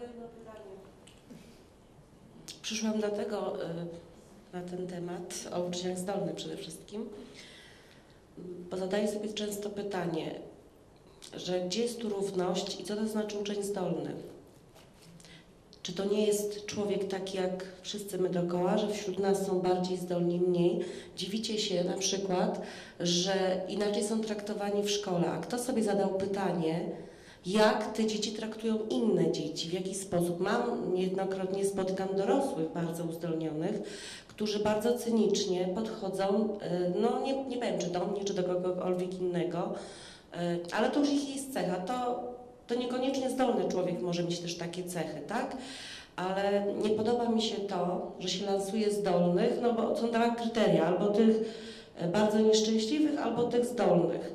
Przyszłam dlatego na ten temat, o uczniach zdolnych przede wszystkim, bo zadaję sobie często pytanie, że gdzie jest tu równość i co to znaczy uczeń zdolny? Czy to nie jest człowiek taki jak wszyscy my dookoła, że wśród nas są bardziej zdolni, mniej? Dziwicie się na przykład, że inaczej są traktowani w szkole. A kto sobie zadał pytanie, jak te dzieci traktują inne dzieci, w jaki sposób? Mam, niejednokrotnie spotykam dorosłych bardzo uzdolnionych, którzy bardzo cynicznie podchodzą, no nie, nie wiem, czy do mnie, czy do kogokolwiek innego, ale to już ich jest cecha. To, to niekoniecznie zdolny człowiek może mieć też takie cechy, tak? Ale nie podoba mi się to, że się lansuje zdolnych, no bo są dwa kryteria, albo tych bardzo nieszczęśliwych, albo tych zdolnych.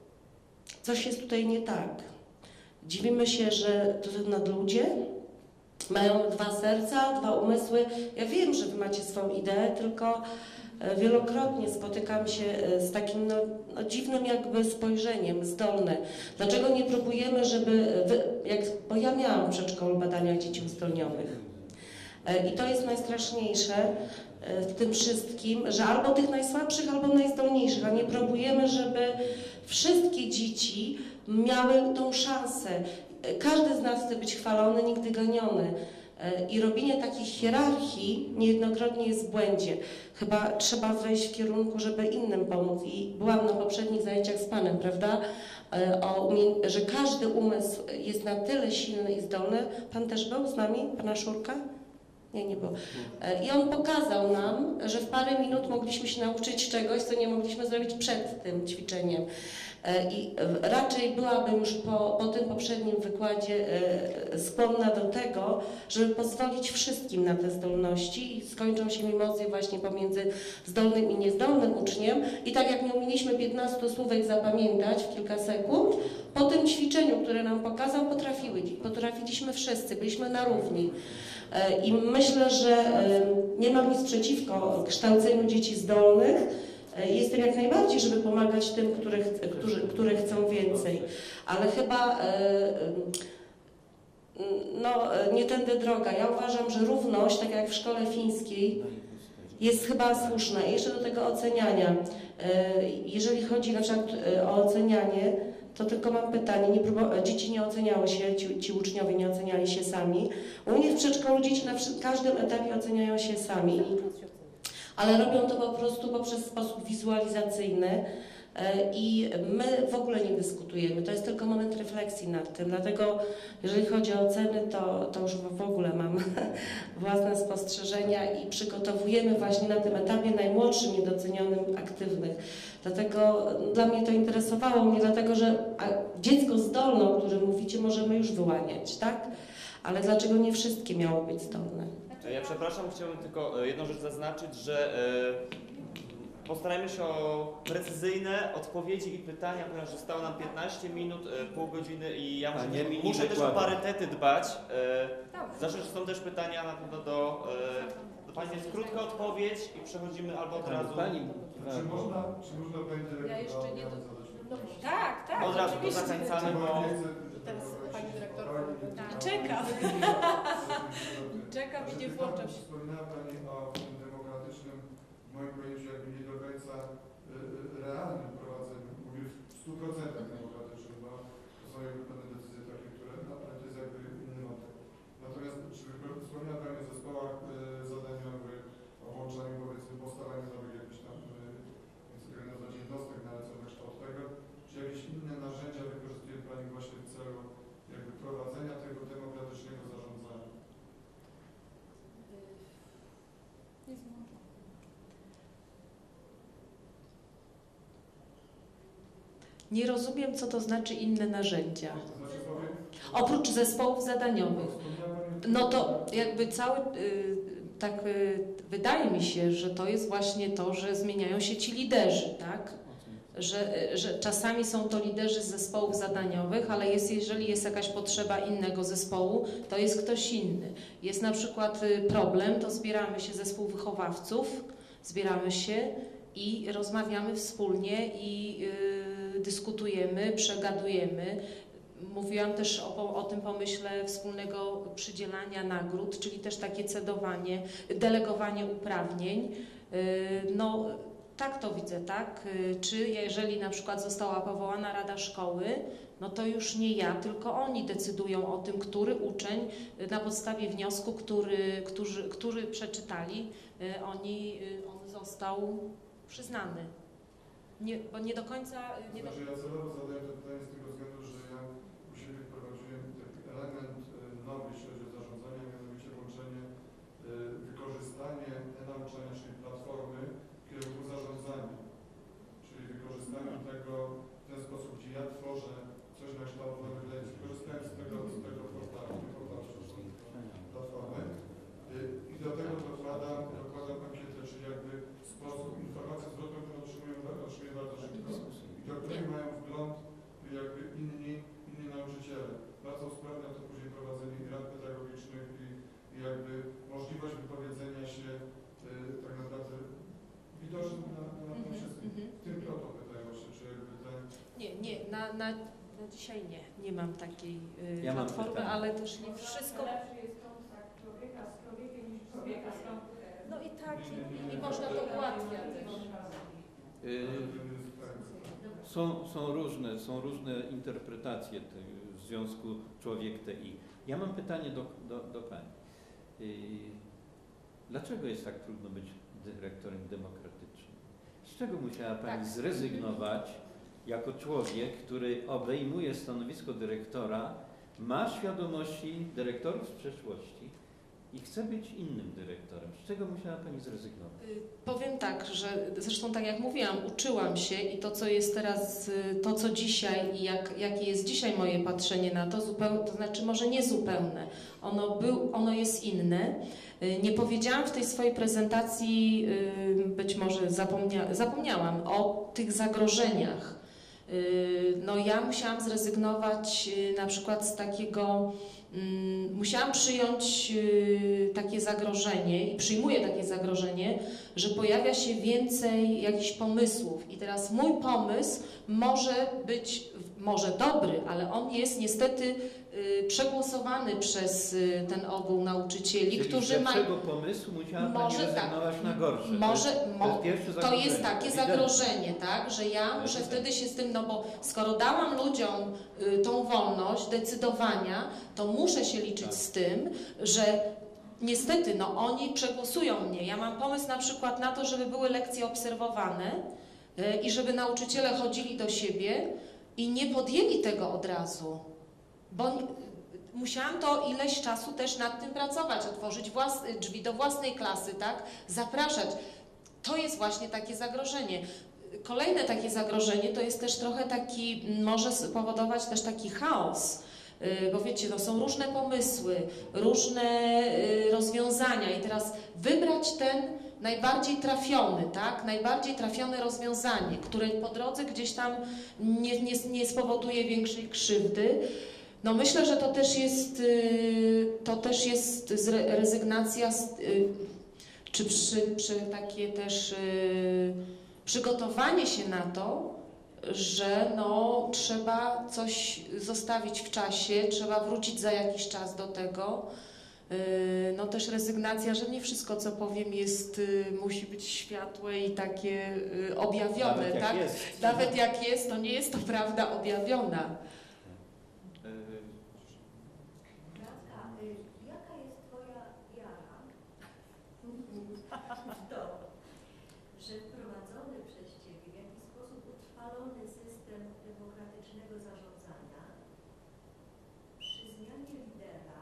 Coś jest tutaj nie tak. Dziwimy się, że to są nadludzie, mają dwa serca, dwa umysły. Ja wiem, że wy macie swoją ideę, tylko wielokrotnie spotykam się z takim no, no, dziwnym jakby spojrzeniem, zdolne. Dlaczego nie próbujemy, żeby, wy, jak, bo ja miałam w przedszkolu badania dzieci uzdolnionych. I to jest najstraszniejsze w tym wszystkim, że albo tych najsłabszych, albo najzdolniejszych, a nie próbujemy, żeby wszystkie dzieci miały tą szansę. Każdy z nas chce być chwalony, nigdy ganiony. I robienie takich hierarchii niejednokrotnie jest w błędzie. Chyba trzeba wejść w kierunku, żeby innym pomóc. I byłam na poprzednich zajęciach z Panem, prawda? O, że każdy umysł jest na tyle silny i zdolny. Pan też był z nami? Pana Szurka? Nie, nie było. I on pokazał nam, że w parę minut mogliśmy się nauczyć czegoś, co nie mogliśmy zrobić przed tym ćwiczeniem. I raczej byłabym już po, po tym poprzednim wykładzie skłonna do tego, żeby pozwolić wszystkim na te zdolności i skończą się mimozje właśnie pomiędzy zdolnym i niezdolnym uczniem. I tak jak nie umieliśmy piętnastu słówek zapamiętać w kilka sekund, po tym ćwiczeniu, które nam pokazał, potrafiły, potrafiliśmy wszyscy, byliśmy na równi. I myślę, że nie mam nic przeciwko kształceniu dzieci zdolnych. Jestem jak najbardziej, żeby pomagać tym, których, którzy, które chcą więcej. Ale chyba no, nie tędy droga. Ja uważam, że równość, tak jak w szkole fińskiej, jest chyba słuszna. I jeszcze do tego oceniania. Jeżeli chodzi na przykład o ocenianie, to tylko mam pytanie, nie próbu- dzieci nie oceniały się, ci, ci uczniowie nie oceniali się sami. U mnie w przedszkolu dzieci na każdym etapie oceniają się sami, ale robią to po prostu poprzez sposób wizualizacyjny i my w ogóle nie dyskutujemy. To jest tylko moment refleksji nad tym, dlatego jeżeli chodzi o oceny, to, to już w ogóle mam własne spostrzeżenia i przygotowujemy właśnie na tym etapie najmłodszym, niedocenionym, aktywnych. Dlatego dla mnie to interesowało mnie, dlatego że dziecko zdolne, o którym mówicie, możemy już wyłaniać, tak? Ale dlaczego nie wszystkie miało być zdolne? Ja przepraszam, chciałbym tylko jedną rzecz zaznaczyć, że e, postarajmy się o precyzyjne odpowiedzi i pytania, ponieważ zostało nam piętnaście minut, e, pół godziny i ja muszę, nie, muszę też o parytety dbać. E, zawsze są też pytania na pewno do, e, do Pani. Jest krótka odpowiedź i przechodzimy albo od razu. Pani, czy można, czy można Pani dyrektor? Ja jeszcze nie do... No, tak, tak, od razu to oczywiście. zachęcamy, bo... Teraz Pani dyrektor czeka. Czekam i nie włączam się. Wspominała Pani o tym demokratycznym, w moim pojęciu jakby nie do końca realnym prowadzeniu, mówię w stu procentach demokratycznym, bo to są jakby pewne decyzje takie, które, ale to jest jakby inny wątek. Natomiast czy wspomniała Pani o zespołach zadaniowych, o włączaniu, powiedzmy, powstawaniu nowych jakichś tam, nie chcę tego nazwać jednostek, no ale co na kształt tego, czy jakieś inne narzędzia wykorzystuje Pani właśnie w celu jakby prowadzenia tego demokratycznego zarządzania? Nie rozumiem, co to znaczy inne narzędzia. Oprócz zespołów zadaniowych. No to jakby cały, tak wydaje mi się, że to jest właśnie to, że zmieniają się ci liderzy, tak? Że, że czasami są to liderzy z zespołów zadaniowych, ale jest, jeżeli jest jakaś potrzeba innego zespołu, to jest ktoś inny. Jest na przykład problem, to zbieramy się zespół wychowawców, zbieramy się i rozmawiamy wspólnie i yy, dyskutujemy, przegadujemy. Mówiłam też o, o tym pomyśle wspólnego przydzielania nagród, czyli też takie cedowanie, delegowanie uprawnień. Yy, no, tak to widzę, tak? Czy jeżeli na przykład została powołana Rada Szkoły, no to już nie ja, tylko oni decydują o tym, który uczeń na podstawie wniosku, który, który, który przeczytali, oni, on został przyznany. Nie, bo nie do końca... Nie do... Znaczy, ja celowo zadaję to pytanie z tego względu, że ja u siebie wprowadziłem taki element nowy, jeśli chodzi o zarządzanie, mianowicie włączenie, wykorzystanie e-nauczania, czyli platformy w kierunku zarządzania. Czyli wykorzystanie tego w ten sposób, gdzie ja tworzę coś na kształt nowych lekcji, korzystając z tego, z tego portalu, nie portalu, platformy. I do tego dokładam, dokładam ankietę, czyli jakby sposób, informację zwrotną, którą otrzymują, otrzymuję bardzo szybko i do której mają wgląd jakby inni, inni nauczyciele. Bardzo usprawnia to później prowadzenie rad pedagogów. na, na, na dzisiaj nie, nie mam takiej y, Ja mam platformy, pytanie. ale też nie wszystko... Lepszy jest kontakt człowieka z człowiekiem niż człowieka z komputerem. No i tak, i, i można to ułatwia też. Y, Są, są, różne, są różne interpretacje tego związku człowiek-T I. Ja mam pytanie do, do, do Pani. Y, Dlaczego jest tak trudno być dyrektorem demokratycznym? Z czego musiała Pani Tak. zrezygnować jako człowiek, który obejmuje stanowisko dyrektora, ma świadomości dyrektorów z przeszłości i chce być innym dyrektorem? Z czego musiała Pani zrezygnować? Y, Powiem tak, że zresztą tak jak mówiłam, uczyłam się i to, co jest teraz, y, to co dzisiaj i jak, jakie jest dzisiaj moje patrzenie na to, zupełnie, to znaczy może nie zupełne, ono, był, ono jest inne. Y, Nie powiedziałam w tej swojej prezentacji, y, być może zapomnia, zapomniałam o tych zagrożeniach. Y, No ja musiałam zrezygnować y, na przykład z takiego, mm, musiałam przyjąć y, takie zagrożenie i przyjmuję takie zagrożenie, że pojawia się więcej jakichś pomysłów i teraz mój pomysł może być, może dobry, ale on jest niestety y, przegłosowany przez y, ten ogół nauczycieli, Czyli którzy z mają... lepszego pomysłu musiała Może Pani tak. rezygnować na gorsze. Może, to jest, mo, to jest pierwsze to zagrożenie. jest takie Ewidentne. zagrożenie, tak, że ja muszę wtedy się z tym, no bo skoro dałam ludziom y, tą wolność decydowania, to muszę się liczyć z tym, że niestety, no oni przegłosują mnie. Ja mam pomysł na przykład na to, żeby były lekcje obserwowane y, i żeby nauczyciele chodzili do siebie i nie podjęli tego od razu, bo musiałam to ileś czasu też nad tym pracować, otworzyć włas, drzwi do własnej klasy, tak? Zapraszać. To jest właśnie takie zagrożenie. Kolejne takie zagrożenie to jest też trochę taki, może spowodować też taki chaos, yy, bo wiecie, no są różne pomysły, różne yy, rozwiązania i teraz wybrać ten najbardziej trafiony, tak? Najbardziej trafione rozwiązanie, które po drodze gdzieś tam nie, nie, nie spowoduje większej krzywdy. No myślę, że to też jest, to też jest rezygnacja, czy przy, przy takie też przygotowanie się na to, że no, trzeba coś zostawić w czasie, trzeba wrócić za jakiś czas do tego. No też rezygnacja, że nie wszystko, co powiem, jest, musi być światłe i takie objawione, Nawet jak tak? jest. Nawet jak jest, to nie jest to prawda objawiona. Bratka, jaka jest Twoja wiara w to, że wprowadzony przez Ciebie w jakiś sposób utrwalony system demokratycznego zarządzania przy zmianie lidera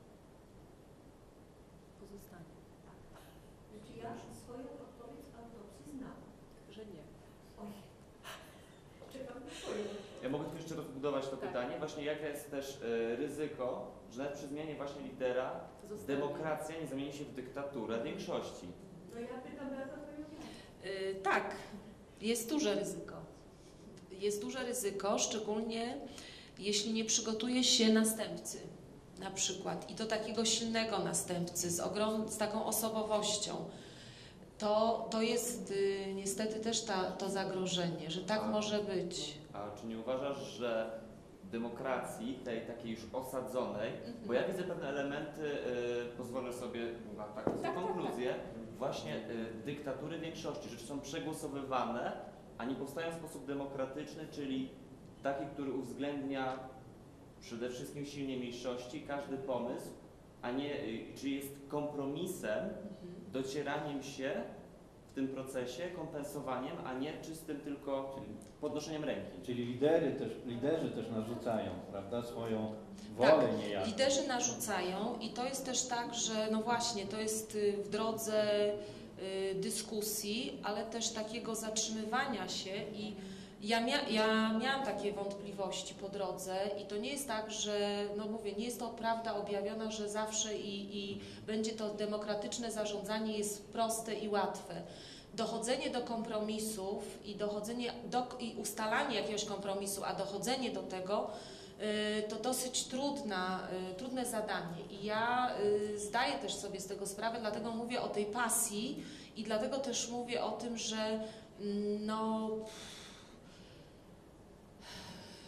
Pozostanie. tak, znaczy ja swoją odpowiedź z autopsji znam. Że nie. Oj, czekam na swoją. Ja mogę tu jeszcze rozbudować to Tak. pytanie. Właśnie jakie jest też e, ryzyko, że nawet przy zmianie właśnie lidera Zostanie. demokracja nie zamieni się w dyktaturę większości. No ja pytam na to Twoją wiarę. Yy, tak, jest duże ryzyko. Jest duże ryzyko, szczególnie jeśli nie przygotuje się następcy, na przykład, i to takiego silnego następcy z, ogrom, z taką osobowością. To, to jest y, niestety też ta, to zagrożenie, że tak A- może być. A czy nie uważasz, że w demokracji, tej takiej już osadzonej, bo ja widzę pewne elementy, y, pozwolę sobie na taką konkluzję, właśnie y, dyktatury większości, że są przegłosowywane, a nie powstają w sposób demokratyczny, czyli taki, który uwzględnia przede wszystkim silnie mniejszości, każdy pomysł, a nie, y, czy jest kompromisem, docieraniem się w tym procesie, kompensowaniem, a nie czystym tylko podnoszeniem ręki. Czyli lidery też, liderzy też narzucają, prawda, swoją wolę Tak, niejako. liderzy narzucają i to jest też tak, że no właśnie, to jest y, w drodze y, dyskusji, ale też takiego zatrzymywania się i ja, mia ja miałam takie wątpliwości po drodze i to nie jest tak, że, no mówię, nie jest to prawda objawiona, że zawsze i, i będzie to demokratyczne zarządzanie jest proste i łatwe. Dochodzenie do kompromisów i dochodzenie do, i ustalanie jakiegoś kompromisu, a dochodzenie do tego y, to dosyć trudna, y, trudne zadanie. I ja y, zdaję też sobie z tego sprawę, dlatego mówię o tej pasji i dlatego też mówię o tym, że mm, no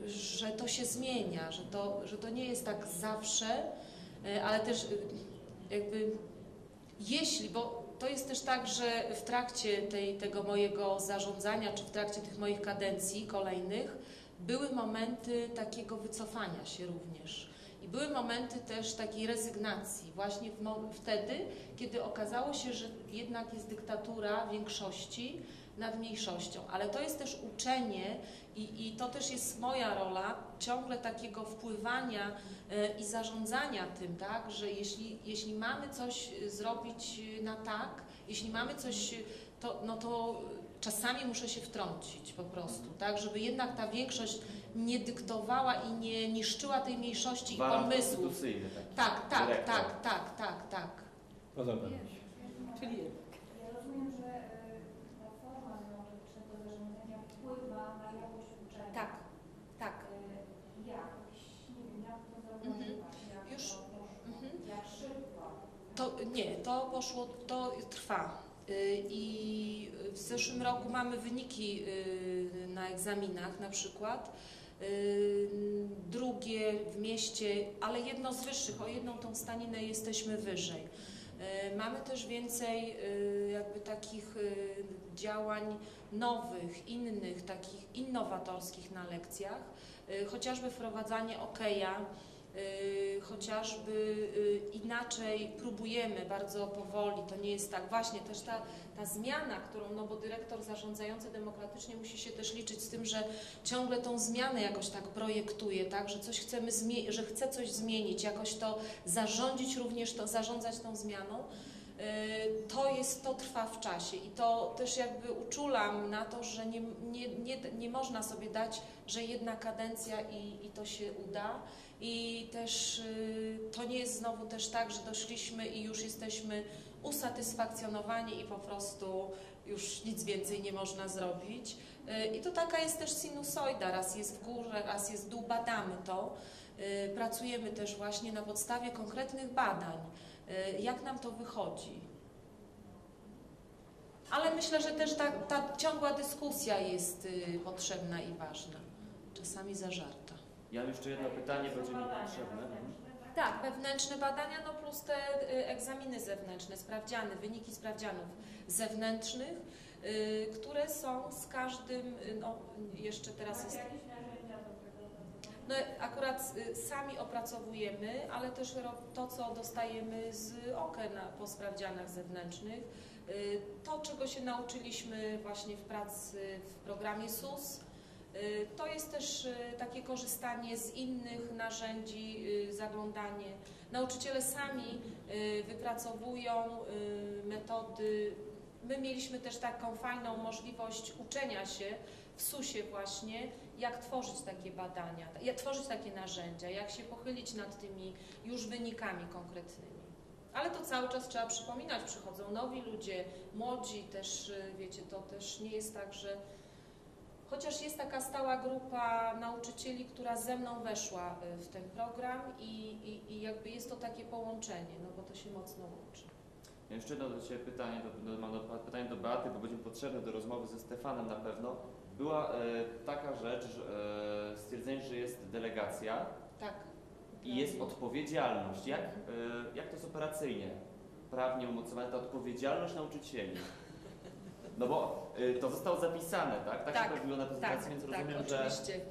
że to się zmienia, że to, że to nie jest tak zawsze, ale też jakby jeśli, bo to jest też tak, że w trakcie tej, tego mojego zarządzania, czy w trakcie tych moich kadencji kolejnych, były momenty takiego wycofania się również. I były momenty też takiej rezygnacji, właśnie w, wtedy, kiedy okazało się, że jednak jest dyktatura większości nad mniejszością. Ale to jest też uczenie i, i to też jest moja rola, ciągle takiego wpływania y, i zarządzania tym, tak, że jeśli, jeśli mamy coś zrobić na tak, jeśli mamy coś, to, no to czasami muszę się wtrącić po prostu, tak, żeby jednak ta większość nie dyktowała i nie niszczyła tej mniejszości i pomysłów. Tak, tak, tak, tak, tak, tak, tak. Podoba mi się. Czyli ja rozumiem, że ta forma demokratycznego zarządzania wpływa na jakość uczenia. Tak, tak. Jak? Nie wiem, jak to zrobić? Jak Już. to poszło? Jak szybko? To nie, to poszło, to trwa. I w zeszłym roku mamy wyniki na egzaminach na przykład. Drugie w mieście, ale jedno z wyższych, o jedną tą staninę jesteśmy wyżej. Mamy też więcej jakby takich działań nowych, innych, takich innowatorskich na lekcjach, chociażby wprowadzanie okeja, chociażby inaczej próbujemy bardzo powoli, to nie jest tak, właśnie też ta, ta zmiana, którą, no bo dyrektor zarządzający demokratycznie musi się też liczyć z tym, że ciągle tą zmianę jakoś tak projektuje, tak, że coś chcemy zmienić, że chce coś zmienić, jakoś to zarządzić również, to zarządzać tą zmianą. To jest, to trwa w czasie i to też jakby uczulam na to, że nie, nie, nie, nie można sobie dać, że jedna kadencja i, i to się uda i też to nie jest znowu też tak, że doszliśmy i już jesteśmy usatysfakcjonowani i po prostu już nic więcej nie można zrobić i to taka jest też sinusoida, raz jest w górze, raz jest w dół, badamy to, pracujemy też właśnie na podstawie konkretnych badań, jak nam to wychodzi. Ale myślę, że też ta, ta ciągła dyskusja jest potrzebna i ważna, czasami zażarta. Ja mam jeszcze jedno pytanie, będzie mi potrzebne. Tak, wewnętrzne badania, no plus te egzaminy zewnętrzne, sprawdziany, wyniki sprawdzianów zewnętrznych, y, które są z każdym, no jeszcze teraz jest... No akurat y, sami opracowujemy, ale też to, co dostajemy z oken po sprawdzianach zewnętrznych, y, to, czego się nauczyliśmy właśnie w pracy w programie S U S, to jest też takie korzystanie z innych narzędzi, zaglądanie. Nauczyciele sami wypracowują metody. My mieliśmy też taką fajną możliwość uczenia się w S U S ie właśnie, jak tworzyć takie badania, jak tworzyć takie narzędzia, jak się pochylić nad tymi już wynikami konkretnymi. Ale to cały czas trzeba przypominać, przychodzą nowi ludzie, młodzi też, wiecie, to też nie jest tak, że chociaż jest taka stała grupa nauczycieli, która ze mną weszła w ten program i, i, i jakby jest to takie połączenie, no bo to się mocno łączy. Ja jeszcze jedno do Ciebie pytanie, do, do, mam do, pytanie do Beaty, bo będzie potrzebne do rozmowy ze Stefanem na pewno. Była e, taka rzecz, że e, stwierdzenie, że jest delegacja tak. i jest odpowiedzialność. Jak, e, jak to jest operacyjnie, prawnie umocowane, ta odpowiedzialność nauczycieli? No bo y, to zostało zapisane, tak? Tak, tak się pojawiło na prezentacji, tak, więc tak, rozumiem, oczywiście. że...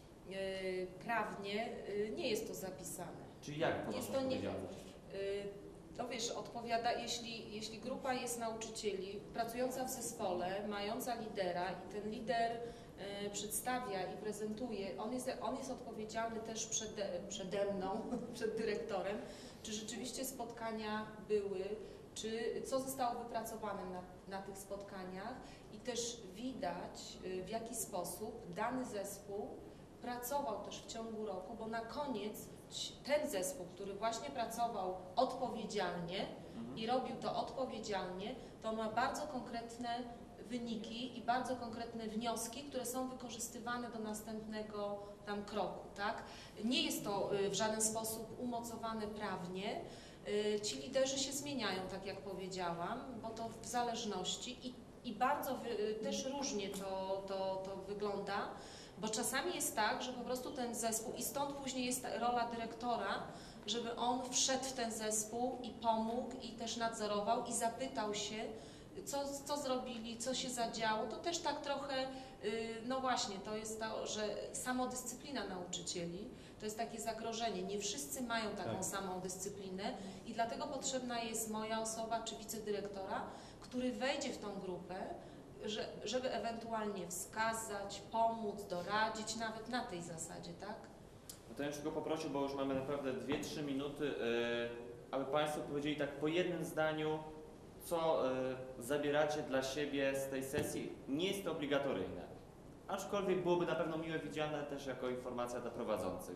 Yy, prawnie yy, nie jest to zapisane. Czyli jak ponoszą jest to nie, odpowiedzialność? yy, No wiesz, odpowiada, jeśli, jeśli grupa jest nauczycieli, pracująca w zespole, mająca lidera i ten lider yy, przedstawia i prezentuje, on jest, on jest odpowiedzialny też przede, przede mną, przed dyrektorem, czy rzeczywiście spotkania były, czy co zostało wypracowane na, na tych spotkaniach i też widać, w jaki sposób dany zespół pracował też w ciągu roku, bo na koniec ten zespół, który właśnie pracował odpowiedzialnie mhm. i robił to odpowiedzialnie, to ma bardzo konkretne wyniki i bardzo konkretne wnioski, które są wykorzystywane do następnego tam kroku, tak? Nie jest to w żaden sposób umocowane prawnie. Ci liderzy się zmieniają, tak jak powiedziałam, bo to w zależności i, i bardzo wy, też różnie to, to, to wygląda. Bo czasami jest tak, że po prostu ten zespół, i stąd później jest ta rola dyrektora, żeby on wszedł w ten zespół i pomógł, i też nadzorował, i zapytał się, co, co zrobili, co się zadziało. To też tak trochę, no właśnie, to jest to, że samodyscyplina nauczycieli to jest takie zagrożenie. Nie wszyscy mają taką tak. samą dyscyplinę i dlatego potrzebna jest moja osoba czy wicedyrektora, który wejdzie w tą grupę, że, żeby ewentualnie wskazać, pomóc, doradzić, nawet na tej zasadzie, tak? No to ja już tylko poprosił, bo już mamy naprawdę dwie trzy minuty, yy, aby Państwo powiedzieli tak po jednym zdaniu, co yy, zabieracie dla siebie z tej sesji. Nie jest to obligatoryjne, aczkolwiek byłoby na pewno miłe widziane też jako informacja dla prowadzących.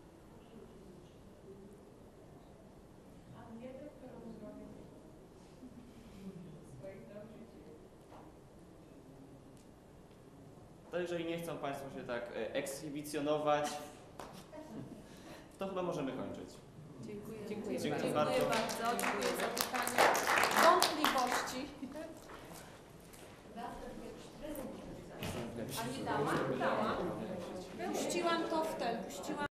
To jeżeli nie chcą Państwo się tak e, ekshibicjonować, to chyba możemy kończyć. Dziękuję. Dziękuję, Dziękuję bardzo. bardzo. bardzo. Dziękuję za pytania. Wątpliwości. A nie dała? Dała. Puściłam to w ten, puściłam.